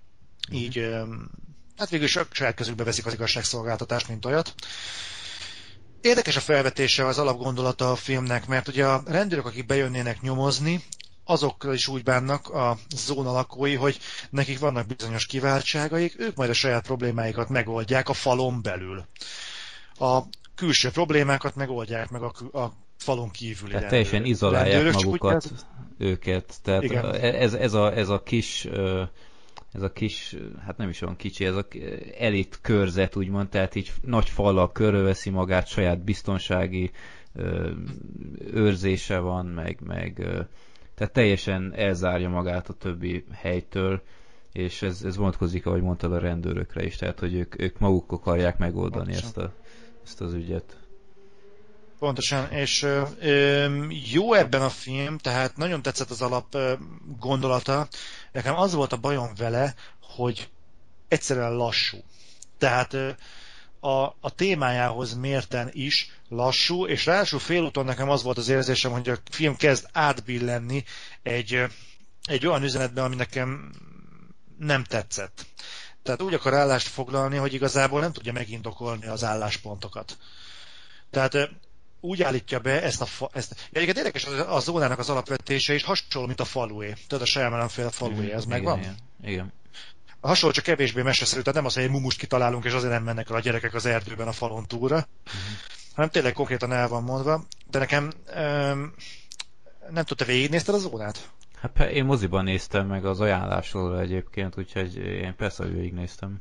így hát végül is saját kezükbe veszik az igazságszolgáltatást, mint olyat. Érdekes a felvetése, az alapgondolata a filmnek, mert ugye a rendőrök, akik bejönnének nyomozni, azokkal is úgy bánnak a zóna lakói, hogy nekik vannak bizonyos kiváltságaik, ők majd a saját problémáikat megoldják a falon belül. A külső problémákat megoldják meg a, a falon kívüli tehát teljesen izolálják rendőrök, magukat, úgy, őket. Tehát igen. ez, ez, a, ez a kis... ez a kis, hát nem is olyan kicsi, ez a elit körzet, úgymond, tehát így nagy fallal körülveszi magát, saját biztonsági ö, őrzése van, meg, meg ö, tehát teljesen elzárja magát a többi helytől, és ez, ez vonatkozik, ahogy mondtad, a rendőrökre is, tehát hogy ők, ők maguk akarják megoldani ezt, a, ezt az ügyet. Pontosan, és ö, ö, jó ebben a film, tehát nagyon tetszett az alap ö, gondolata. Nekem az volt a bajom vele, hogy egyszerűen lassú. Tehát ö, a, a témájához mérten is lassú, és ráadásul félúton nekem az volt az érzésem, hogy a film kezd átbillenni egy, ö, egy olyan üzenetben, ami nekem nem tetszett. Tehát úgy akar állást foglalni, hogy igazából nem tudja megindokolni az álláspontokat. Tehát ö, úgy állítja be ezt a... Fa, ezt, egyébként érdekes, a zónának az alapvetése is hasonló, mint a falué. Tudod, a Shyamalan-féle falué, ez megvan? Igen, igen. A hasonló, csak kevésbé meseszerű, tehát nem az, hogy egy mumust kitalálunk, és azért nem mennek el a gyerekek az erdőben a falon túlra, uh-huh. hanem tényleg konkrétan el van mondva. De nekem um, nem tudta, végignézted a zónát? Hát én moziban néztem meg az ajánlásról egyébként, úgyhogy én persze végignéztem.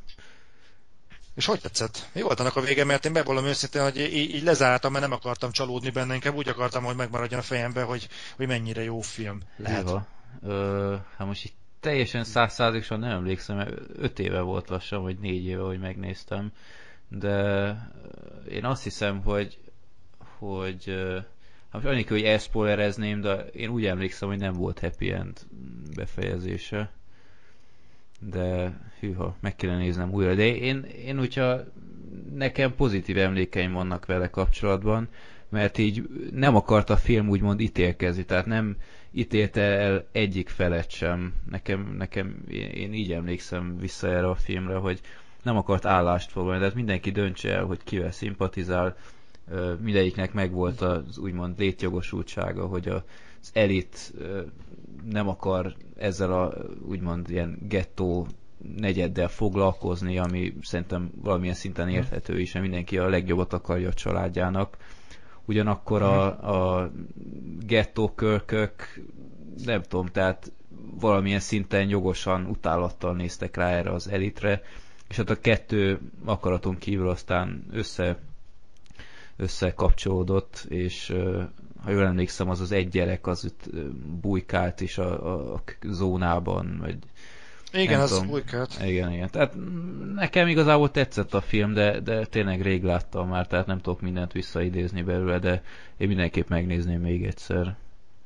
És hogy tetszett? Mi volt annak a vége, mert én bevallom őszintén, hogy így, így lezártam, mert nem akartam csalódni benne, inkább úgy akartam, hogy megmaradjon a fejembe, hogy, hogy mennyire jó film lehet. Ö, hát most így teljesen száz százalékosan nem emlékszem, mert öt éve volt lassan, vagy négy éve, hogy megnéztem, de én azt hiszem, hogy hogy hát most annélkül, hogy elszpoilerezném, de én úgy emlékszem, hogy nem volt happy end befejezése. De hűha, meg kellene néznem újra. De én, én hogyha nekem pozitív emlékeim vannak vele kapcsolatban, mert így nem akart a film úgymond ítélkezni, tehát nem ítélte el egyik felet sem. Nekem, nekem én, én így emlékszem vissza erre a filmre, hogy nem akart állást foglalni, tehát mindenki döntse el, hogy kivel szimpatizál, mindegyiknek megvolt az úgymond létjogosultsága, hogy az elit nem akar ezzel a úgymond ilyen gettó negyeddel foglalkozni, ami szerintem valamilyen szinten érthető is, mert mindenki a legjobbat akarja a családjának. Ugyanakkor a, a gettókölkök, nem tudom, tehát valamilyen szinten jogosan utálattal néztek rá erre az elitre, és hát a kettő akaraton kívül aztán össze összekapcsolódott, és ha jól emlékszem, az az egy gyerek az itt bujkált is a, a, a zónában, vagy igen, az tudom. Bujkált. Igen, igen. Tehát nekem igazából tetszett a film, de, de tényleg rég láttam már, tehát nem tudok mindent visszaidézni belőle, de én mindenképp megnézném még egyszer.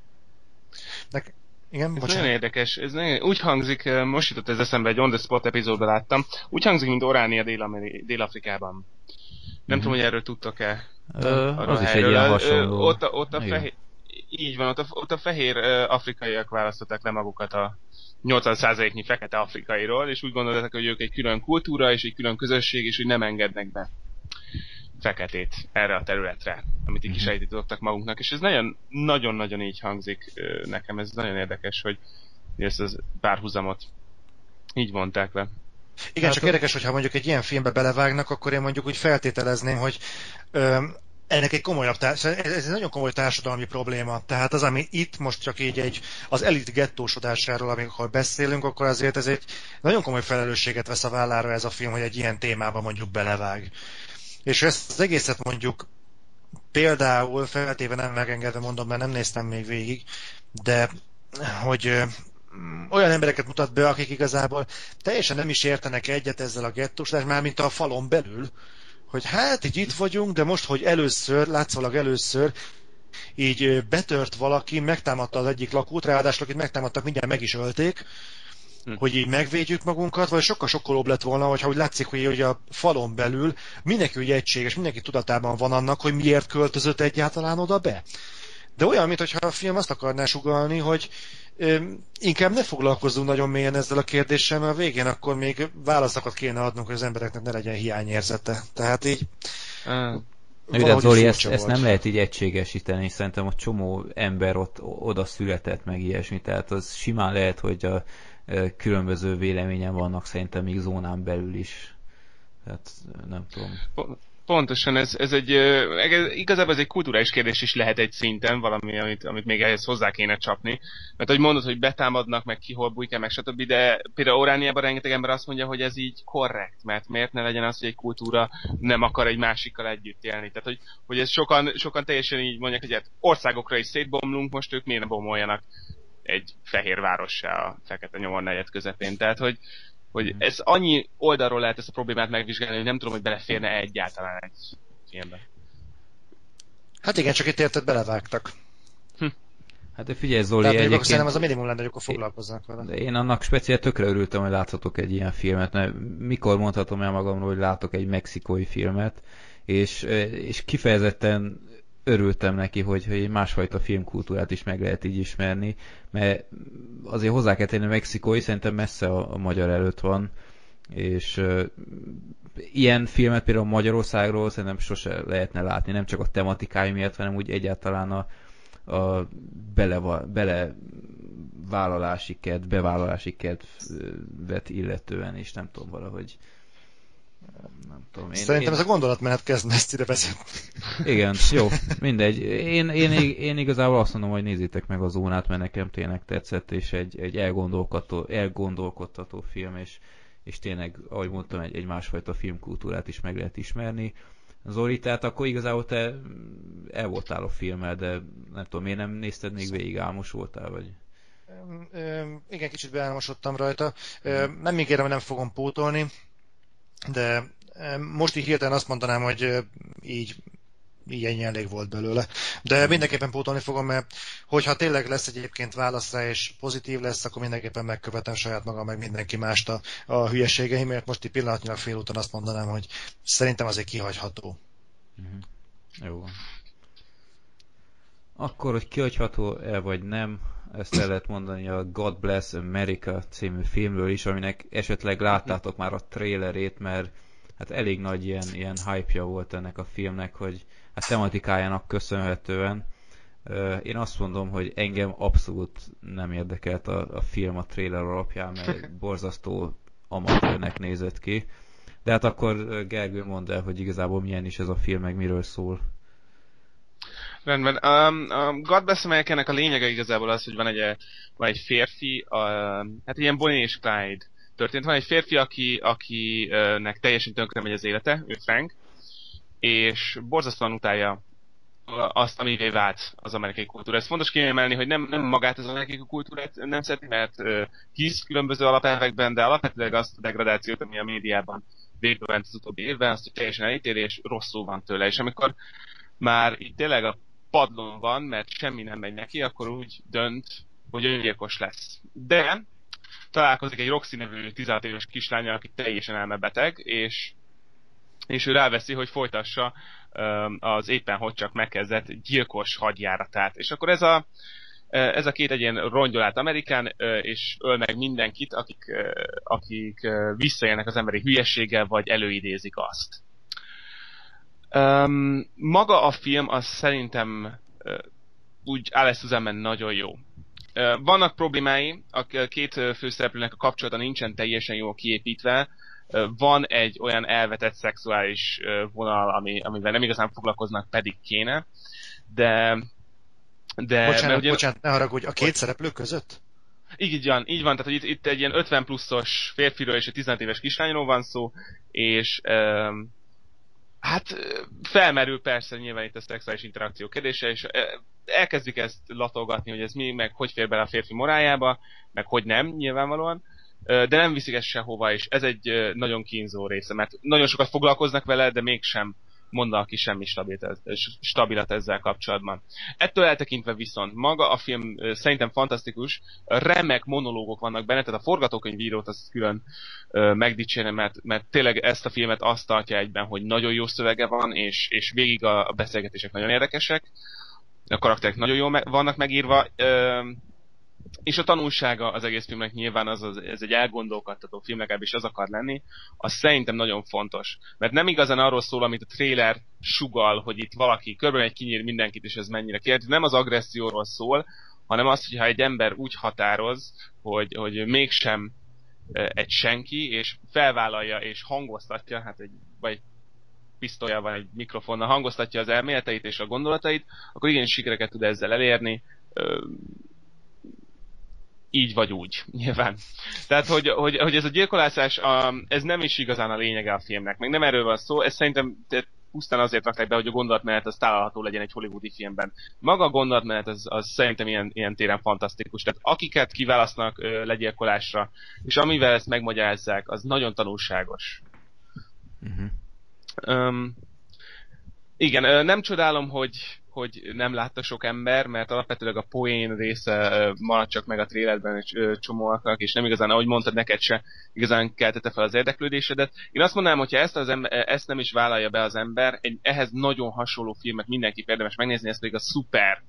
Nek- igen, ez nagyon érdekes. Ez nagyon, úgy hangzik, most jutott ez eszembe, egy On the Spot epizódban láttam, úgy hangzik, mint Oránia Dél- Dél-Afrikában. Nem mm-hmm. tudom, hogy erről tudtak-e. Ö, az is egy ilyen hasonló. Ott a, ott a fehér, így van, ott a, ott a fehér afrikaiak választották le magukat a nyolcvan százaléknyi fekete afrikairól, és úgy gondolták, hogy ők egy külön kultúra, és egy külön közösség, és hogy nem engednek be feketét erre a területre, amit így kisejtítottak magunknak. És ez nagyon-nagyon így hangzik nekem, ez nagyon érdekes, hogy ezt az párhuzamot így vonták le. Igen, hát csak érdekes, hogyha mondjuk egy ilyen filmbe belevágnak, akkor én mondjuk úgy feltételezném, hogy ö, ennek egy komolyabb, társ- ez egy nagyon komoly társadalmi probléma. Tehát az, ami itt most csak így egy, az elit gettósodásáról, amikor beszélünk, akkor azért ez egy nagyon komoly felelősséget vesz a vállára ez a film, hogy egy ilyen témába mondjuk belevág. És ezt az egészet mondjuk például feltéve nem megengedve mondom, mert nem néztem még végig, de hogy olyan embereket mutat be, akik igazából teljesen nem is értenek egyet ezzel a gettósodás, már mint a falon belül, hogy hát így itt vagyunk, de most, hogy először, látszólag először, így betört valaki, megtámadta az egyik lakót, ráadásul akit megtámadtak, mindjárt meg is ölték, hm. hogy így megvédjük magunkat, vagy sokkal sokkolóbb lett volna, hogyha úgy látszik, hogy ugye a falon belül mindenki úgy egységes, mindenki tudatában van annak, hogy miért költözött egyáltalán oda be. De olyan, mintha a film azt akarná sugallni, hogy Inkább ne foglalkozzunk nagyon mélyen ezzel a kérdéssel, mert a végén akkor még válaszokat kéne adnunk, hogy az embereknek ne legyen hiányérzete. Tehát így... Uh. De Zoli, ezt, ezt nem lehet így egységesíteni, szerintem a csomó ember ott oda született meg ilyesmi, tehát az simán lehet, hogy a, a különböző véleményen vannak szerintem még zónán belül is. Tehát nem tudom. Pontosan, ez, ez egy, ez, igazából ez egy kulturális kérdés is lehet egy szinten, valami, amit, amit még ehhez hozzá kéne csapni. Mert ahogy mondod, hogy betámadnak, meg ki hol bújik, meg stb., de például Orániában rengeteg ember azt mondja, hogy ez így korrekt, mert miért ne legyen az, hogy egy kultúra nem akar egy másikkal együtt élni. Tehát, hogy, hogy ez sokan, sokan teljesen így mondják, hogy hát országokra is szétbomlunk, most ők miért ne bomoljanak egy fehér várossá a fekete nyomor negyed közepén. Tehát, hogy hogy ez annyi oldalról lehet ezt a problémát megvizsgálni, hogy nem tudom, hogy beleférne egyáltalán egy filmbe. Hát igen, csak itt érted, belevágtak. Hm. Hát de figyelj, Zoli, tehát egyébként... szerintem az a minimum lenne, hogy akkor foglalkoznak vele. De én annak speciál tökre örültem, hogy láthatok egy ilyen filmet, mert mikor mondhatom el magamról, hogy látok egy mexikói filmet, és, és kifejezetten örültem neki, hogy, hogy másfajta filmkultúrát is meg lehet így ismerni, mert azért hozzá kell tenni, a mexikói szerintem messze a, a magyar előtt van, és uh, ilyen filmet például Magyarországról szerintem sose lehetne látni, nem csak a tematikája miatt, hanem úgy egyáltalán a, a bele, bele vállalási kedv, bevállalási kedvet illetően is, nem tudom, valahogy nem tudom. Én, Szerintem én... ez a gondolatmenet kezd messzire vezetni. Igen, jó, mindegy. Én, én, én igazából azt mondom, hogy nézzétek meg a Zónát, mert nekem tényleg tetszett, és egy, egy elgondolkodtató, elgondolkodtató film, és, és tényleg, ahogy mondtam, egy, egy másfajta filmkultúrát is meg lehet ismerni. Zoli, tehát akkor igazából te el voltál a filmmel, de nem tudom, miért nem nézted még végig, álmos voltál, vagy? Igen, kicsit beálmosodtam rajta. Nem ígérem, hogy nem fogom pótolni, de most így hirtelen azt mondanám, hogy így, így ennyi elég volt belőle. De mindenképpen pótolni fogom, mert hogyha tényleg lesz egyébként válasz rá, és pozitív lesz, akkor mindenképpen megkövetem saját magam, meg mindenki mást a, a hülyeségeimért. Most így pillanatnyilag félúton azt mondanám, hogy szerintem azért kihagyható. Uh-huh. Jó. Akkor, hogy kihagyható-e vagy nem, ezt el lehet mondani a God Bless America című filmről is, aminek esetleg láttátok már a trailerét, mert hát elég nagy ilyen, ilyen hype-ja volt ennek a filmnek, hogy hát tematikájának köszönhetően. Én azt mondom, hogy engem abszolút nem érdekelt a, a film a trailer alapján, mert borzasztó amatőrnek nézett ki. De hát akkor Gergő, mondd el, hogy igazából milyen is ez a film, meg miről szól. Rendben. Um, a God Bless America-nek a lényege igazából az, hogy van egy, van egy férfi, uh, hát ilyen Bonnie és Clyde történt. Van egy férfi, aki, akinek teljesen tönkre megy az élete, ő Frank, és borzasztóan utálja azt, amivé vált az amerikai kultúra. Ez fontos kiemelni, hogy nem, nem magát az amerikai kultúrát nem szereti, mert uh, hisz különböző alapelvekben, de alapvetően azt a degradációt, ami a médiában végbe az utóbbi évben, azt teljesen elítéli, és rosszul van tőle. És amikor már itt tényleg a padlón van, mert semmi nem megy neki, akkor úgy dönt, hogy öngyilkos lesz. De találkozik egy Roxy nevű tizenhat éves kislánnyal, aki teljesen elmebeteg, és, és ő ráveszi, hogy folytassa um, az éppen hogy csak megkezdett gyilkos hadjáratát. És akkor ez a, ez a két egy ilyen rongyol át Amerikán, és öl meg mindenkit, akik, akik visszaélnek az emberi hülyeséggel, vagy előidézik azt. Um, maga a film az szerintem uh, úgy Alice Susanman nagyon jó. Uh, vannak problémái, a két főszereplőnek a kapcsolata nincsen teljesen jól kiépítve. Uh, van egy olyan elvetett szexuális uh, vonal, ami, amivel nem igazán foglalkoznak, pedig kéne. De... de bocsánat, ugye, bocsánat, ne haragudj, a két szereplő között? Így van, így van, tehát hogy itt, itt egy ilyen ötven pluszos férfiról és egy tizenhat éves kislányról van szó, és... Um, Hát felmerül persze nyilván itt a szexuális interakció kérdése, és elkezdik ezt latolgatni, hogy ez mi, meg hogy fér bele a férfi morájába, meg hogy nem, nyilvánvalóan, de nem viszik ezt sehova, és ez egy nagyon kínzó része, mert nagyon sokat foglalkoznak vele, de mégsem mondanak ki semmi stabilat, stabilat ezzel kapcsolatban. Ettől eltekintve viszont maga a film szerintem fantasztikus, remek monológok vannak benne, tehát a forgatókönyvírót azt külön megdicsérem, mert, mert tényleg ezt a filmet azt tartja egyben, hogy nagyon jó szövege van, és, és végig a, a beszélgetések nagyon érdekesek, a karakterek nagyon jól me- vannak megírva, és a tanulsága az egész filmnek nyilván az, az, ez egy elgondolkodtató film, legalábbis az akar lenni, az szerintem nagyon fontos. Mert nem igazán arról szól, amit a trailer sugal, hogy itt valaki körbemegy, kinyír mindenkit, és ez mennyire kérdez. Nem az agresszióról szól, hanem az, hogyha egy ember úgy határoz, hogy, hogy mégsem egy senki, és felvállalja és hangoztatja, hát egy, vagy pisztolya vagy egy mikrofonnal hangoztatja az elméleteit és a gondolatait, akkor igen, sikereket tud ezzel elérni, így vagy úgy, nyilván. Tehát, hogy, hogy, hogy ez a gyilkolászás, a, ez nem is igazán a lényege a filmnek, meg nem erről van szó, ez szerintem pusztán azért rakták be, hogy a gondolatmenet az található legyen egy hollywoodi filmben. Maga a gondolatmenet az, az szerintem ilyen, ilyen téren fantasztikus. Tehát akiket kiválasztanak ö, legyilkolásra, és amivel ezt megmagyarázzák, az nagyon tanulságos. Uh-huh. Um, igen, nem csodálom, hogy, hogy nem látta sok ember, mert alapvetőleg a poén része maradt csak meg a trailerben és csomóaknak, és nem igazán, ahogy mondtad, neked se igazán keltette fel az érdeklődésedet. Én azt mondanám, hogyha ezt, az ember, ezt nem is vállalja be az ember, egy ehhez nagyon hasonló filmet mindenki érdemes megnézni, ez pedig a Super,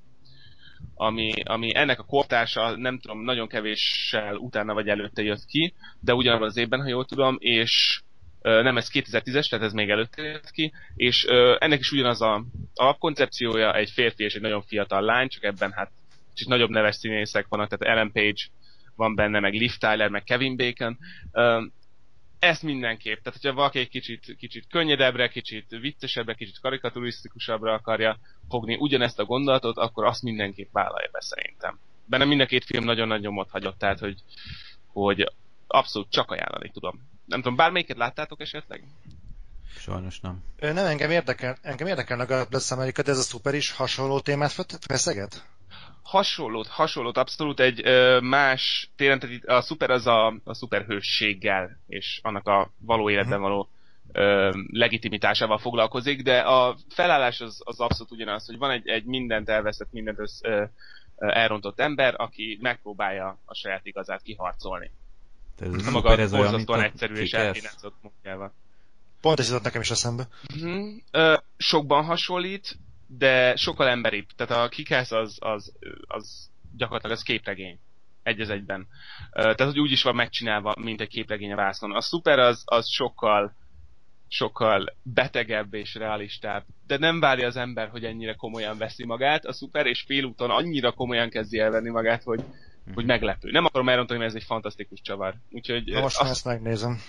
ami, ami ennek a kortársa, nem tudom, nagyon kevéssel utána vagy előtte jött ki, de ugyanabban az évben, ha jól tudom, és nem, ez kétezer-tízes, tehát ez még előtte jött ki, és uh, ennek is ugyanaz a alapkoncepciója, egy férfi és egy nagyon fiatal lány, csak ebben hát kicsit nagyobb neves színészek vannak, tehát Ellen Page van benne, meg Liv Tyler, meg Kevin Bacon. Uh, ezt mindenképp, tehát hogyha valaki egy kicsit, kicsit könnyedebbre, kicsit viccesebbre, kicsit karikaturisztikusabbra akarja fogni ugyanezt a gondolatot, akkor azt mindenképp vállalja be szerintem. Benne mind a két film nagyon-nagyon nyomot hagyott, tehát hogy, hogy abszolút csak ajánlani tudom. Nem tudom, bármelyiket láttátok esetleg? Sajnos nem. Nem, engem érdekel, engem érdekelne a God Bless America, de ez a Super is hasonló témát feszeget? Hasonlót, hasonlót, abszolút egy ö, más téren, tehát a Super az a, a szuperhősséggel, és annak a való életben való ö, legitimitásával foglalkozik, de a felállás az, az abszolút ugyanaz, hogy van egy, egy mindent elveszett, mindent össz, ö, ö, elrontott ember, aki megpróbálja a saját igazát kiharcolni. Ez a maga borzasztóan egyszerű és elhínázott munkájával. Pont ez jutott nekem is eszembe. Uh-huh. Ö, sokban hasonlít, de sokkal emberibb. Tehát a Kick-Ass az, az, az gyakorlatilag az képregény. Egy az egyben. Ö, tehát hogy úgy is van megcsinálva, mint egy képregény a vászon. A Super az, az sokkal sokkal betegebb és realistább. De nem várja az ember, hogy ennyire komolyan veszi magát. A Super és félúton annyira komolyan kezdi elvenni magát, hogy hogy meglepő. Nem akarom elrontani, mert ez egy fantasztikus csavar. Úgyhogy... Na most azt, ezt megnézem.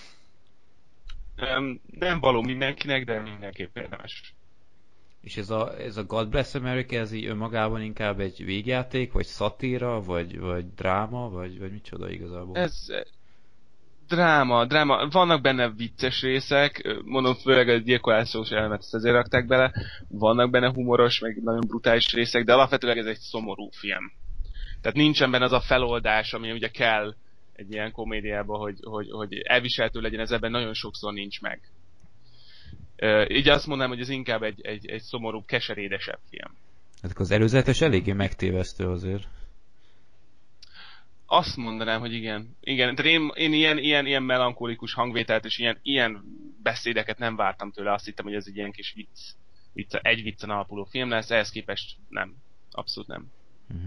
Nem, nem való mindenkinek, de mindenképp érdemes. És ez a, ez a God Bless America, ez így önmagában inkább egy végjáték, vagy szatíra, vagy, vagy dráma, vagy, vagy micsoda igazából? Ez dráma, dráma. Vannak benne vicces részek, mondom, főleg a gyilkolászós elemet ezt azért rakták bele. Vannak benne humoros, meg nagyon brutális részek, de alapvetően ez egy szomorú film. Tehát nincsen benne az a feloldás, ami ugye kell egy ilyen komédiában, hogy, hogy, hogy elviselhető legyen, ez ebben nagyon sokszor nincs meg. Uh, így azt mondanám, hogy ez inkább egy, egy, egy szomorúbb, keserédesebb film. Hát az előzetes eléggé megtévesztő azért. Azt mondanám, hogy igen. Igen, tehát én, én ilyen, ilyen, ilyen melankolikus hangvételt és ilyen, ilyen beszédeket nem vártam tőle. Azt hittem, hogy ez egy ilyen kis vicc, vicc egy viccen alapuló film lesz, ehhez képest nem. Abszolút nem. Uh-huh.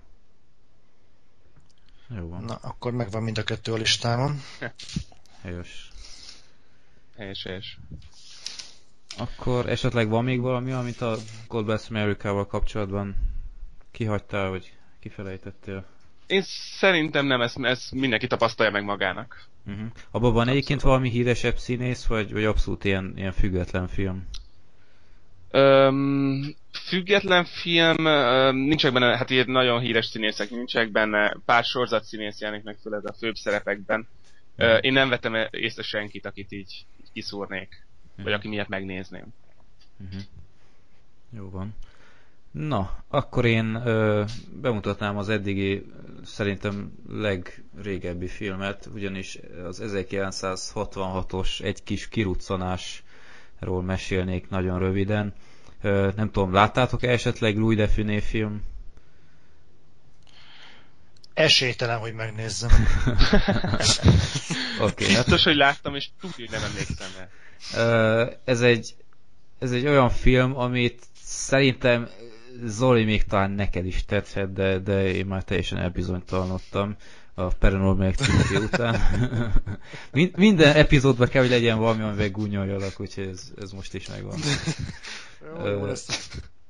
Jó van. Na, akkor megvan mind a kettő a listámon. Helyes. Helyes, helyes. Akkor esetleg van még valami, amit a God Bless America-val kapcsolatban kihagytál, vagy kifelejtettél? Én szerintem nem, ezt, ezt mindenki tapasztalja meg magának. Uh-huh. Abban van egyébként valami híresebb színész, vagy, vagy abszolút ilyen, ilyen független film? Um, független film, um, nincsenek benne, hát ilyen nagyon híres színészek nincsenek benne, pár sorozat színész jelenik meg főleg a főbb szerepekben. Uh, én nem vettem észre senkit, akit így, így kiszúrnék, uh-huh. vagy aki miatt megnézném. Uh-huh. Jó van. Na, akkor én ö, bemutatnám az eddigi, szerintem legrégebbi filmet, ugyanis az ezerkilencszázhatvanhatos Egy kis kiruccanásról mesélnék nagyon röviden. Ö, nem tudom, láttátok-e esetleg Louis de Funès film? Esélytelen, hogy megnézzem. Okay, hát... Biztos, hogy láttam, és tudja, hogy nem emlékszem el. Ö, ez egy, ez egy olyan film, amit szerintem Zoli, még talán neked is tetszett, de, de én már teljesen elbizonytalanodtam a Paranormal Activity után. Minden epizódban kell, hogy legyen valami, amivel gúnyoljalak, úgyhogy ez, ez most is megvan. Jó, lesz.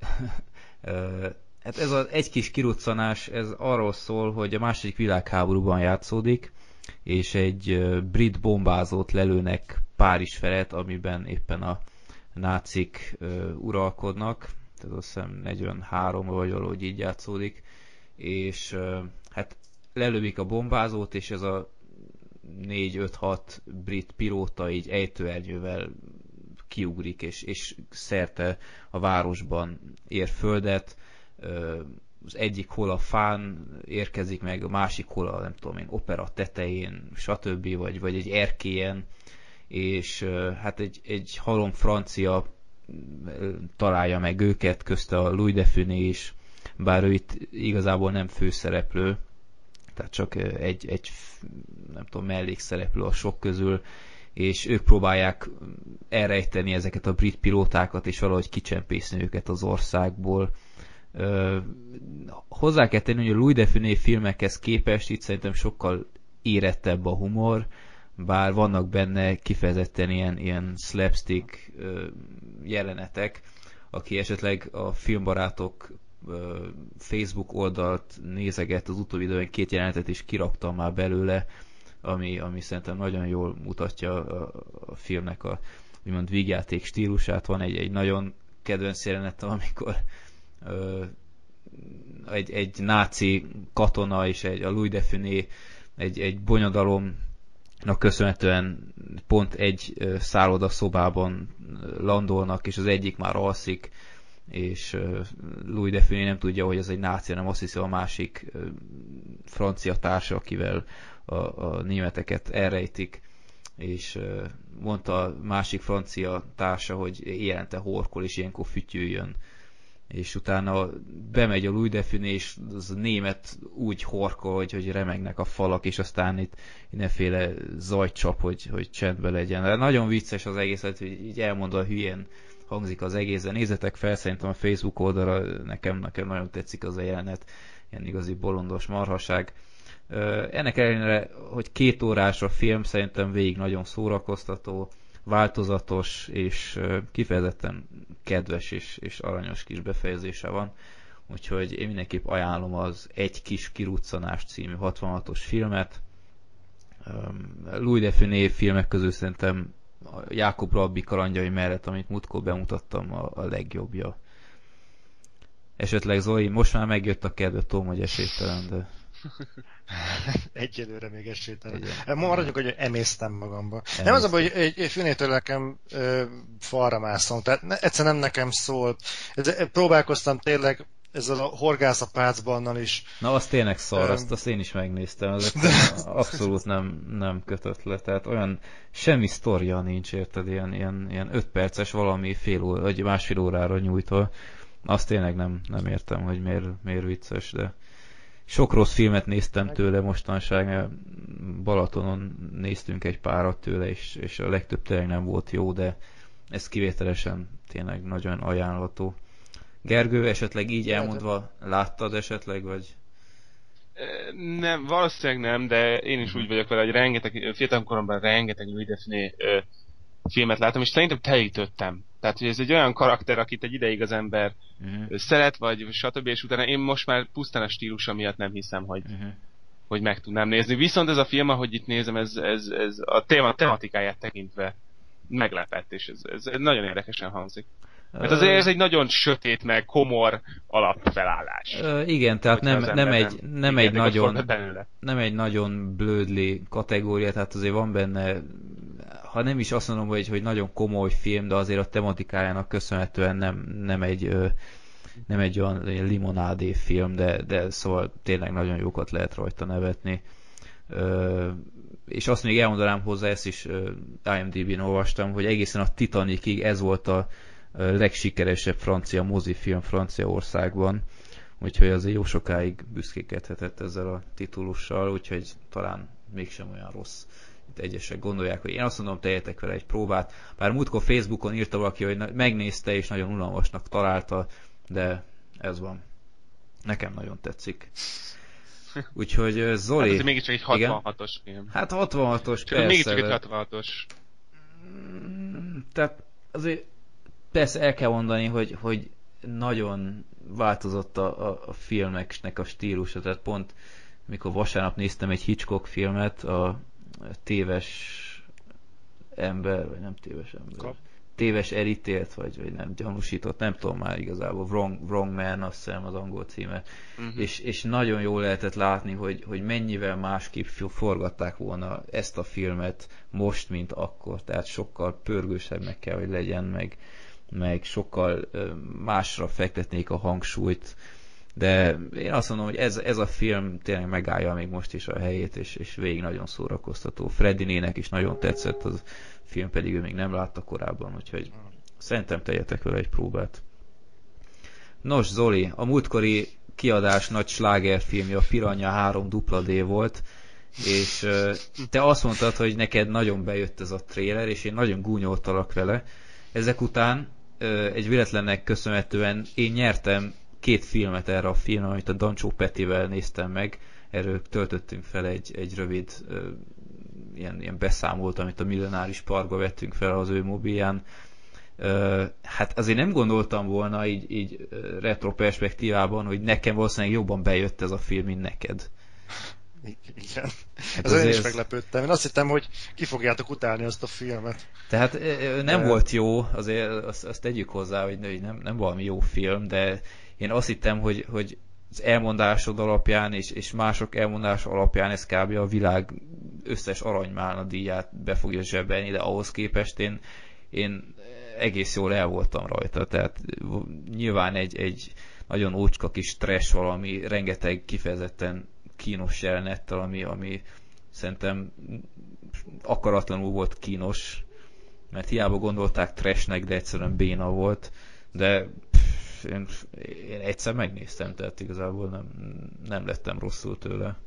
Hát ez az egy kis kiruccanás, ez arról szól, hogy a második világháborúban játszódik, és egy brit bombázót lelőnek Párizs felett, amiben éppen a nácik uralkodnak, tehát azt hiszem negyvenhárom vagy valahogy így játszódik, és hát lelövik a bombázót, és ez a négy öt hat brit pilóta így ejtőernyővel kiugrik, és, és szerte a városban ér földet. Az egyik hol a fán érkezik meg, a másik hol a, nem tudom én, opera tetején, stb. Vagy, vagy egy erkélyen, és hát egy, egy halom francia találja meg őket, közte a Louis de Funès is, bár ő itt igazából nem főszereplő, tehát csak egy, egy nem tudom, mellékszereplő a sok közül, és ők próbálják elrejteni ezeket a brit pilótákat, és valahogy kicsempészni őket az országból. Uh, hozzá kell tenni, hogy a Louis de Funès filmekhez képest itt szerintem sokkal érettebb a humor, bár vannak benne kifejezetten ilyen, ilyen slapstick uh, jelenetek. Aki esetleg a filmbarátok uh, Facebook oldalt nézeget, az utóbbi időben két jelenetet is kiraktam már belőle, ami, ami szerintem nagyon jól mutatja a, a filmnek a úgymond vígjáték stílusát. Van egy, egy nagyon kedvenc jelenetem, amikor uh, egy, egy náci katona és egy, a Louis de Funès egy, egy bonyodalomnak köszönhetően pont egy uh, szállodaszobában landolnak, és az egyik már alszik, és uh, Louis de Funès nem tudja, hogy ez egy náci, hanem azt hiszi a másik uh, francia társa, akivel a, a németeket elrejtik, és uh, mondta a másik francia társa, hogy élente horkol, és ilyenkor fütyüljön. És utána bemegy a Louis de Funès, és az a német úgy horkol, hogy, hogy remegnek a falak, és aztán itt mindenféle zajcsap, hogy, hogy csendben legyen. De nagyon vicces az egész, hogy így elmondva hülyén hangzik az egész, de nézzetek fel, szerintem a Facebook oldalra, nekem, nekem nagyon tetszik az a jelenet, ilyen igazi bolondos marhaság. Ennek ellenére, hogy két órás a film, szerintem végig nagyon szórakoztató, változatos, és kifejezetten kedves és, és aranyos kis befejezése van. Úgyhogy én mindenképp ajánlom az Egy kis kiruccanás című hatvanhatos filmet. Louis de Funès filmek közül szerintem a Jákob Rabbi kalandjai mellett, amit múltkor bemutattam, a, a legjobbja. Esetleg Zoli, most már megjött a kedve, tudom, hogy esélytelen, de... Egyelőre még esélytelen. Maradjunk, hogy emésztem magamba. Emésztem. Nem az a baj, hogy egy, egy Funétől nekem ö, falra mászom, tehát ne, egyszer nem nekem szólt. Ez, próbálkoztam tényleg ezzel a horgászapácbannal is. Na, az tényleg szar, azt, azt én is megnéztem, ezek abszolút nem, nem kötött le, tehát olyan semmi sztoria nincs, érted, ilyen, ilyen, ilyen öt perces valami fél óra, vagy másfél órára nyújtva. Azt tényleg nem, nem értem, hogy miért, miért vicces, de sok rossz filmet néztem tőle mostanság, mert Balatonon néztünk egy párat tőle, és, és a legtöbb tényleg nem volt jó, de ez kivételesen tényleg nagyon ajánlható. Gergő, esetleg így elmondva láttad esetleg, vagy? Nem, valószínűleg nem, de én is úgy vagyok vele, hogy rengeteg, fiatalkoromban rengeteg Louis de Funès filmet láttam, és szerintem telítődtem. Tehát, hogy ez egy olyan karakter, akit egy ideig az ember uh-huh. szeret, vagy stb. És utána én most már pusztán a stílusa miatt nem hiszem, hogy, uh-huh. hogy meg tudnám nézni. Viszont ez a film, ahogy itt nézem, ez, ez, ez a téma, tematikáját tekintve meglepett, és ez, ez nagyon érdekesen hangzik. Mert azért ez egy nagyon sötét, meg komor alapfelállás. Uh, igen, tehát nem, nem, egy, nem, nem, egy nagyon, nem egy nagyon blödli kategória, tehát azért van benne, ha nem is azt mondom, hogy, hogy nagyon komoly film, de azért a tematikájának köszönhetően nem, nem egy nem egy olyan limonádé film, de, de szóval tényleg nagyon jókat lehet rajta nevetni. Uh, és azt még elmondanám hozzá, ezt is uh, IMDb-n olvastam, hogy egészen a Titanicig ez volt a legsikeresebb francia mozifilm Franciaországban, úgyhogy azért jó sokáig büszkékedhetett ezzel a titulussal, úgyhogy talán mégsem olyan rossz. Itt egyesek gondolják, hogy én azt mondom, tegyetek vele egy próbát. Bár múltkor Facebookon írta valaki, hogy megnézte és nagyon unalmasnak találta, de Ez van. Nekem nagyon tetszik. Úgyhogy Zoli... Hát ez mégiscsak egy hatvanhatos film. Hát hatvanhatos, csak persze. Mégiscsak egy hatvanhatos. Tehát azért persze el kell mondani, hogy, hogy nagyon változott a, a, a filmeknek a stílusa. Tehát pont mikor vasárnap néztem egy Hitchcock filmet, a téves ember, vagy nem téves ember. Kap. Téves elítélt, vagy, vagy nem gyanúsított, nem tudom már igazából, Wrong, Wrong Man, azt hiszem az angol címe. Uh-huh. És, és nagyon jól lehetett látni, hogy, hogy mennyivel másképp forgatták volna ezt a filmet most, mint akkor. Tehát sokkal pörgősebbnek kell, hogy legyen, meg, meg sokkal másra fektetnék a hangsúlyt. De én azt mondom, hogy ez, ez a film tényleg megállja még most is a helyét, és, és végig nagyon szórakoztató. Freddinének is nagyon tetszett, az film pedig ő még nem látta korábban, úgyhogy szerintem tegyetek vele egy próbát. Nos, Zoli, a múltkori kiadás nagy slágerfilmje a Piranha három dupla dé volt, és uh, te azt mondtad, hogy neked nagyon bejött ez a trailer, és én nagyon gúnyoltalak vele. Ezek után uh, egy véletlennek köszönhetően én nyertem két filmet erre a filmre, amit a Dancsó Petivel néztem meg. Erről töltöttünk fel egy, egy rövid uh, ilyen, ilyen beszámolt, amit a Millenáris Parkba vettünk fel az ő mobilján. Uh, hát azért nem gondoltam volna így, így uh, retro perspektívában, hogy nekem valószínűleg jobban bejött ez a film, mint neked. Igen. Hát ez én is meglepődtem. Én azt hittem, hogy ki fogjátok utálni azt a filmet. Tehát nem de... volt jó, azért azt, azt tegyük hozzá, hogy nem, nem valami jó film, de én azt hittem, hogy, hogy az elmondásod alapján és, és mások elmondás alapján ez kb. A világ összes aranymálna díját be fogja zsebelni, de ahhoz képest én, én egész jól el voltam rajta. Tehát nyilván egy, egy nagyon ócska kis trash valami, rengeteg kifejezetten kínos jelenettel, ami, ami szerintem akaratlanul volt kínos, mert hiába gondolták trashnek, de egyszerűen béna volt, de pff, én, én egyszer megnéztem, tehát igazából nem, nem lettem rosszul tőle.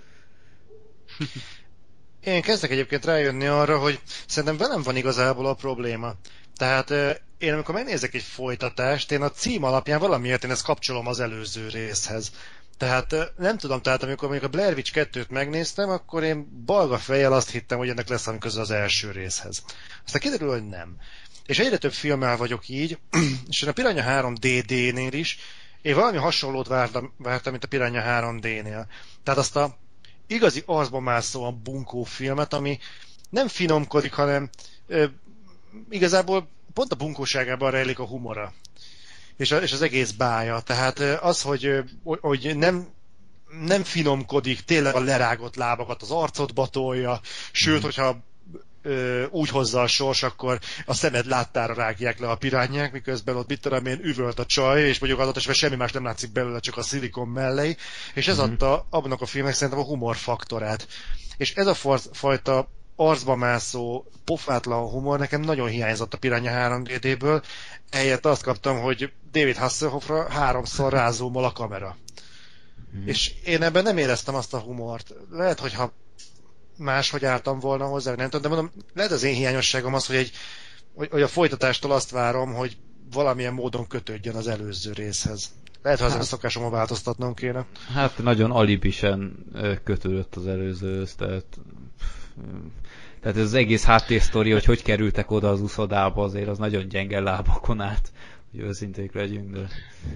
Én kezdek egyébként rájönni arra, hogy szerintem velem van igazából a probléma. Tehát én amikor megnézek egy folytatást, én a cím alapján valamiért én ezt kapcsolom az előző részhez. Tehát nem tudom, tehát amikor mondjuk a Blair Witch kettőt megnéztem, akkor én balga fejjel azt hittem, hogy ennek lesz ami köze az első részhez. Aztán kiderül, hogy nem. És egyre több filmmel vagyok így, és én a Piranha három dé dé-nél is, én valami hasonlót vártam, vártam mint a Piranha három dé-nél. Tehát azt a igazi arcba mászóan bunkó filmet, ami nem finomkodik, hanem ö, igazából pont a bunkóságában rejlik a humora. És, a, és az egész bája. Tehát az, hogy, hogy nem, nem finomkodik, tényleg a lerágott lábakat az arcodba tolja, sőt, hogyha ö, úgy hozza a sors, akkor a szemed láttára rágják le a pirányák, miközben ott mit tudom én, üvölt a csaj, és mondjuk adott esetben semmi más nem látszik belőle, csak a szilikon mellé, és ez adta abban a filmnek szerintem a humorfaktorát. És ez a fajta arcba mászó, pofátlan humor nekem nagyon hiányzott a Piranha három dé dé-ből, ehelyett azt kaptam, hogy David Hasselhoffra háromszor rázómol a kamera. Hmm. És én ebben nem éreztem azt a humort. Lehet, hogyha máshogy álltam volna hozzá, nem tudom, de mondom, lehet az én hiányosságom az, hogy, egy, hogy, hogy a folytatástól azt várom, hogy valamilyen módon kötődjön az előző részhez. Lehet, hogy hát, az a szokásommal változtatnom kéne. Hát nagyon alibisen kötődött az előzőhöz, tehát... Tehát ez az egész háttérsztori, hogy hogy kerültek oda az uszodába, azért az nagyon gyenge lábakon át, hogy őszinték legyünk, de...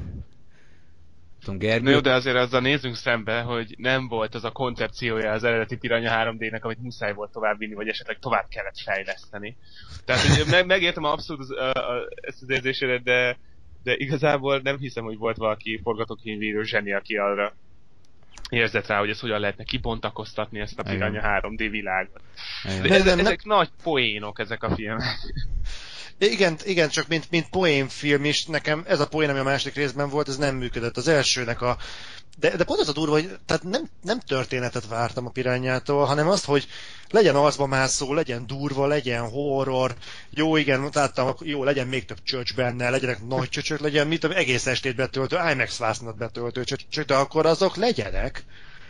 Tudom, Gergő... Na jó, de azért azzal nézzünk szembe, hogy nem volt az a koncepciója az eredeti Piranha három dé-nek, amit muszáj volt továbbvinni, vagy esetleg tovább kellett fejleszteni. Tehát hogy meg, megértem abszolút az, a, a, ezt az érzésedet, de, de igazából nem hiszem, hogy volt valaki forgatókönyvíró zseni, aki arra érzett rá, hogy ezt hogyan lehetne kibontakoztatni, ezt a Piranha három dé világot. De ez, ezek nagy poénok, ezek a filmek. Igen, igen, csak mint, mint poénfilm is, nekem ez a poén, ami a második részben volt, ez nem működött. Az elsőnek a... De, de pont az a durva, hogy tehát nem, nem történetet vártam a Piranyától, hanem azt, hogy legyen arcba mászó, legyen durva, legyen horror, jó, igen, láttam, jó, legyen még több csöcs benne, legyenek nagy csöcsök, legyen mit, egész estét betöltő, IMAX vásznat betöltő csöcsök, de akkor azok legyenek.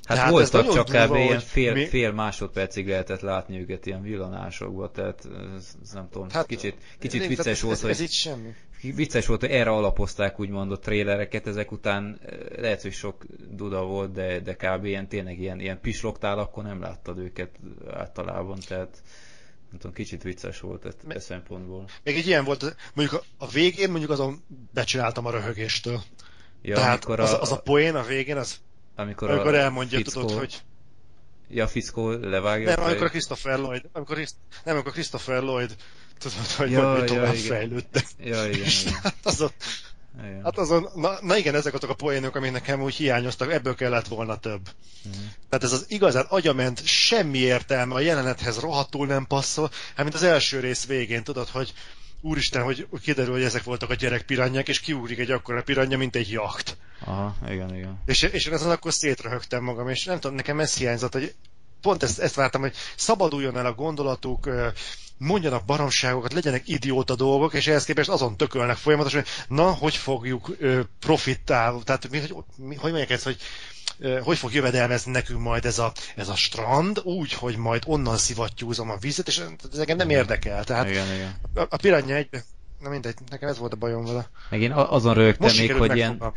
Hát Tehát voltak, csak durva, kb. Ilyen fél, mi... fél másodpercig lehetett látni őket ilyen villanásokba, tehát ez, ez nem tudom, hát, kicsit, kicsit vicces ez, volt, ez, hogy... Ez itt semmi. Vicces volt, hogy erre alapozták úgymond a trélereket, ezek után lehet, hogy sok duda volt, de, de kb. Ilyen, tényleg ilyen, ilyen pislogtál, akkor nem láttad őket általában, tehát nem tudom, kicsit vicces volt ez, ez szempontból. Még egy ilyen volt, mondjuk a, a végén mondjuk azon becsináltam a röhögéstől. Ja, tehát a, az, az a poén a végén, az amikor, amikor elmondja, fickó, tudod, hogy... Ja, Fiszkó levágja. Nem, amikor Christopher Lloyd, amikor, nem, amikor Christopher Lloyd, tudod, hogy ja, majd ja, tovább igen. fejlődtek. Ja, igen, igen. Hát azon, igen. Hát azon na, na igen, ezek azok a poénok, amik nekem úgy hiányoztak, ebből kellett volna több. Uh-huh. Tehát ez az igazán agyament, semmi értelme, a jelenethez rohadtul nem passzol, hát mint az első rész végén, tudod, hogy úristen, hogy kiderül, hogy ezek voltak a gyerek piranyák, és kiugrik egy akkora piranya, mint egy jacht. Aha, igen, igen. És, és én ezen akkor szétröhögtem magam, és nem tudom, nekem ez hiányzott, hogy pont ezt, ezt vártam, hogy szabaduljon el a gondolatuk, mondjanak baromságokat, legyenek idióta dolgok, és ehhez képest azon tökölnek folyamatosan, hogy na, hogy fogjuk profittálni, tehát mi, hogy, mi, hogy mondják ezt, hogy hogy fog jövedelmezni nekünk majd ez a, ez a strand, úgy, hogy majd onnan szivattyúzom a vizet, és ez nekem nem érdekel. Tehát igen, igen. A, a piranya egybe, na mindegy, nekem ez volt a bajom vele. Meg én azon rögtem még, hogy ilyen,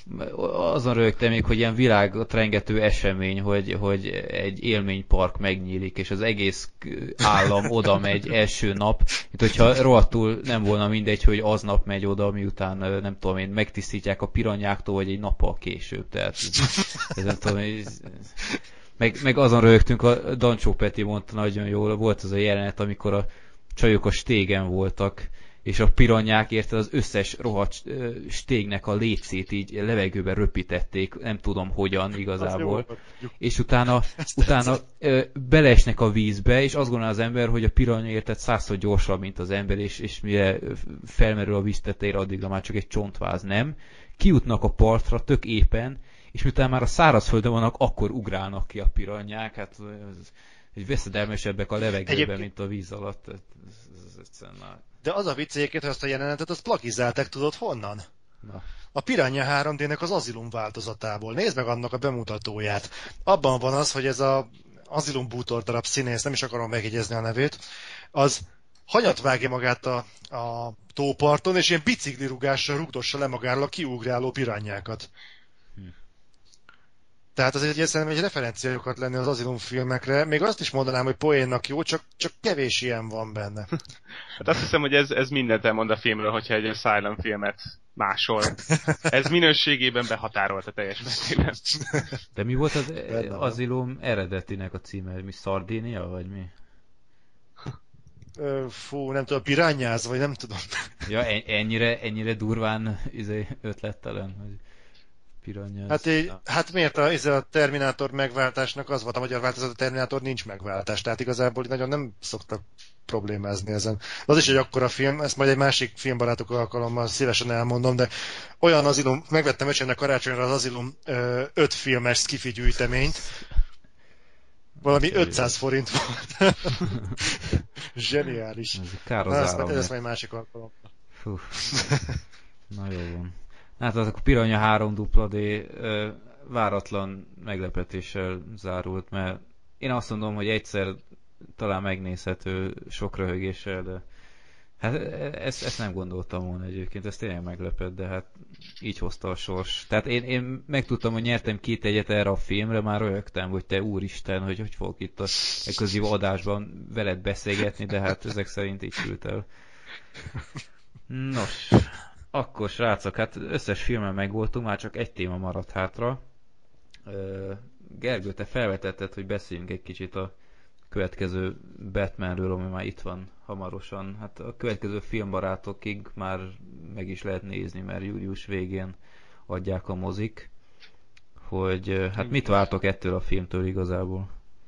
azon rögtem még, hogy ilyen világot rengető esemény, hogy, hogy egy élménypark megnyílik, és az egész állam oda megy első nap, mint hogyha rohadtul nem volna mindegy, hogy aznap megy oda, miután nem tudom én, megtisztítják a piranyáktól, vagy egy nappal később. Tehát ez nem tudom, ez, meg, meg azon rögtünk, a Dancsó Peti mondta nagyon jól, volt az a jelenet, amikor a csajok a stégen voltak, és a piranyák érted az összes rohadt stégnek a lécét így levegőbe röpítették, nem tudom hogyan igazából. És utána, utána beleesnek a vízbe, és azt gondol az ember, hogy a piranya érted százszor gyorsabb, mint az ember, és, és mire felmerül a víztetejére, addigra már csak egy csontváz, nem. Kijutnak a partra tök éppen, és miután már a szárazföldön vannak, akkor ugrálnak ki a piranyák, hát ez veszedelmesebbek a levegőben, Egyébként... mint a víz alatt. Ez, ez egyszerűen már... De az a vicc egyébként, hogy azt a jelenetet, azt plagizálták, tudod honnan? Na. A Piranha három dé-nek az Asylum változatából. Nézd meg annak a bemutatóját. Abban van az, hogy ez a Asylum bútor darab színész, nem is akarom megjegyezni a nevét, az hanyat vágja magát a, a tóparton, és ilyen biciklirúgással rugdossa le magáról a kiugráló piranyákat. Hm. Tehát az egy, egy referenciájukat lenni az Asylum filmekre. Még azt is mondanám, hogy poénnak jó, csak, csak kevés ilyen van benne. Hát azt hiszem, hogy ez, ez mindent elmond a filmről, hogyha egy Asylum filmet másol. Ez minőségében behatárolt a teljes mértékben. De mi volt az Asylum eredetinek a címe? Mi Szardénia, vagy mi? Fú, nem tudom, pirányáz, vagy nem tudom. Ja, ennyire, ennyire durván izé, ötlettelen, hogy piranyáz. Hát, így, hát miért a, a Terminátor megváltásnak az volt a magyar változat, a Terminátor nincs megváltás, tehát igazából nagyon nem szoktak problémázni ezen. Az is egy akkora film, ezt majd egy másik filmbarátok alkalommal szívesen elmondom, de olyan Asylum, megvettem öcsémnek karácsonyra az Asylum öt filmes skifi gyűjteményt, valami ötszáz forint volt. Zseniális. Ez kár az Na, áram. Ez majd másik alkalommal. Fú. Na jó van. Hát az a Piranha három dupla dé váratlan meglepetéssel zárult, mert én azt mondom, hogy egyszer talán megnézhető sok röhögéssel, de hát ezt, ezt nem gondoltam volna egyébként, ez tényleg meglepett, de hát így hozta a sors. Tehát én, én megtudtam, hogy nyertem két egyet erre a filmre, már röhögtem, hogy te úristen, hogy hogy fogok itt a közös adásban veled beszélgetni, de hát ezek szerint így sült el. Nos, akkor srácok, hát összes filmen megvoltunk, már csak egy téma maradt hátra. Gergő, te felvetetted, hogy beszéljünk egy kicsit a következő Batmanről, ami már itt van hamarosan. Hát a következő filmbarátokig már meg is lehet nézni, mert július végén adják a mozik. Hogy hát mit vártok ettől a filmtől igazából?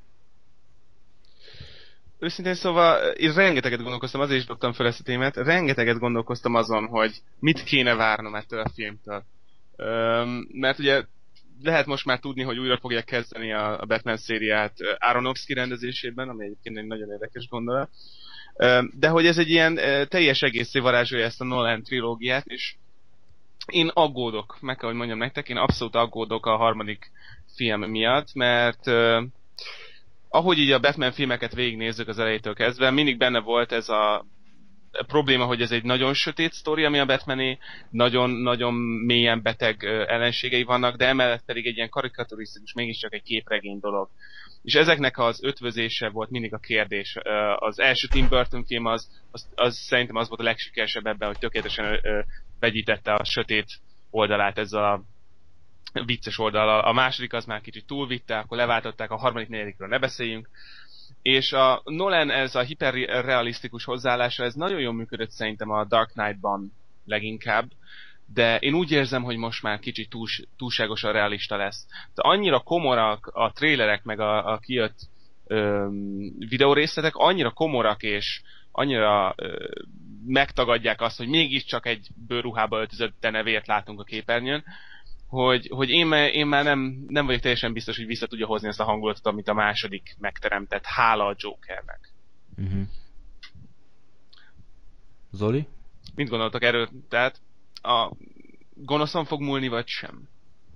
Őszintén szóval én rengeteget gondolkoztam, azért is dobtam fel ezt a témát, rengeteget gondolkoztam azon, hogy mit kéne várnom ettől a filmtől. Üm, mert ugye lehet most már tudni, hogy újra fogják kezdeni a, a Batman szériát Aronofsky rendezésében, ami egyébként egy nagyon érdekes gondolat. Üm, de hogy ez egy ilyen teljes egészé varázsolja ezt a Nolan trilógiát, és én aggódok, meg kell, hogy mondjam nektek, én abszolút aggódok a harmadik film miatt, mert uh, ahogy így a Batman filmeket végignézzük az elejétől kezdve, mindig benne volt ez a probléma, hogy ez egy nagyon sötét sztori, ami a Batmané, nagyon-nagyon mélyen beteg ellenségei vannak, de emellett pedig egy ilyen karikaturisztikus, mégiscsak egy képregény dolog. És ezeknek az ötvözése volt mindig a kérdés. Az első Tim Burton film az, az, az szerintem az volt a legsikeresebb ebben, hogy tökéletesen vegyítette a sötét oldalát ezzel a vicces oldalal. A második az már kicsit túlvitte, akkor leváltották, a harmadik, negyedikről ne beszéljünk. És a Nolan ez a hiperrealisztikus hozzáállása, ez nagyon jól működött szerintem a Dark Knight-ban leginkább, de én úgy érzem, hogy most már kicsit túls, túlságosan realista lesz. De annyira komorak a trélerek, meg a, a kijött ö, videórészletek, annyira komorak és annyira ö, megtagadják azt, hogy mégiscsak egy bőrruhába öltözött denevért látunk a képernyőn, hogy, hogy én, én már nem, nem vagyok teljesen biztos, hogy vissza tudja hozni ezt a hangulatot, amit a második megteremtett, hála a Jokernek. Uh-huh. Zoli? Mit gondoltak erről? Tehát a gonoszon fog múlni, vagy sem?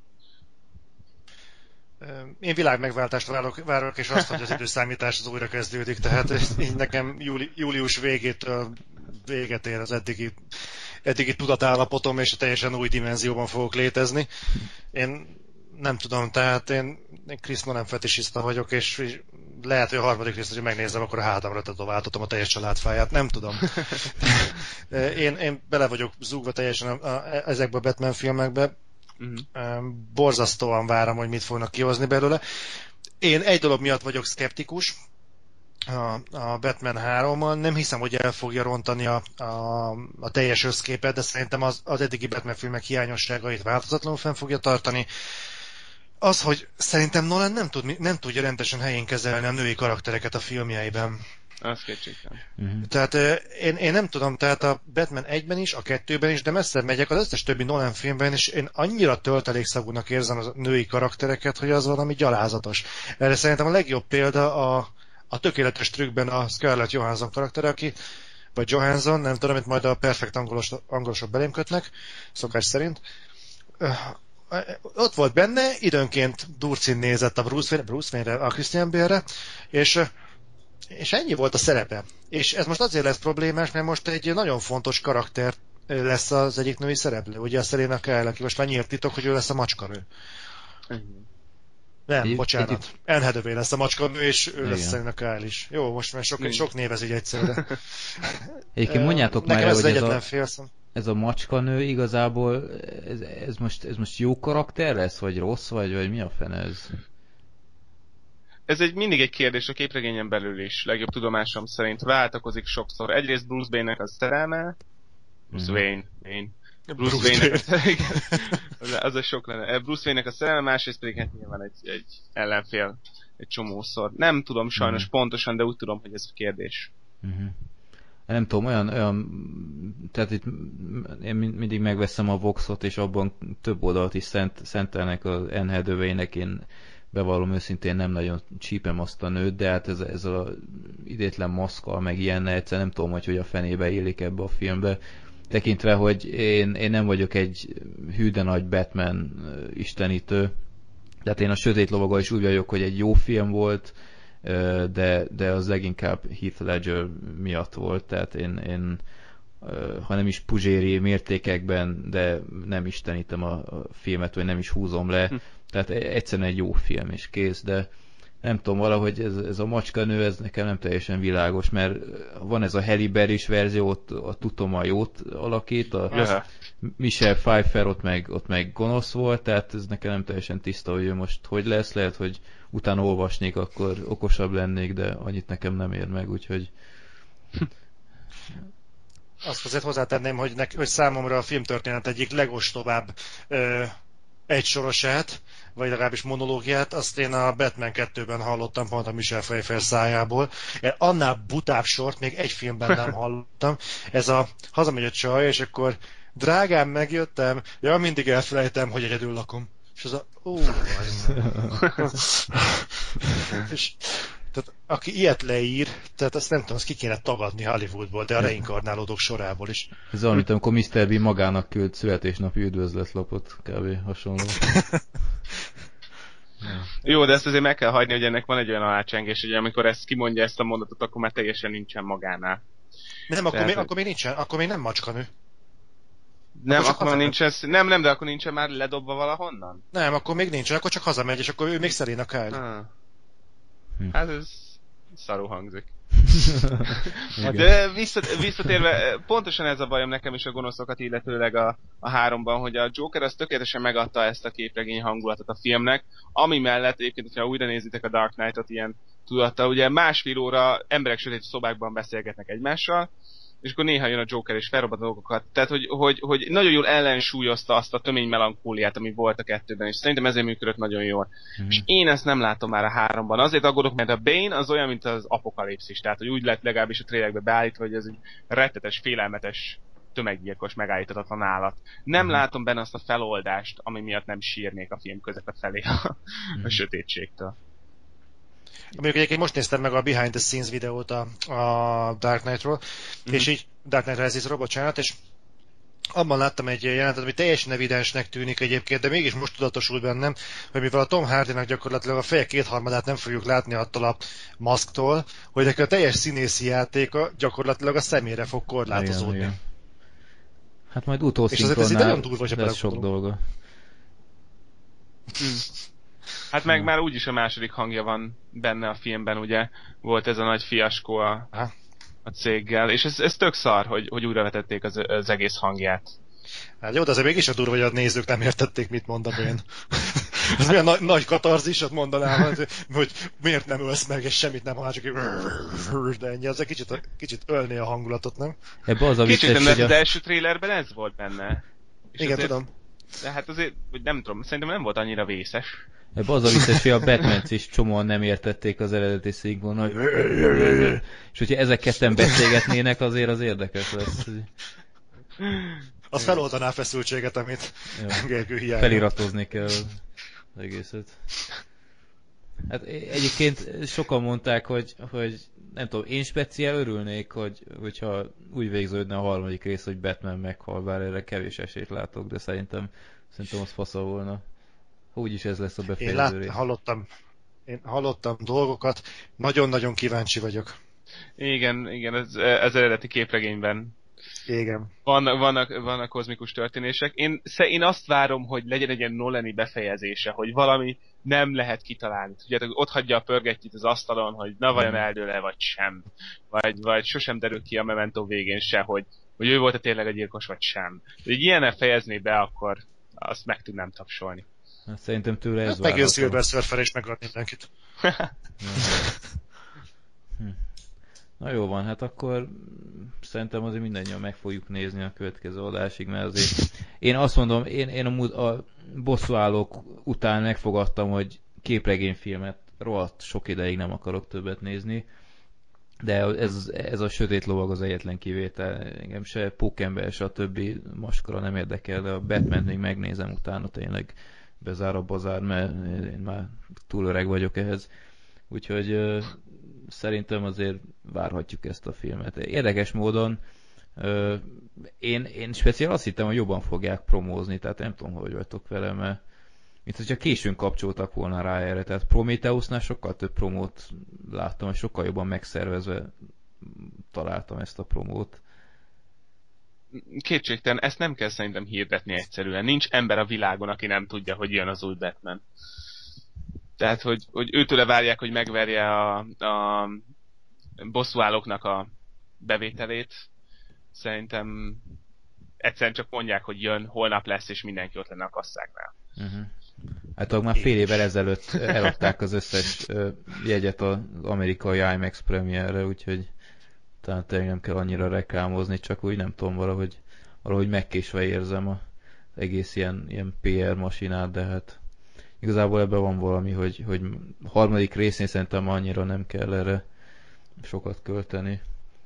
Én világmegváltást várok, várok, és azt, hogy az időszámítás az újra kezdődik, tehát így nekem júli, július végétől véget ér az eddigi, eddigi tudatállapotom, és teljesen új dimenzióban fogok létezni. Én nem tudom, tehát én, én Chris Nolan fetisiszta vagyok, és, és lehet, hogy a harmadik részt, hogy megnézem, akkor a hátamra tetováltatom a teljes családfáját, nem tudom. én, én bele vagyok zúgva teljesen a, a, ezekbe a Batman filmekbe. Uh-huh. Borzasztóan várom, hogy mit fognak kihozni belőle. Én egy dolog miatt vagyok szkeptikus a, a Batman hárommal. Nem hiszem, hogy el fogja rontani a, a, a teljes összképet, de szerintem az, az eddigi Batman filmek hiányosságait változatlanul fenn fogja tartani. Az, hogy szerintem Nolan nem, tud, nem tudja rendesen helyén kezelni a női karaktereket a filmjeiben. Az kétségtelen. Uh-huh. Tehát én, én nem tudom, tehát a Batman egyben is, a kettőben is, de messze megyek az összes többi Nolan filmben, és én annyira töltelékszagúnak érzem a női karaktereket, hogy az valami gyalázatos. Erre szerintem a legjobb példa a, a tökéletes trükkben a Scarlett Johansson karakter, aki, vagy Johansson, nem tudom, amit majd a perfekt angolos, angolosok belém kötnek, szokás szerint. Ott volt benne, időnként durcin nézett a Bruce Wayne, Bruce Wayne-re, a Christian Bale-re, és És ennyi volt a szerepe. És ez most azért lesz problémás, mert most egy nagyon fontos karakter lesz az egyik női szereplő. Ugye a Selina Kyle, aki most már nyílt titok, hogy ő lesz a macskanő. Uh-huh. Nem, egy, bocsánat. Egy... Anne Hathaway lesz a macskanő, és ő igen. lesz Selina Kyle is. Jó, most már sok, sok név ez így egyszerre. Egyébként mondjátok már, ez hogy ez ez a, ez a macskanő igazából, ez, ez, most, ez most jó karakter lesz, vagy rossz, vagy, vagy mi a fene ez? Ez egy, mindig egy kérdés a képregényen belül is, legjobb tudomásom szerint váltakozik sokszor. Egyrészt Bruce Wayne-nek a szerelme, Bruce Mhm. Wayne, Wayne. Bruce Bruce, Wayne-nek a, az a sok lenne. Bruce Wayne-nek a szerelme, másrészt pedig hát nyilván egy, egy ellenfél egy csomószor. Nem tudom sajnos Mhm. pontosan, de úgy tudom, hogy ez a kérdés. Uh-huh. Nem tudom, olyan, olyan, tehát itt én mindig megveszem a Voxot, és abban több oldalt is szent, szentelnek az Anne Hathaway-nek, én bevallom őszintén nem nagyon csípem azt a nőt, de hát ez, ez a idétlen maszkkal, meg ilyennel egyszer nem tudom, hogy hogy a fenébe élik ebbe a filmbe. Tekintve, hogy én, én nem vagyok egy hű de nagy Batman istenítő, tehát én a Sötét Lovaga is úgy vagyok, hogy egy jó film volt, de, de az leginkább Heath Ledger miatt volt, tehát én, én ha nem is puzséri mértékekben, de nem istenítem a, a filmet, vagy nem is húzom le, hm. tehát egyszerűen egy jó film és kész, de nem tudom, valahogy ez, ez a macskanő, ez nekem nem teljesen világos, mert van ez a Halle Berry-s verzió, ott a Tutoma jót alakít, a Jaha. Michelle Pfeiffer ott meg, ott meg gonosz volt, tehát ez nekem nem teljesen tiszta, hogy ő most hogy lesz, lehet, hogy utána olvasnék, akkor okosabb lennék, de annyit nekem nem ér meg, úgyhogy azt azért hozzátenném, hogy, nek, hogy számomra a filmtörténet egyik legostobább ö, egysorosát, vagy legalábbis monológiát, azt én a Batman kettőben hallottam pont a Michelle Pfeiffer szájából. Annál butább sort még egy filmben nem hallottam. Ez a hazamegy a csaj, és akkor drágám, megjöttem, ja, mindig elfelejtem, hogy egyedül lakom. És az a... Ó, és tehát aki ilyet leír, tehát azt nem tudom, azt ki kéne tagadni Hollywoodból, de a reinkarnálódók sorából is. ez olyan, mint amikor miszter Bean magának küld születésnapi üdvözletlapot, kb. Hasonló. Jó, de ezt azért meg kell hagyni, hogy ennek van egy olyan alácsengés, hogy amikor ezt kimondja ezt a mondatot, akkor már teljesen nincsen magánál. Nem, akkor, Tehát, még, hogy- akkor még nincsen, akkor még nem macskanő. Nem, Akkor csak akkor hazamegy. nincsen, nem, nem, de akkor nincsen már ledobva valahonnan? Nem, akkor még nincsen, akkor csak hazamegy, és akkor ő még Selina Kyle. Ah. Hm. Hát ez szarul hangzik. Igen. De visszat, visszatérve, pontosan ez a bajom nekem is a gonoszokat, illetőleg a, a háromban, hogy a Joker az tökéletesen megadta ezt a képregény hangulatot a filmnek, ami mellett egyébként, hogyha újra nézitek a Dark Knight-ot ilyen tudattal, ugye másfél óra emberek sötét szobákban beszélgetnek egymással, és akkor néha jön a Joker és felrobbant a dolgokat. Tehát, hogy, hogy, hogy nagyon jól ellensúlyozta azt a tömény melankóliát, ami volt a kettőben, és szerintem ezért működött nagyon jól. Mhm. És én ezt nem látom már a háromban. Azért aggódok, mert a Bane az olyan, mint az apokalipszis. Tehát, hogy úgy lett legalábbis a trélerekbe beállítva, hogy ez egy rettetes, félelmetes, tömeggyilkos, megállíthatatlan állat. Nem Mhm. látom benne azt a feloldást, ami miatt nem sírnék a film közepe felé a, Mhm. a sötétségtől. Mondjuk egyébként most néztem meg a Behind the Scenes videót a, a Dark Knight-ról, Mhm. és így Dark Knight Rises-ról, bocsánat, és abban láttam egy jelenetet, ami teljesen evidensnek tűnik egyébként, de mégis most tudatosult bennem, hogy mivel a Tom Hardynak gyakorlatilag a feje kétharmadát nem fogjuk látni attól a maszktól, hogy neki a teljes színészi játéka gyakorlatilag a személyre fog korlátozódni. Igen, igen. Hát majd És azért ez így utószinkronnál nagyon durva, hogyha lesz sok belegondolok. dolga. Hát meg Hmm. már úgyis a második hangja van benne a filmben, ugye? Volt ez a nagy fiaskó a, Aha. a céggel, és ez, ez tök szar, hogy, hogy újra vetették az, az egész hangját. Hát jó, de azért mégis a durva, hogy a nézők nem értették, mit mond a Bane. Ez milyen nagy, nagy katarzisat mondanám, hogy, hogy miért nem ölsz meg, és semmit nem hall, csak így, de ennyi, az egy kicsit, kicsit ölné a hangulatot, nem? Ebbe az a Kicsit, vicces, mert hogy az a... első trailerben ez volt benne. És Igen, azért, tudom. De hát azért, hogy nem tudom, szerintem nem volt annyira vészes. Ebbe az a vicces, hogy a Batman-t is csomóan nem értették az eredeti színkban, hogy... És hogyha ezek ketten beszélgetnének, azért az érdekes lesz. Az feloldaná a feszültséget, amit Jó. Gergő hiány. Feliratozni kell az egészet. Hát egyébként sokan mondták, hogy, hogy nem tudom, én speciál örülnék, hogy, hogyha úgy végződne a harmadik rész, hogy Batman meghal, bár erre kevés esélyt látok, de szerintem, szerintem az fasza volna. Úgyis ez lesz a Én befejező lát, rész. hallottam, én hallottam dolgokat, nagyon-nagyon kíváncsi vagyok. Igen, igen, ez, ez eredeti képregényben Igen. vannak, vannak, vannak kozmikus történések. Én, én azt várom, hogy legyen egy ilyen Nolani befejezése, hogy valami nem lehet kitalálni. Tudjátok, ott hagyja a pörgettyit az asztalon, hogy na vajon eldől-e, vagy sem. Vagy, vagy sosem derül ki a Memento végén se, hogy, hogy ő volt-e tényleg a gyilkos, vagy sem. Hogy ilyennel fejezné be, akkor azt meg tudnám tapsolni. Hát szerintem tőle ez Hát megjön várható. Silver Surfer és megad mindenkit. Hm. Na jó van, hát akkor szerintem azért mindannyian meg fogjuk nézni a következő adásig, mert azért én azt mondom, én, én a, a bosszúállók után megfogadtam, hogy képregényfilmet rohadt sok ideig nem akarok többet nézni, de ez, ez a sötét lovag az egyetlen kivétel, engem se Pókember, se a többi maskara nem érdekel, de a Batman még megnézem utána, tényleg bezár a bazár, mert én már túl öreg vagyok ehhez. Úgyhogy ö, szerintem azért várhatjuk ezt a filmet. Érdekes módon ö, én, én speciál azt hittem, hogy jobban fogják promózni, tehát nem tudom, hogy vagytok vele, mert mint hogyha későn kapcsoltak volna rá erre, tehát Prometheusnál sokkal több promót láttam, és sokkal jobban megszervezve találtam ezt a promót. Kétségtelen, ezt nem kell szerintem hirdetni egyszerűen. Nincs ember a világon, aki nem tudja, hogy jön az új Batman. Tehát, hogy, hogy őtőle várják, hogy megverje a, a bosszúállóknak a bevételét. Szerintem egyszerűen csak mondják, hogy jön, holnap lesz, és mindenki ott lenne a kasszáknál. Uh-huh. Hát már fél évvel ezelőtt eladták az összes uh, jegyet az amerikai IMAX premierre, úgyhogy talán tényleg nem kell annyira reklámozni, csak úgy nem tudom, valahogy, valahogy megkésve érzem az egész ilyen, ilyen pé er masinát, de hát igazából ebben van valami, hogy, hogy harmadik részén szerintem annyira nem kell erre sokat költeni.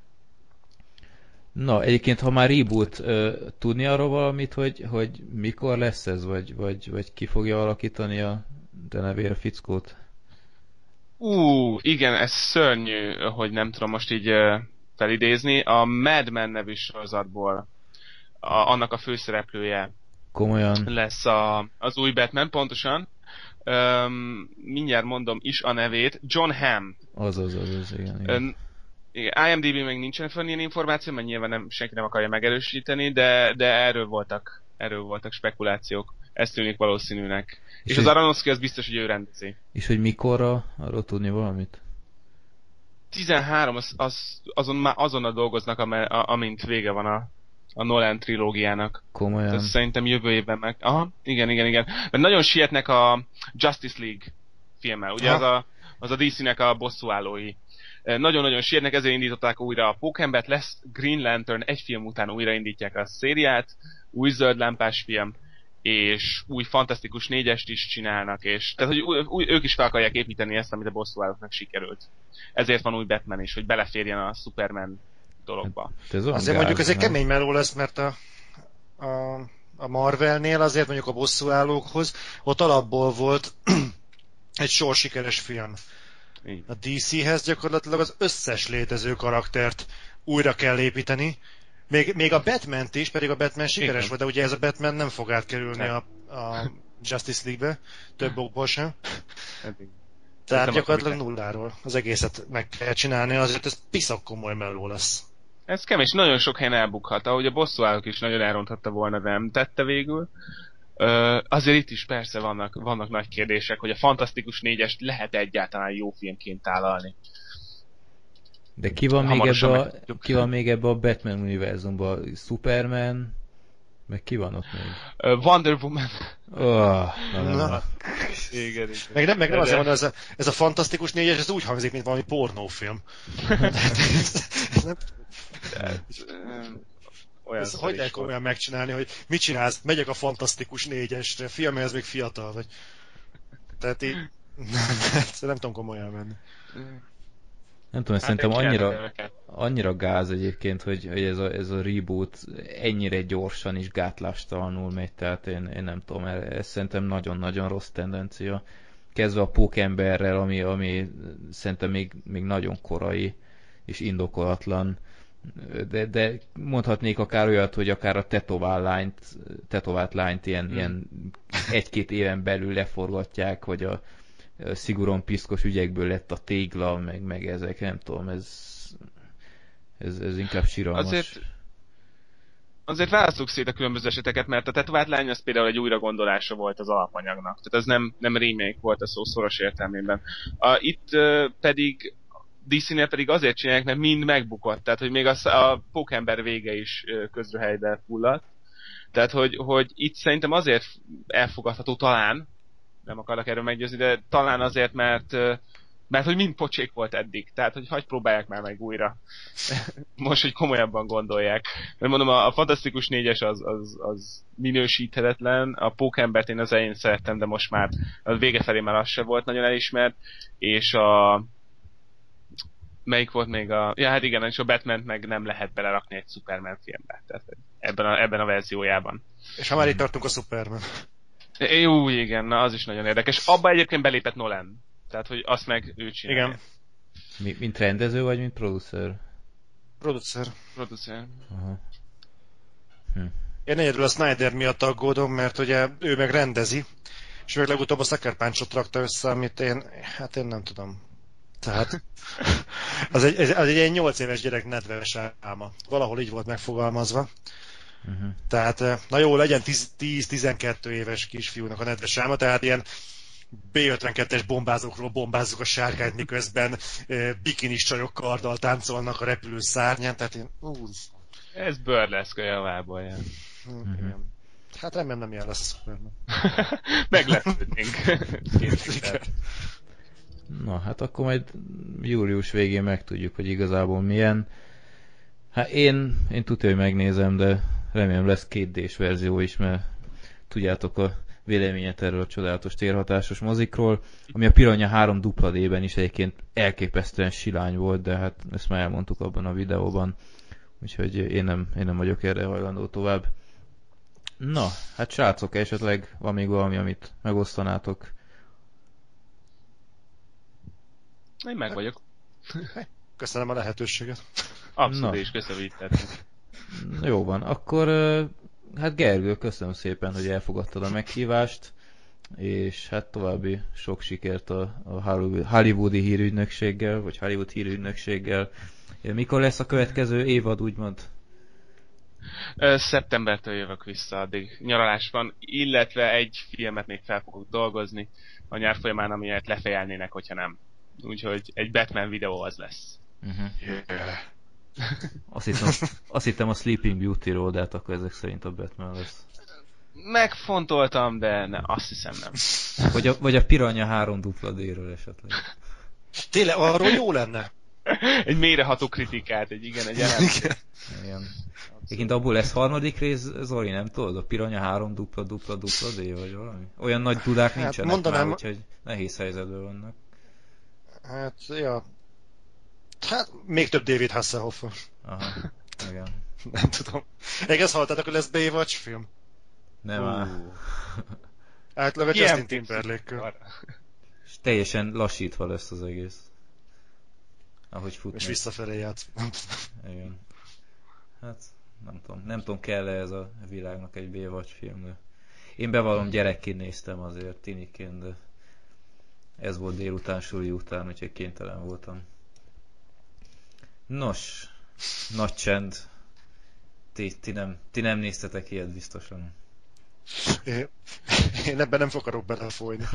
Na, egyébként, ha már reboot, uh, tudni arról valamit, hogy, hogy mikor lesz ez, vagy, vagy, vagy ki fogja alakítani a denevér fickót? Ú, igen, ez szörnyű, hogy nem tudom most így uh, felidézni. A Mad Men nevű sorozatból a, annak a főszereplője Komolyan? lesz a, az új Batman, pontosan. Um, mindjárt mondom is a nevét. John Hamm. Az, az, az, az igen. igen. Um, IMDb meg nincsen fönn ilyen információ, mert nyilván nem, senki nem akarja megerősíteni, de, de erről voltak, erről voltak spekulációk. Ez tűnik valószínűnek. És, és az Aronofsky az biztos, hogy ő rendezi. És hogy mikorra, arról tudni valamit? tizenhárom, az, az, azon már azonnal dolgoznak, amint vége van a, a Nolan trilógiának. Komolyan? Tehát szerintem jövő évben meg. Aha, igen, igen, igen. Mert nagyon sietnek a Justice League filmmel. Ugye az a, az a dé cé-nek a bosszúállói. Nagyon-nagyon sietnek, ezért indították újra a Pókembert, lesz Green Lantern, egy film után újraindítják a szériát, új zöld lámpás film, és új Fantasztikus négyest is csinálnak, és tehát, hogy új, új, ők is fel akarják építeni ezt, amit a bosszúállóknak sikerült. Ezért van új Batman is, hogy beleférjen a Superman dologba. Hát azért gáz, mondjuk ez egy kemény meló lesz, mert a, a, a Marvelnél azért mondjuk a bosszúállókhoz ott alapból volt egy sor sikeres film. A dé céhez gyakorlatilag az összes létező karaktert újra kell építeni. Még, még a Batman-t is, pedig a Batman sikeres Igen. volt, de ugye ez a Batman nem fog átkerülni a, a Justice League-be, több okból sem. Tehát gyakorlatilag nulláról az egészet meg kell csinálni, azért ez piszak komoly melló lesz. Ez kemény, nagyon sok helyen elbukhat, ahogy a bosszúállók is nagyon elronthatta volna, de nem tette végül. Uh, azért itt is persze vannak, vannak nagy kérdések, hogy a Fantasztikus négyest lehet egyáltalán jó filmként tálalni. De ki van, még ebbe, a, ki van még ebbe a Batman univerzumban? Superman? Meg ki van ott még? Uh, Wonder Woman. Oh, na, na, na. Igen, igen. Meg nem, meg nem azért van, ez a, ez a Fantasztikus négyes, ez úgy hangzik, mint valami pornófilm. ez, ez nem... Ez hogy lehet komolyan megcsinálni, hogy mit csinálsz? Megyek a Fantasztikus négyesre, fiam, ez még fiatal vagy. Tehát így... nem tudom komolyan menni. Nem tudom, hát szerintem annyira, annyira gáz egyébként, hogy, hogy ez, a, ez a reboot ennyire gyorsan és gátlástalanul megy, tehát én, én nem tudom, ez szerintem nagyon-nagyon rossz tendencia. Kezdve a Pókemberrel, ami, ami szerintem még, még nagyon korai és indokolatlan. De, de mondhatnék akár olyat, hogy akár a tetovál lányt, tetovált lányt ilyen, hmm. ilyen egy-két éven belül leforgatják, hogy a szigorúan piszkos ügyekből lett a tégla, meg, meg ezek, nem tudom, ez, ez, ez inkább siralmas. Azért, azért választjuk szét a különböző eseteket, mert a tetovált lány az például egy újragondolása volt az alapanyagnak. Tehát ez nem, nem remake volt a szó szoros értelmében. A, itt uh, pedig dé cé-nél pedig azért csinálják, mert mind megbukott. Tehát, hogy még a, a Pókember vége is közrehelybe fulladt. Tehát, hogy, hogy itt szerintem azért elfogadható talán, nem akarok erről meggyőzni, de talán azért, mert, mert hogy mind pocsék volt eddig. Tehát, hogy hagyj próbálják már meg újra. Most, hogy komolyabban gondolják. Mert mondom, a, a Fantasztikus négyes az, az, az minősíthetetlen. A Pókembert én az elején szerettem, de most már a vége felé már az se volt nagyon elismert. És a melyik volt még a... Ja, hát igen, és a Batman-t meg nem lehet belerakni egy Superman filmbe. Tehát ebben a, ebben a verziójában. És ha már itt tartunk a Superman. Jó, igen, na az is nagyon érdekes. Abba egyébként belépett Nolan. Tehát, hogy azt meg ő csinálja. Igen. Mi, mint rendező, vagy mint producer? Producer. Producer. Aha. Hm. Én egyedül a Snyder miatt aggódom, mert ugye ő meg rendezi, és meg legutóbb a Sucker Punch-ot rakta össze, amit én... Hát én nem tudom. Tehát... az egy, az egy ilyen nyolc éves gyerek nedves álma. Valahol így volt megfogalmazva. Uh-huh. Tehát, na jó, legyen tíz-tizenkettő éves kisfiúnak a nedves álma, tehát ilyen bé ötvenkettes bombázókról bombázzuk a sárkányt, miközben e, bikinis csajok karddal táncolnak a repülő szárnyán, tehát én... Ú, ez burleszk a javából, ja. Uh-huh. Hát remélem nem ilyen lesz a Superman. Meglepődnénk. Na, hát akkor majd július végén megtudjuk, hogy igazából milyen. Hát én, én tudja, hogy megnézem, de remélem lesz két dés verzió is, mert tudjátok a véleményet erről a csodálatos térhatásos mozikról, ami a Piranha három dupla dében is egyébként elképesztően silány volt, de hát ezt már elmondtuk abban a videóban, úgyhogy én nem, én nem vagyok erre hajlandó tovább. Na, hát srácok, esetleg van még valami, amit megosztanátok? Én meg vagyok. Köszönöm a lehetőséget. Abszolút, és köszönöm, hogy itt tettünk. Jó van, akkor hát Gergő, köszönöm szépen, hogy elfogadtad a meghívást. és hát további sok sikert a, a hollywoodi hírügynökséggel, vagy Hollywood hírügynökséggel. Mikor lesz a következő évad, úgymond? Ö, szeptembertől jövök vissza, addig nyaralás van, illetve egy filmet még fel fogok dolgozni a nyár folyamán, amilyet lefejelnének, hogyha nem. Úgyhogy egy Batman videó az lesz. Uh-huh. Yeah. Azt, hittem, azt hittem a Sleeping Beauty-ról, de hát akkor ezek szerint a Batman lesz. Megfontoltam, de ne, azt hiszem nem. Vagy a, vagy a Piranha három dupla D-ről esetleg. Tényleg, arról jó lenne. Egy mélyreható kritikát, egy igen, egy elemzést. Igen. Egyébként abból lesz harmadik rész, Zoli, nem tudod? A Piranha három dupla dupla dupla D, vagy valami? Olyan nagy tudák Hát nincsenek mondanám, már, úgyhogy nehéz helyzetben vannak. Hát, ja. Hát, még több David Hasselhoff. Aha, igen. Nem tudom. Egész hallottátok, hogy lesz Baywatch film? Nem Uh. áll. Átlag a Ilyen Justin Timberlake-kől. És teljesen lassítva lesz az egész. Ahogy futnak. És visszafelé játsz. Igen. Hát, nem tudom. Nem tudom, kell-e ez a világnak egy Baywatch film, de... Én bevallom, gyerekként néztem azért, tiniként, de... Ez volt délután, suli után, úgyhogy kénytelen voltam. Nos, nagy csend. Ti, ti, nem, ti nem néztetek ilyet biztosan. Én, én ebben nem akarok belefolyni.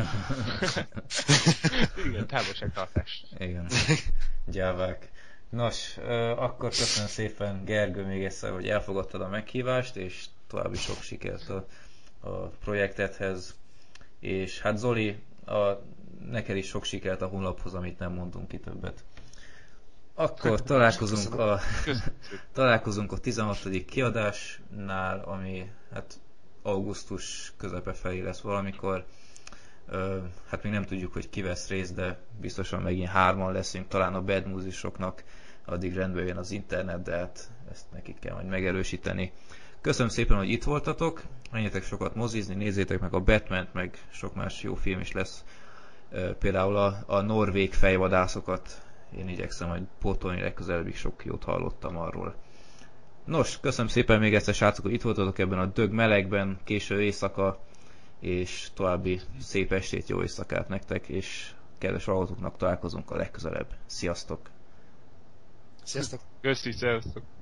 Igen, távolságtartás. Igen. Gyávák. Nos, akkor köszönöm szépen, Gergő, még egyszer, hogy elfogadtad a meghívást, és további sok sikert a, a projektethez. És hát Zoli, a, neked is sok sikert a honlaphoz, amit nem mondunk ki többet. Akkor találkozunk a, találkozunk a tizenhatodik kiadásnál, ami hát augusztus közepe felé lesz valamikor. Hát még nem tudjuk, hogy ki vesz részt, de biztosan megint hárman leszünk, talán a Bad Musicoknak addig rendben jön az internet, de hát ezt nekik kell majd megerősíteni. Köszönöm szépen, hogy itt voltatok, menjetek sokat mozizni, nézzétek meg a Batman-t, meg sok más jó film is lesz. Például a, a norvég fejvadászokat én igyekszem majd pótolni, legközelebb sok jót hallottam arról. Nos, köszönöm szépen még egyszer, srácok, hogy itt voltatok ebben a dög melegben, késő éjszaka, és további szép estét, jó éjszakát nektek, és kedves hallgatóknak találkozunk a legközelebb. Sziasztok! Sziasztok! Köszi, sziasztok!